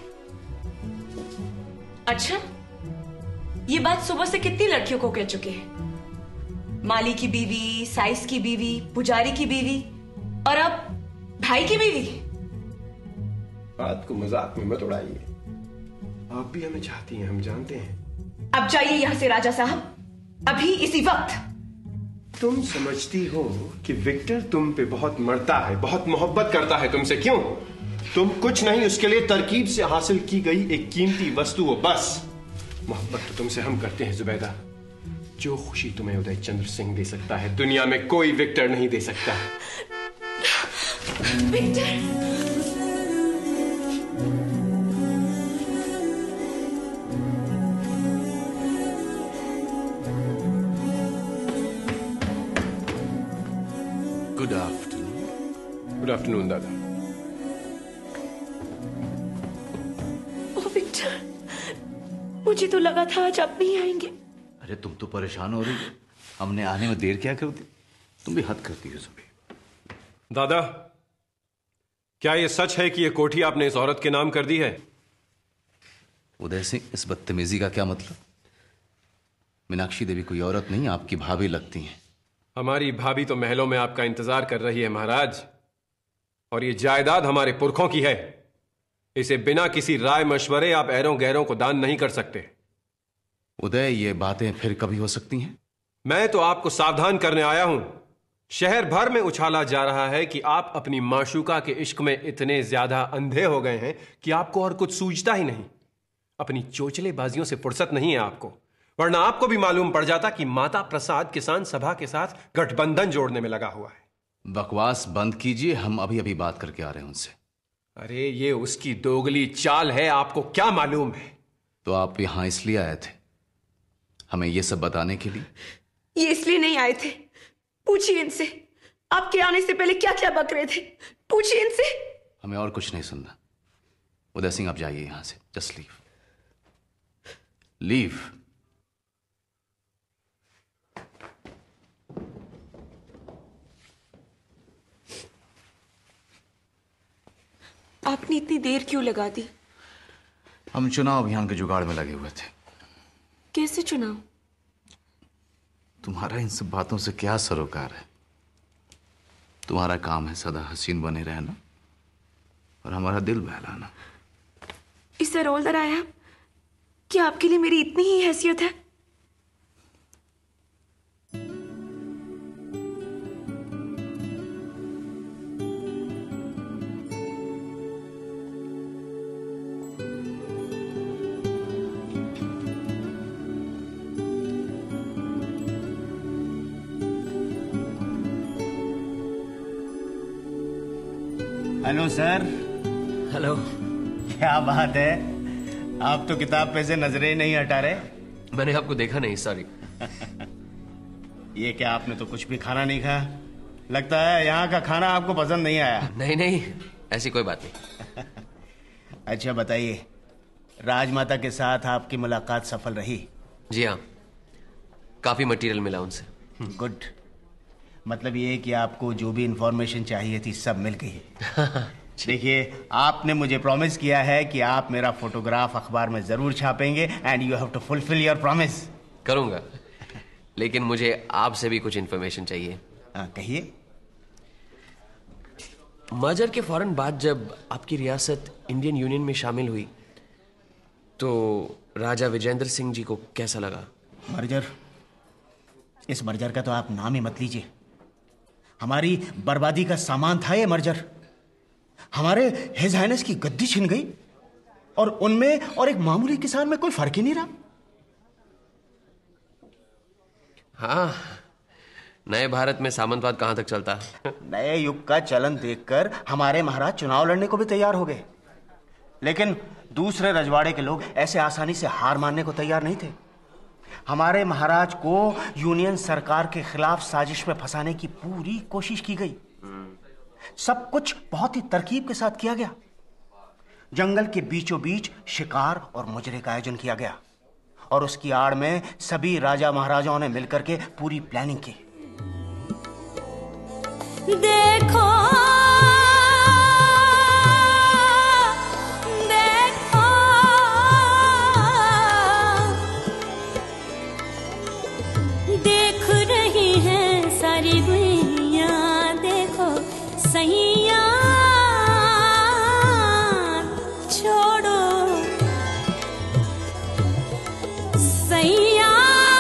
अच्छा, ये बात सुबह से कितनी लड़कियों को कह चुके हैं। माली की बीवी, साइस की बीवी, पुजारी की बीवी और अब भाई की बीवी। बात को मजाक में मत उड़ाइए। आप भी हमें चाहती हैं, हम जानते हैं। अब जाइए यहां से राजा साहब, अभी इसी वक्त। तुम समझती हो कि विक्टर तुम पे बहुत मरता है, बहुत मोहब्बत करता है तुमसे। क्यों? तुम कुछ नहीं, उसके लिए तरकीब से हासिल की गई एक कीमती वस्तु हो बस। मोहब्बत तो तुमसे हम करते हैं जुबैदा। जो खुशी तुम्हें उदय चंद्र सिंह दे सकता है, दुनिया में कोई विक्टर नहीं दे सकता। Victor, good afternoon. Good afternoon दादा। ओ विक्टर, मुझे तो लगा था आज आप नहीं आएंगे। अरे तुम तो परेशान हो रही हो, हमने आने में देर क्या कर दी? तुम भी हद करती हो सुबह। दादा, क्या यह सच है कि यह कोठी आपने इस औरत के नाम कर दी है? उदय सिंह, इस बदतमीजी का क्या मतलब? मीनाक्षी देवी कोई औरत नहीं, आपकी भाभी लगती हैं। हमारी भाभी तो महलों में आपका इंतजार कर रही है महाराज, और ये जायदाद हमारे पुरखों की है। इसे बिना किसी राय मशवरे आप ऐरों गैरों को दान नहीं कर सकते। उदय, ये बातें फिर कभी हो सकती हैं? मैं तो आपको सावधान करने आया हूं। शहर भर में उछाला जा रहा है कि आप अपनी माशूका के इश्क में इतने ज्यादा अंधे हो गए हैं कि आपको और कुछ सूझता ही नहीं। अपनी चोचले बाजियों से फुर्सत नहीं है आपको, वरना आपको भी मालूम पड़ जाता कि माता प्रसाद किसान सभा के साथ गठबंधन जोड़ने में लगा हुआ है। बकवास बंद कीजिए, हम अभी अभी बात करके आ रहे हैं उनसे। अरे ये उसकी दोगली चाल है, आपको क्या मालूम है? तो आप यहां इसलिए आए थे, हमें यह सब बताने के लिए? ये इसलिए नहीं आए थे। पूछिए इनसे, आपके आने से पहले क्या क्या बक रहे थे। पूछिए इनसे। हमें और कुछ नहीं सुनना। उदय सिंह, आप जाइए यहां से। Just leave, leave. आपने इतनी देर क्यों लगा दी? हम चुनाव अभियान के जुगाड़ में लगे हुए थे। कैसे चुनाव? तुम्हारा इन सब बातों से क्या सरोकार है? तुम्हारा काम है सदा हसीन बने रहना और हमारा दिल बहलाना। इससे रोल दर आया कि आपके लिए मेरी इतनी ही हैसियत है? Hello sir. हेलो। क्या बात है, आप तो किताब पे से नजरें नहीं हटा रहे। मैंने आपको देखा नहीं, सॉरी। ये क्या, आपने तो कुछ भी खाना नहीं खाया? लगता है यहाँ का खाना आपको पसंद नहीं आया। नहीं नहीं, ऐसी कोई बात नहीं। अच्छा बताइए, राजमाता के साथ आपकी मुलाकात सफल रही? जी हाँ, काफी मटेरियल मिला उनसे। गुड। मतलब ये कि आपको जो भी इंफॉर्मेशन चाहिए थी सब मिल गई। देखिए, आपने मुझे प्रॉमिस किया है कि आप मेरा फोटोग्राफ अखबार में जरूर छापेंगे and you have to fulfil your promise. करूंगा, लेकिन मुझे आपसे भी कुछ इंफॉर्मेशन चाहिए। हाँ, कहिए। मर्जर के फौरन बाद जब आपकी रियासत इंडियन यूनियन में शामिल हुई तो राजा विजेंद्र सिंह जी को कैसा लगा? मर्जर, इस मर्जर का तो आप नाम ही मत लीजिए। हमारी बर्बादी का सामान था ये मर्जर। हमारे हिज हाइनेस की गद्दी छिन गई और उनमें और एक मामूली किसान में कोई फर्क ही नहीं रहा। हाँ, नए भारत में सामंतवाद कहां तक चलता है? नए युग का चलन देखकर हमारे महाराज चुनाव लड़ने को भी तैयार हो गए, लेकिन दूसरे रजवाड़े के लोग ऐसे आसानी से हार मानने को तैयार नहीं थे। हमारे महाराज को यूनियन सरकार के खिलाफ साजिश में फंसाने की पूरी कोशिश की गई। सब कुछ बहुत ही तरकीब के साथ किया गया। जंगल के बीचों बीच शिकार और मुजरे का आयोजन किया गया और उसकी आड़ में सभी राजा महाराजाओं ने मिलकर के पूरी प्लानिंग की। देखो देखो देख रही है सारी दुनिया, देखो सैया छोड़ो सैया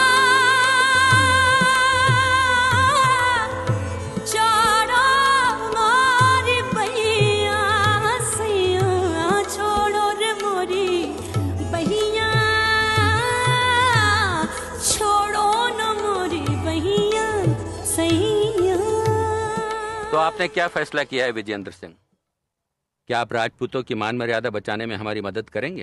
तो आपने क्या फैसला किया है विजेंद्र सिंह? क्या आप राजपूतों की मान मर्यादा बचाने में हमारी मदद करेंगे?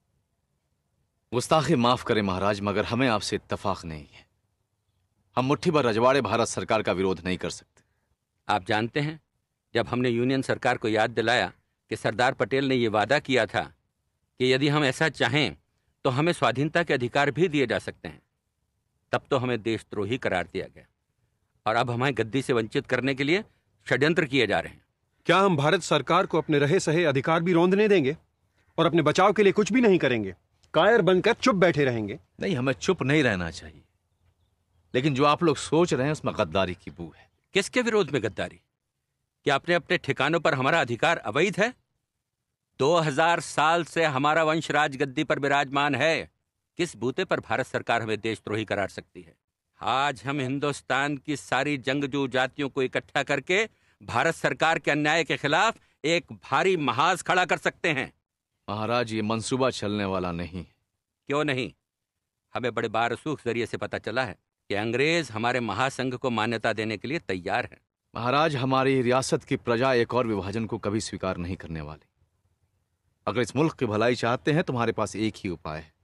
गुस्ताखी माफ करें महाराज, मगर हमें आपसे इत्तफाक नहीं है। हम मुट्ठी भर रजवाड़े भारत सरकार का विरोध नहीं कर सकते। आप जानते हैं, जब हमने यूनियन सरकार को याद दिलाया कि सरदार पटेल ने यह वादा किया था कि यदि हम ऐसा चाहें तो हमें स्वाधीनता के अधिकार भी दिए जा सकते हैं, तब तो हमें देशद्रोही करार दिया गया और अब हमें गद्दी से वंचित करने के लिए षड्यंत्र किए जा रहे हैं। क्या हम भारत सरकार को अपने रहे सहे अधिकार भी रौंदने देंगे और अपने बचाव के लिए कुछ भी नहीं करेंगे? कायर बनकर चुप बैठे रहेंगे? नहीं, हमें चुप नहीं रहना चाहिए, लेकिन जो आप लोग सोच रहे हैं उसमें गद्दारी की बू है। किसके विरोध में गद्दारी? क्या अपने अपने ठिकानों पर हमारा अधिकार अवैध है? दो हजार साल से हमारा वंश राज गद्दी पर विराजमान है। किस बूते पर भारत सरकार हमें देशद्रोही करार सकती है? आज हम हिंदुस्तान की सारी जंगजू जातियों को इकट्ठा करके भारत सरकार के अन्याय के खिलाफ एक भारी महाज खड़ा कर सकते हैं। महाराज, ये मंसूबा चलने वाला नहीं। क्यों नहीं? हमें बड़े बारसूख जरिए से पता चला है कि अंग्रेज हमारे महासंघ को मान्यता देने के लिए तैयार है। महाराज, हमारी रियासत की प्रजा एक और विभाजन को कभी स्वीकार नहीं करने वाली। अगर इस मुल्क की भलाई चाहते हैं, तुम्हारे पास एक ही उपाय है,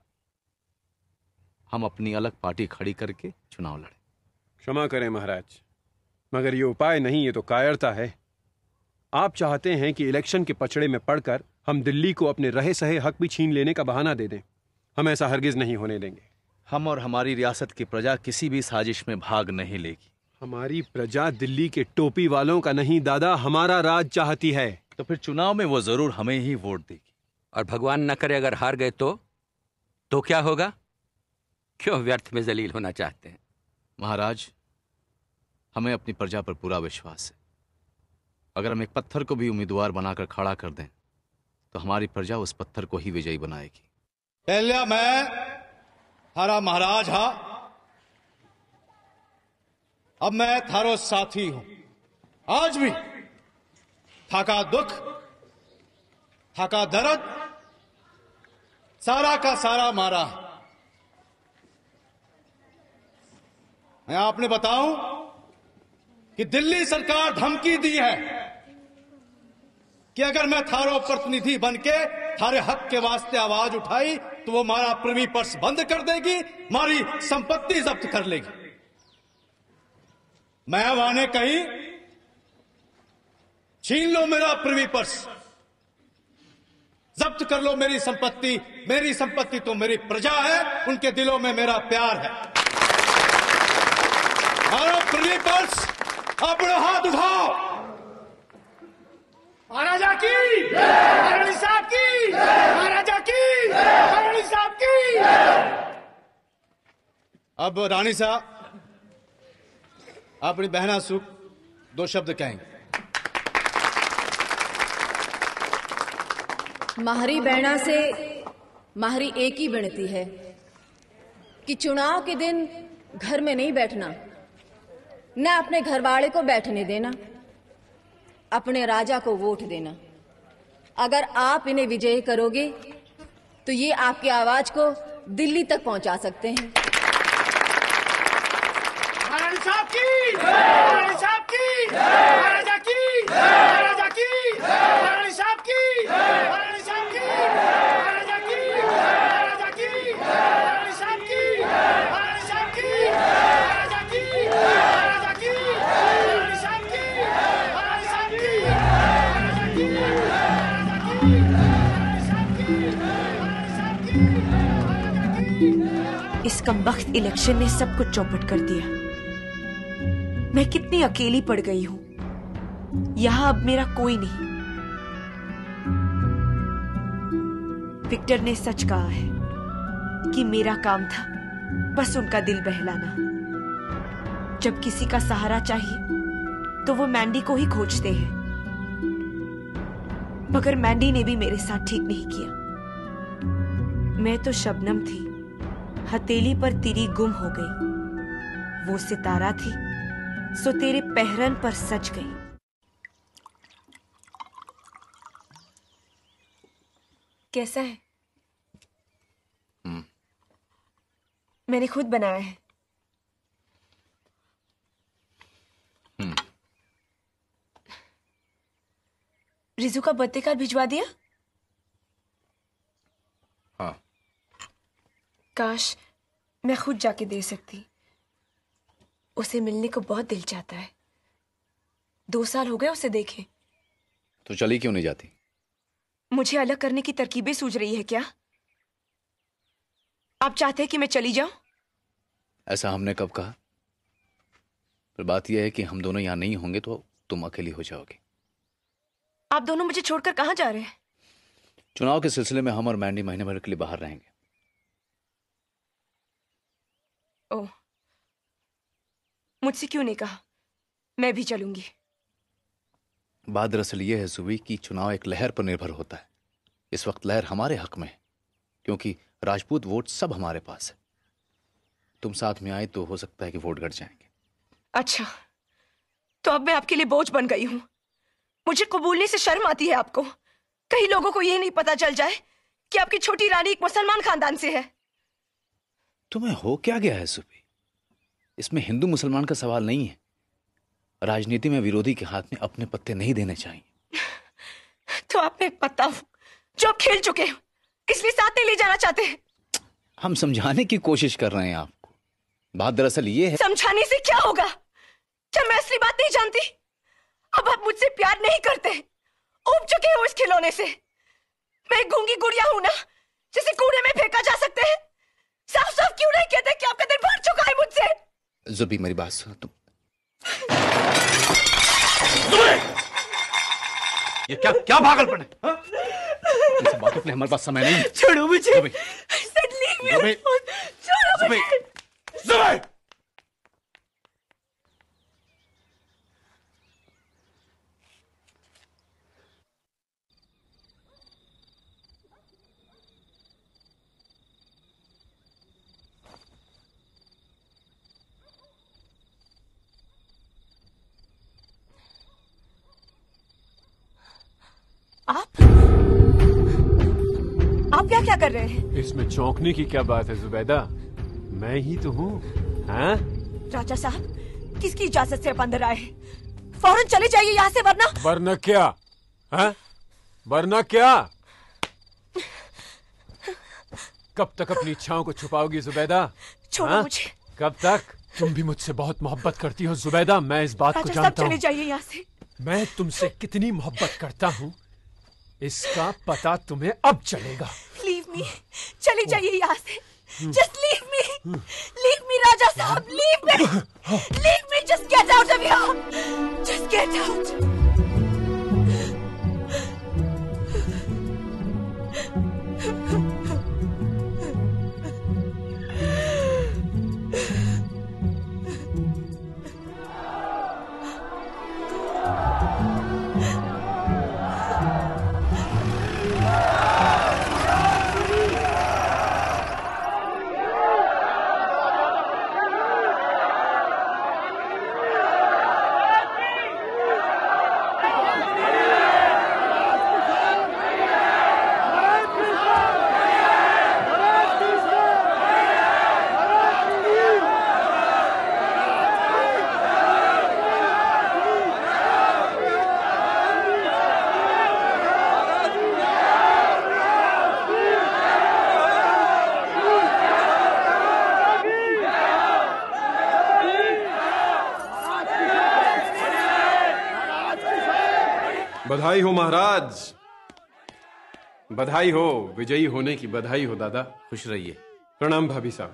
हम अपनी अलग पार्टी खड़ी करके चुनाव लड़ें। क्षमा करें महाराज, मगर ये उपाय नहीं, ये तो कायरता है। आप चाहते हैं कि इलेक्शन के पचड़े में पड़कर हम दिल्ली को अपने रहे सहे हक भी छीन लेने का बहाना दे दें। हम ऐसा हरगिज नहीं होने देंगे। हम और हमारी रियासत की प्रजा किसी भी साजिश में भाग नहीं लेगी। हमारी प्रजा दिल्ली के टोपी वालों का नहीं दादा, हमारा राज चाहती है। तो फिर चुनाव में वो जरूर हमें ही वोट देगी। और भगवान न करे अगर हार गए तो तो क्या होगा? क्यों व्यर्थ में जलील होना चाहते हैं? महाराज, हमें अपनी प्रजा पर पूरा विश्वास है। अगर हम एक पत्थर को भी उम्मीदवार बनाकर खड़ा कर दें तो हमारी प्रजा उस पत्थर को ही विजयी बनाएगी। पहले मैं थारा महाराज हा, अब मैं थारो साथी हूं। आज भी थाका दुख, थाका दर्द सारा का सारा मारा। मैं आपने बताऊं कि दिल्ली सरकार धमकी दी है कि अगर मैं थारो प्रतिनिधि बनके थारे हक के वास्ते आवाज उठाई तो वो हमारा प्रिवी पर्स बंद कर देगी, हमारी संपत्ति जब्त कर लेगी। मैं वाने कहीं छीन लो मेरा प्रिवी पर्स, जब्त कर लो मेरी संपत्ति। मेरी संपत्ति तो मेरी प्रजा है, उनके दिलों में मेरा प्यार है। मारो प्रिवी पर्स, अपना हाथ उठाओ। महाराजा की, महारानी साहब की, महाराजा की, महारानी साहब की। अब रानी साहब अपनी बहना सुख दो शब्द कहेंगे। माहरी बहना से माहरी एक ही विनती है कि चुनाव के दिन घर में नहीं बैठना, न अपने घरवाले को बैठने देना, अपने राजा को वोट देना। अगर आप इन्हें विजयी करोगे तो ये आपकी आवाज को दिल्ली तक पहुंचा सकते हैं। महारानी साहब की, महारानी साहब की, महाराजा की, महाराजा की, महारानी साहब की, महारानी साहब की, महाराजा की, महाराजा की, महारानी साहब की, महारानी साहब की, महाराजा की, महाराजा की, महारानी साहब की, महारानी साहब की, महाराजा की, इस कमबख्त इलेक्शन ने सब कुछ चौपट कर दिया। मैं कितनी अकेली पड़ गई हूं। यहां अब मेरा कोई नहीं। विक्टर ने सच कहा है कि मेरा काम था बस उनका दिल बहलाना। जब किसी का सहारा चाहिए तो वो मैंडी को ही खोजते हैं, मगर मैंडी ने भी मेरे साथ ठीक नहीं किया। मैं तो शबनम थी, हथेली पर तिरी गुम हो गई। वो सितारा थी सो तेरे पहरन पर सज गई। कैसा है? मैंने खुद बनाया है। रिजू का बर्थडे कार्ड भिजवा दिया? हाँ। काश मैं खुद जाके दे सकती। उसे मिलने को बहुत दिल चाहता है। दो साल हो गए उसे देखे। तो चली क्यों नहीं जाती? मुझे अलग करने की तरकीबें सूझ रही है क्या? आप चाहते हैं कि मैं चली जाऊं? ऐसा हमने कब कहा? पर बात यह है कि हम दोनों यहां नहीं होंगे तो तुम अकेली हो जाओगी। आप दोनों मुझे छोड़कर कहां जा रहे हैं? चुनाव के सिलसिले में हम और मैंडी महीने भर के लिए बाहर रहेंगे। ओह, मुझसे क्यों नहीं कहा? मैं भी चलूंगी। बात दरअसल यह है जुबी कि चुनाव एक लहर पर निर्भर होता है। इस वक्त लहर हमारे हक में है क्योंकि राजपूत वोट सब हमारे पास है। तुम साथ में आए तो हो सकता है कि वोट घट जाएंगे। अच्छा, तो अब मैं आपके लिए बोझ बन गई हूं। मुझे कबूलने से शर्म आती है आपको। कई लोगों को यह नहीं पता चल जाए कि आपकी छोटी रानी एक मुसलमान खानदान से है। तुम्हें हो क्या गया है सुबी? इसमें हिंदू मुसलमान का सवाल नहीं है। राजनीति में विरोधी के हाथ में अपने पत्ते नहीं देने चाहिए। तो आप में एक पत्ता हूं जो आप खेल चुके हो, इसलिए साथ नहीं ले जाना चाहते हैं। हम समझाने की कोशिश कर रहे हैं आपको। बात दरअसल ये है। समझाने से क्या होगा? क्या मैं असली बात नहीं जानती? अब आप मुझसे प्यार नहीं करते, ऊब चुके हो इस खिलौने से। मैं गूंगी गुड़िया हूं ना, जिसे कूड़े में फेंका जा सकता है। साफ साफ क्यों नहीं कहते कि आपका दिल भर चुका है मुझसे? जुबी मेरी बात सुनो तुम। ये क्या क्या पागलपन है? इस बातों के लिए हमारे पास समय नहीं है। छोड़ो मुझे। जुबी, जुबी, छोड़ो मुझे। जुबी, आप आप क्या क्या कर रहे हैं? इसमें चौंकने की क्या बात है जुबैदा? मैं ही तो हूँ। हाँ? राजा साहब, किसकी इजाजत से आप अंदर आए? फौरन चले जाइए यहाँ से, वरना वरना क्या? हाँ? वरना क्या? कब तक अपनी इच्छाओं को छुपाओगी जुबैदा? छोड़ो हाँ? मुझे। कब तक? तुम भी मुझसे बहुत मोहब्बत करती हो जुबैदा, मैं इस बात को राजा साहब, जानता हूँ। चले जाइए यहाँ से। मैं तुमसे कितनी मोहब्बत करता हूँ इसका पता तुम्हें अब चलेगा। लीव मी, चली जाइए यहाँ से। Just leave me, leave me राजा साहब, leave me, leave me, just get out of here, just get out. बधाई हो महाराज, बधाई हो, विजयी होने की बधाई हो दादा। खुश रहिए। प्रणाम भाभी साहब।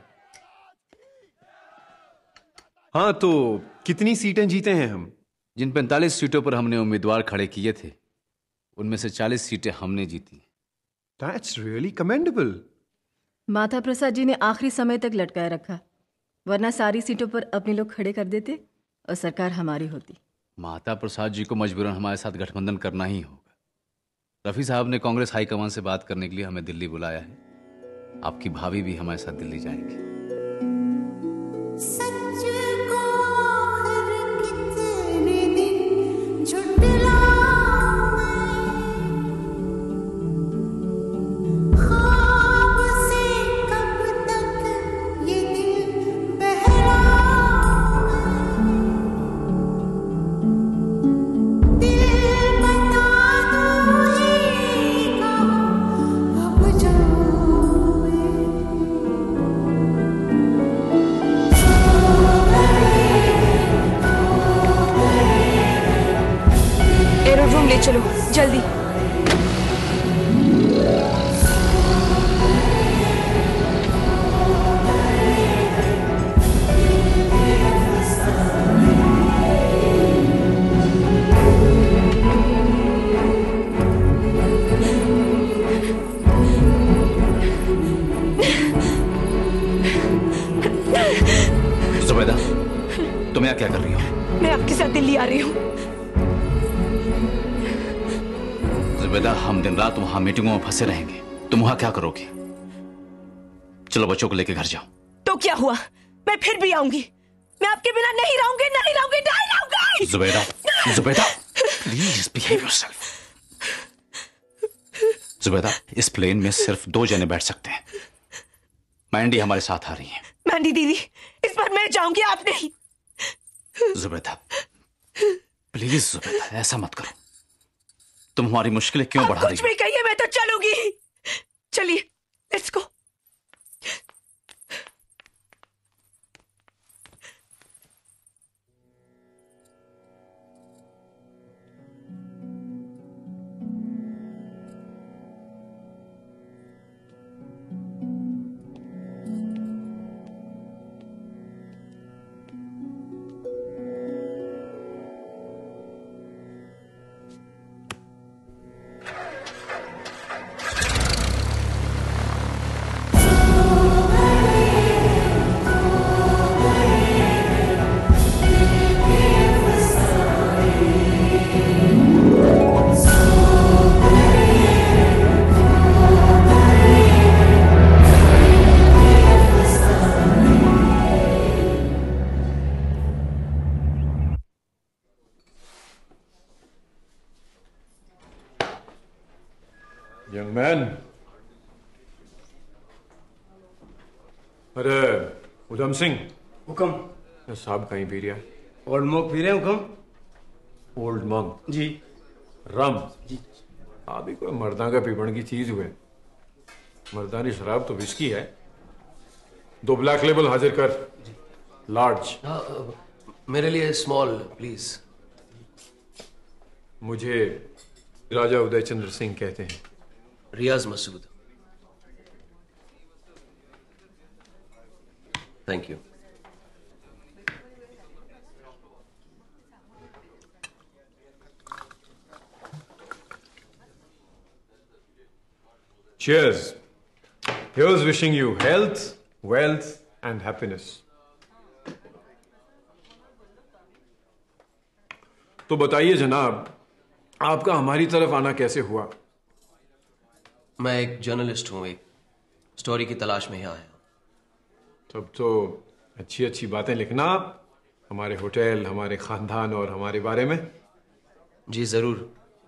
हाँ, तो कितनी सीटें जीते हैं हम? जिन पैंतालीस सीटों पर हमने उम्मीदवार खड़े किए थे, उनमें से चालीस सीटें हमने जीती। That's really commendable. Mata Prasad ji ने आखिरी समय तक लटकाए रखा, वरना सारी सीटों पर अपने लोग खड़े कर देते और सरकार हमारी होती। माता प्रसाद जी को मजबूरन हमारे साथ गठबंधन करना ही होगा। रफी साहब ने कांग्रेस हाईकमान से बात करने के लिए हमें दिल्ली बुलाया है। आपकी भाभी भी हमारे साथ दिल्ली जाएंगी। सच को हर कितने दिन झुठलाऊं मैं, ख्वाब से कब तक ये दिल बहलाऊं मैं, दिल बता दो ही कहाँ अब जाऊं मैं। एरोड्रोम ले चलो जल्दी। जुबैदा, तुम यहाँ क्या कर रही हो? मैं आपके साथ दिल्ली आ रही हूँ। जुबैदा, हम दिन रात वहां मीटिंगों में फंसे रहेंगे, तुम वहां क्या करोगे? चलो बच्चों को लेकर घर जाओ। तो क्या हुआ, मैं फिर भी आऊंगी। मैं आपके बिना नहीं रहूंगी, नहीं रहूंगी, नहीं रहूंगी। Zubaida, Zubaida, please behave yourself. Zubaida, इस प्लेन में सिर्फ दो जने बैठ सकते हैं। मैंडी हमारे साथ आ रही है। मैंडी दीदी, इस बार मैं जाऊंगी, आप नहीं। जुबैदा, प्लीज जुबैदा, ऐसा मत करो। तुम हमारी मुश्किलें क्यों बढ़ा रही हो? कुछ भी कहिए, मैं तो चलूंगी। चलिए, लेट्स गो। यंग मैन, अरे उधम सिंह, हुक्म। साहब कहीं पी रहा है? ओल्ड मॉक पी रहे हैं हुक्म। Old Monk ji. Rum ji. अभी कोई मर्दा का पीपण की चीज हुए। मर्दानी शराब तो विस्की है। दो ब्लैक लेबल हाजिर कर। लार्ज। मेरे लिए स्मॉल प्लीज। मुझे राजा उदय चंद्र सिंह कहते हैं। Riyaz Masood. Thank you. Cheers. Here's wishing you health, wealth and happiness. तो बताइए जनाब, आपका हमारी तरफ आना कैसे हुआ? मैं एक जर्नलिस्ट हूं, एक स्टोरी की तलाश में यहाँ आया। तब तो अच्छी अच्छी बातें लिखना आप, हमारे होटल, हमारे खानदान और हमारे बारे में। जी जरूर।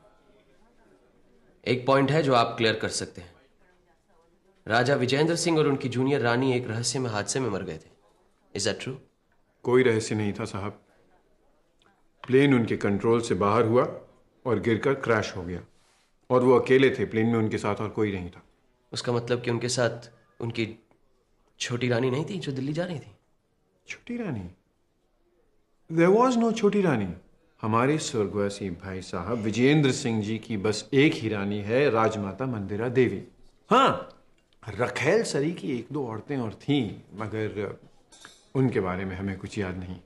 एक पॉइंट है जो आप क्लियर कर सकते हैं। राजा विजेंद्र सिंह और उनकी जूनियर रानी एक रहस्य में हादसे में मर गए थे। Is that true? कोई रहस्य नहीं था साहब। प्लेन उनके कंट्रोल से बाहर हुआ और गिरकर क्रैश हो गया, और वो अकेले थे प्लेन में, उनके साथ और कोई नहीं था। उसका मतलब कि उनके साथ उनकी छोटी रानी नहीं थी जो दिल्ली जा रही थी? छोटी रानी? There was no छोटी रानी। हमारे स्वर्गवासी भाई साहब विजेंद्र सिंह जी की बस एक ही रानी है, राजमाता मंदिरा देवी। हाँ, रखेल सरी की एक दो औरतें और थीं, मगर उनके बारे में हमें कुछ याद नहीं।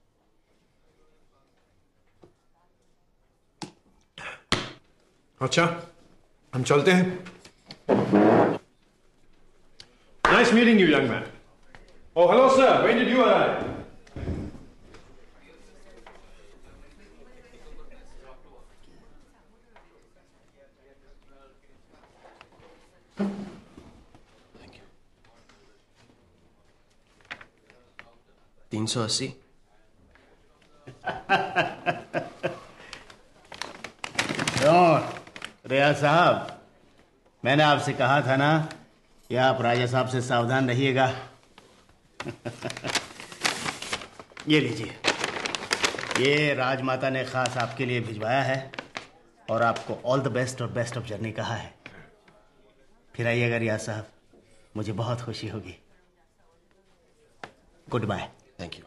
अच्छा, हम चलते हैं। Nice meeting you, young man. Oh, hello, sir. When did you arrive? तीन सौ अस्सी। रियाज साहब, मैंने आपसे कहा था ना कि आप राजा साहब से सावधान रहिएगा। ये लीजिए, ये राजमाता ने खास आपके लिए भिजवाया है और आपको ऑल द बेस्ट और बेस्ट ऑफ जर्नी कहा है। फिर आइएगा रियाज साहब, मुझे बहुत खुशी होगी। Goodbye. Thank you.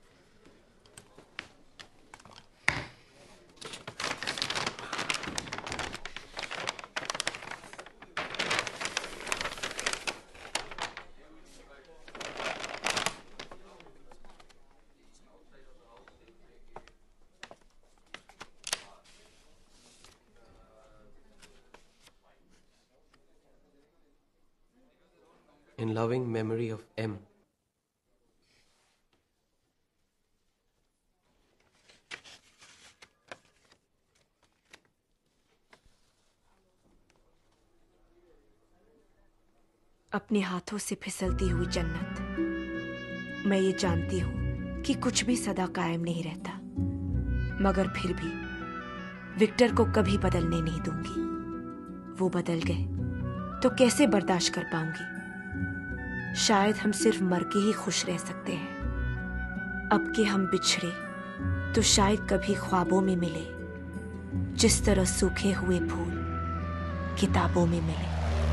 In loving memory of M. अपने हाथों से फिसलती हुई जन्नत। मैं ये जानती हूं कि कुछ भी सदा कायम नहीं रहता, मगर फिर भी विक्टर को कभी बदलने नहीं दूंगी। वो बदल गए तो कैसे बर्दाश्त कर पाऊंगी? शायद हम सिर्फ मर के ही खुश रह सकते हैं। अब के हम बिछड़े तो शायद कभी ख्वाबों में मिले, जिस तरह सूखे हुए फूल किताबों में मिले।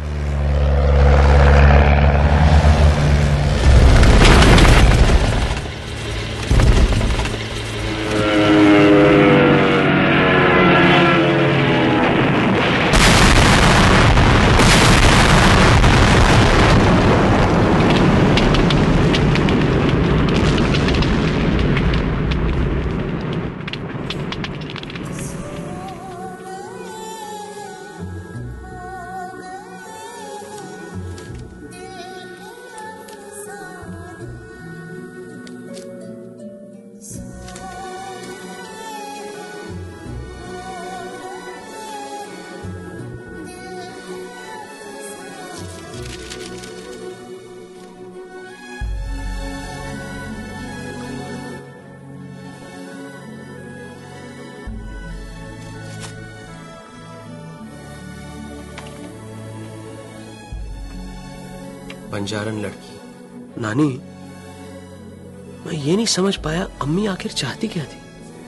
बंजारन लड़की। नानी, मैं ये नहीं समझ पाया अम्मी आखिर चाहती क्या थी।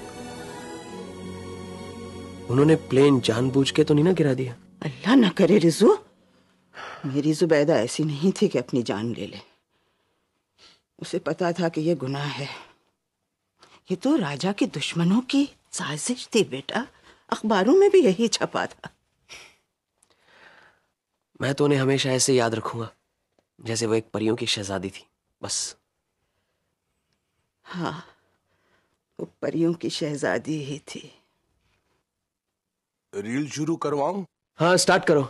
उन्होंने प्लेन जानबूझ के तो नहीं ना गिरा दिया? अल्लाह ना करे रिजू, मेरी जुबैदा ऐसी नहीं थी कि अपनी जान ले ले। उसे पता था कि ये गुनाह है। ये तो राजा के दुश्मनों की साजिश थी बेटा, अखबारों में भी यही छपा था। मैं तो उन्हें हमेशा ऐसे याद रखूंगा जैसे वो एक परियों की शहजादी थी, बस। हाँ, वो परियों की शहजादी ही थी। रील शुरू करवाऊं? हाँ, स्टार्ट करो।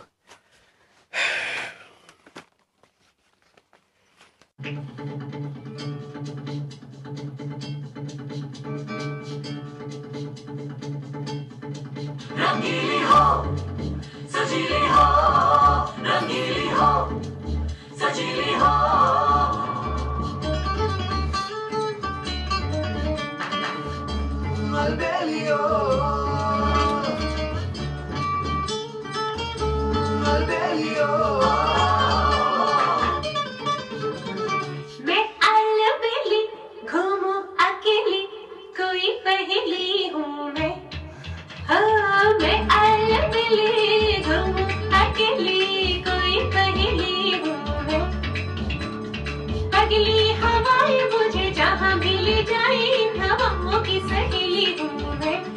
रंगीली हो, सजीली हो, रंगीली हो, सजीली हो। अलबेलियो, अलबेलियो। मैं अलबेली घूमूं अकेली, कोई पहेली हूँ मैं। हाँ, मैं अलबेली घूमूं अकेली, कोई पहेली हूँ मैं। अगली हवाएं मुझे जहाँ भी ले जाए, हवाओं की सहेली हूँ मैं।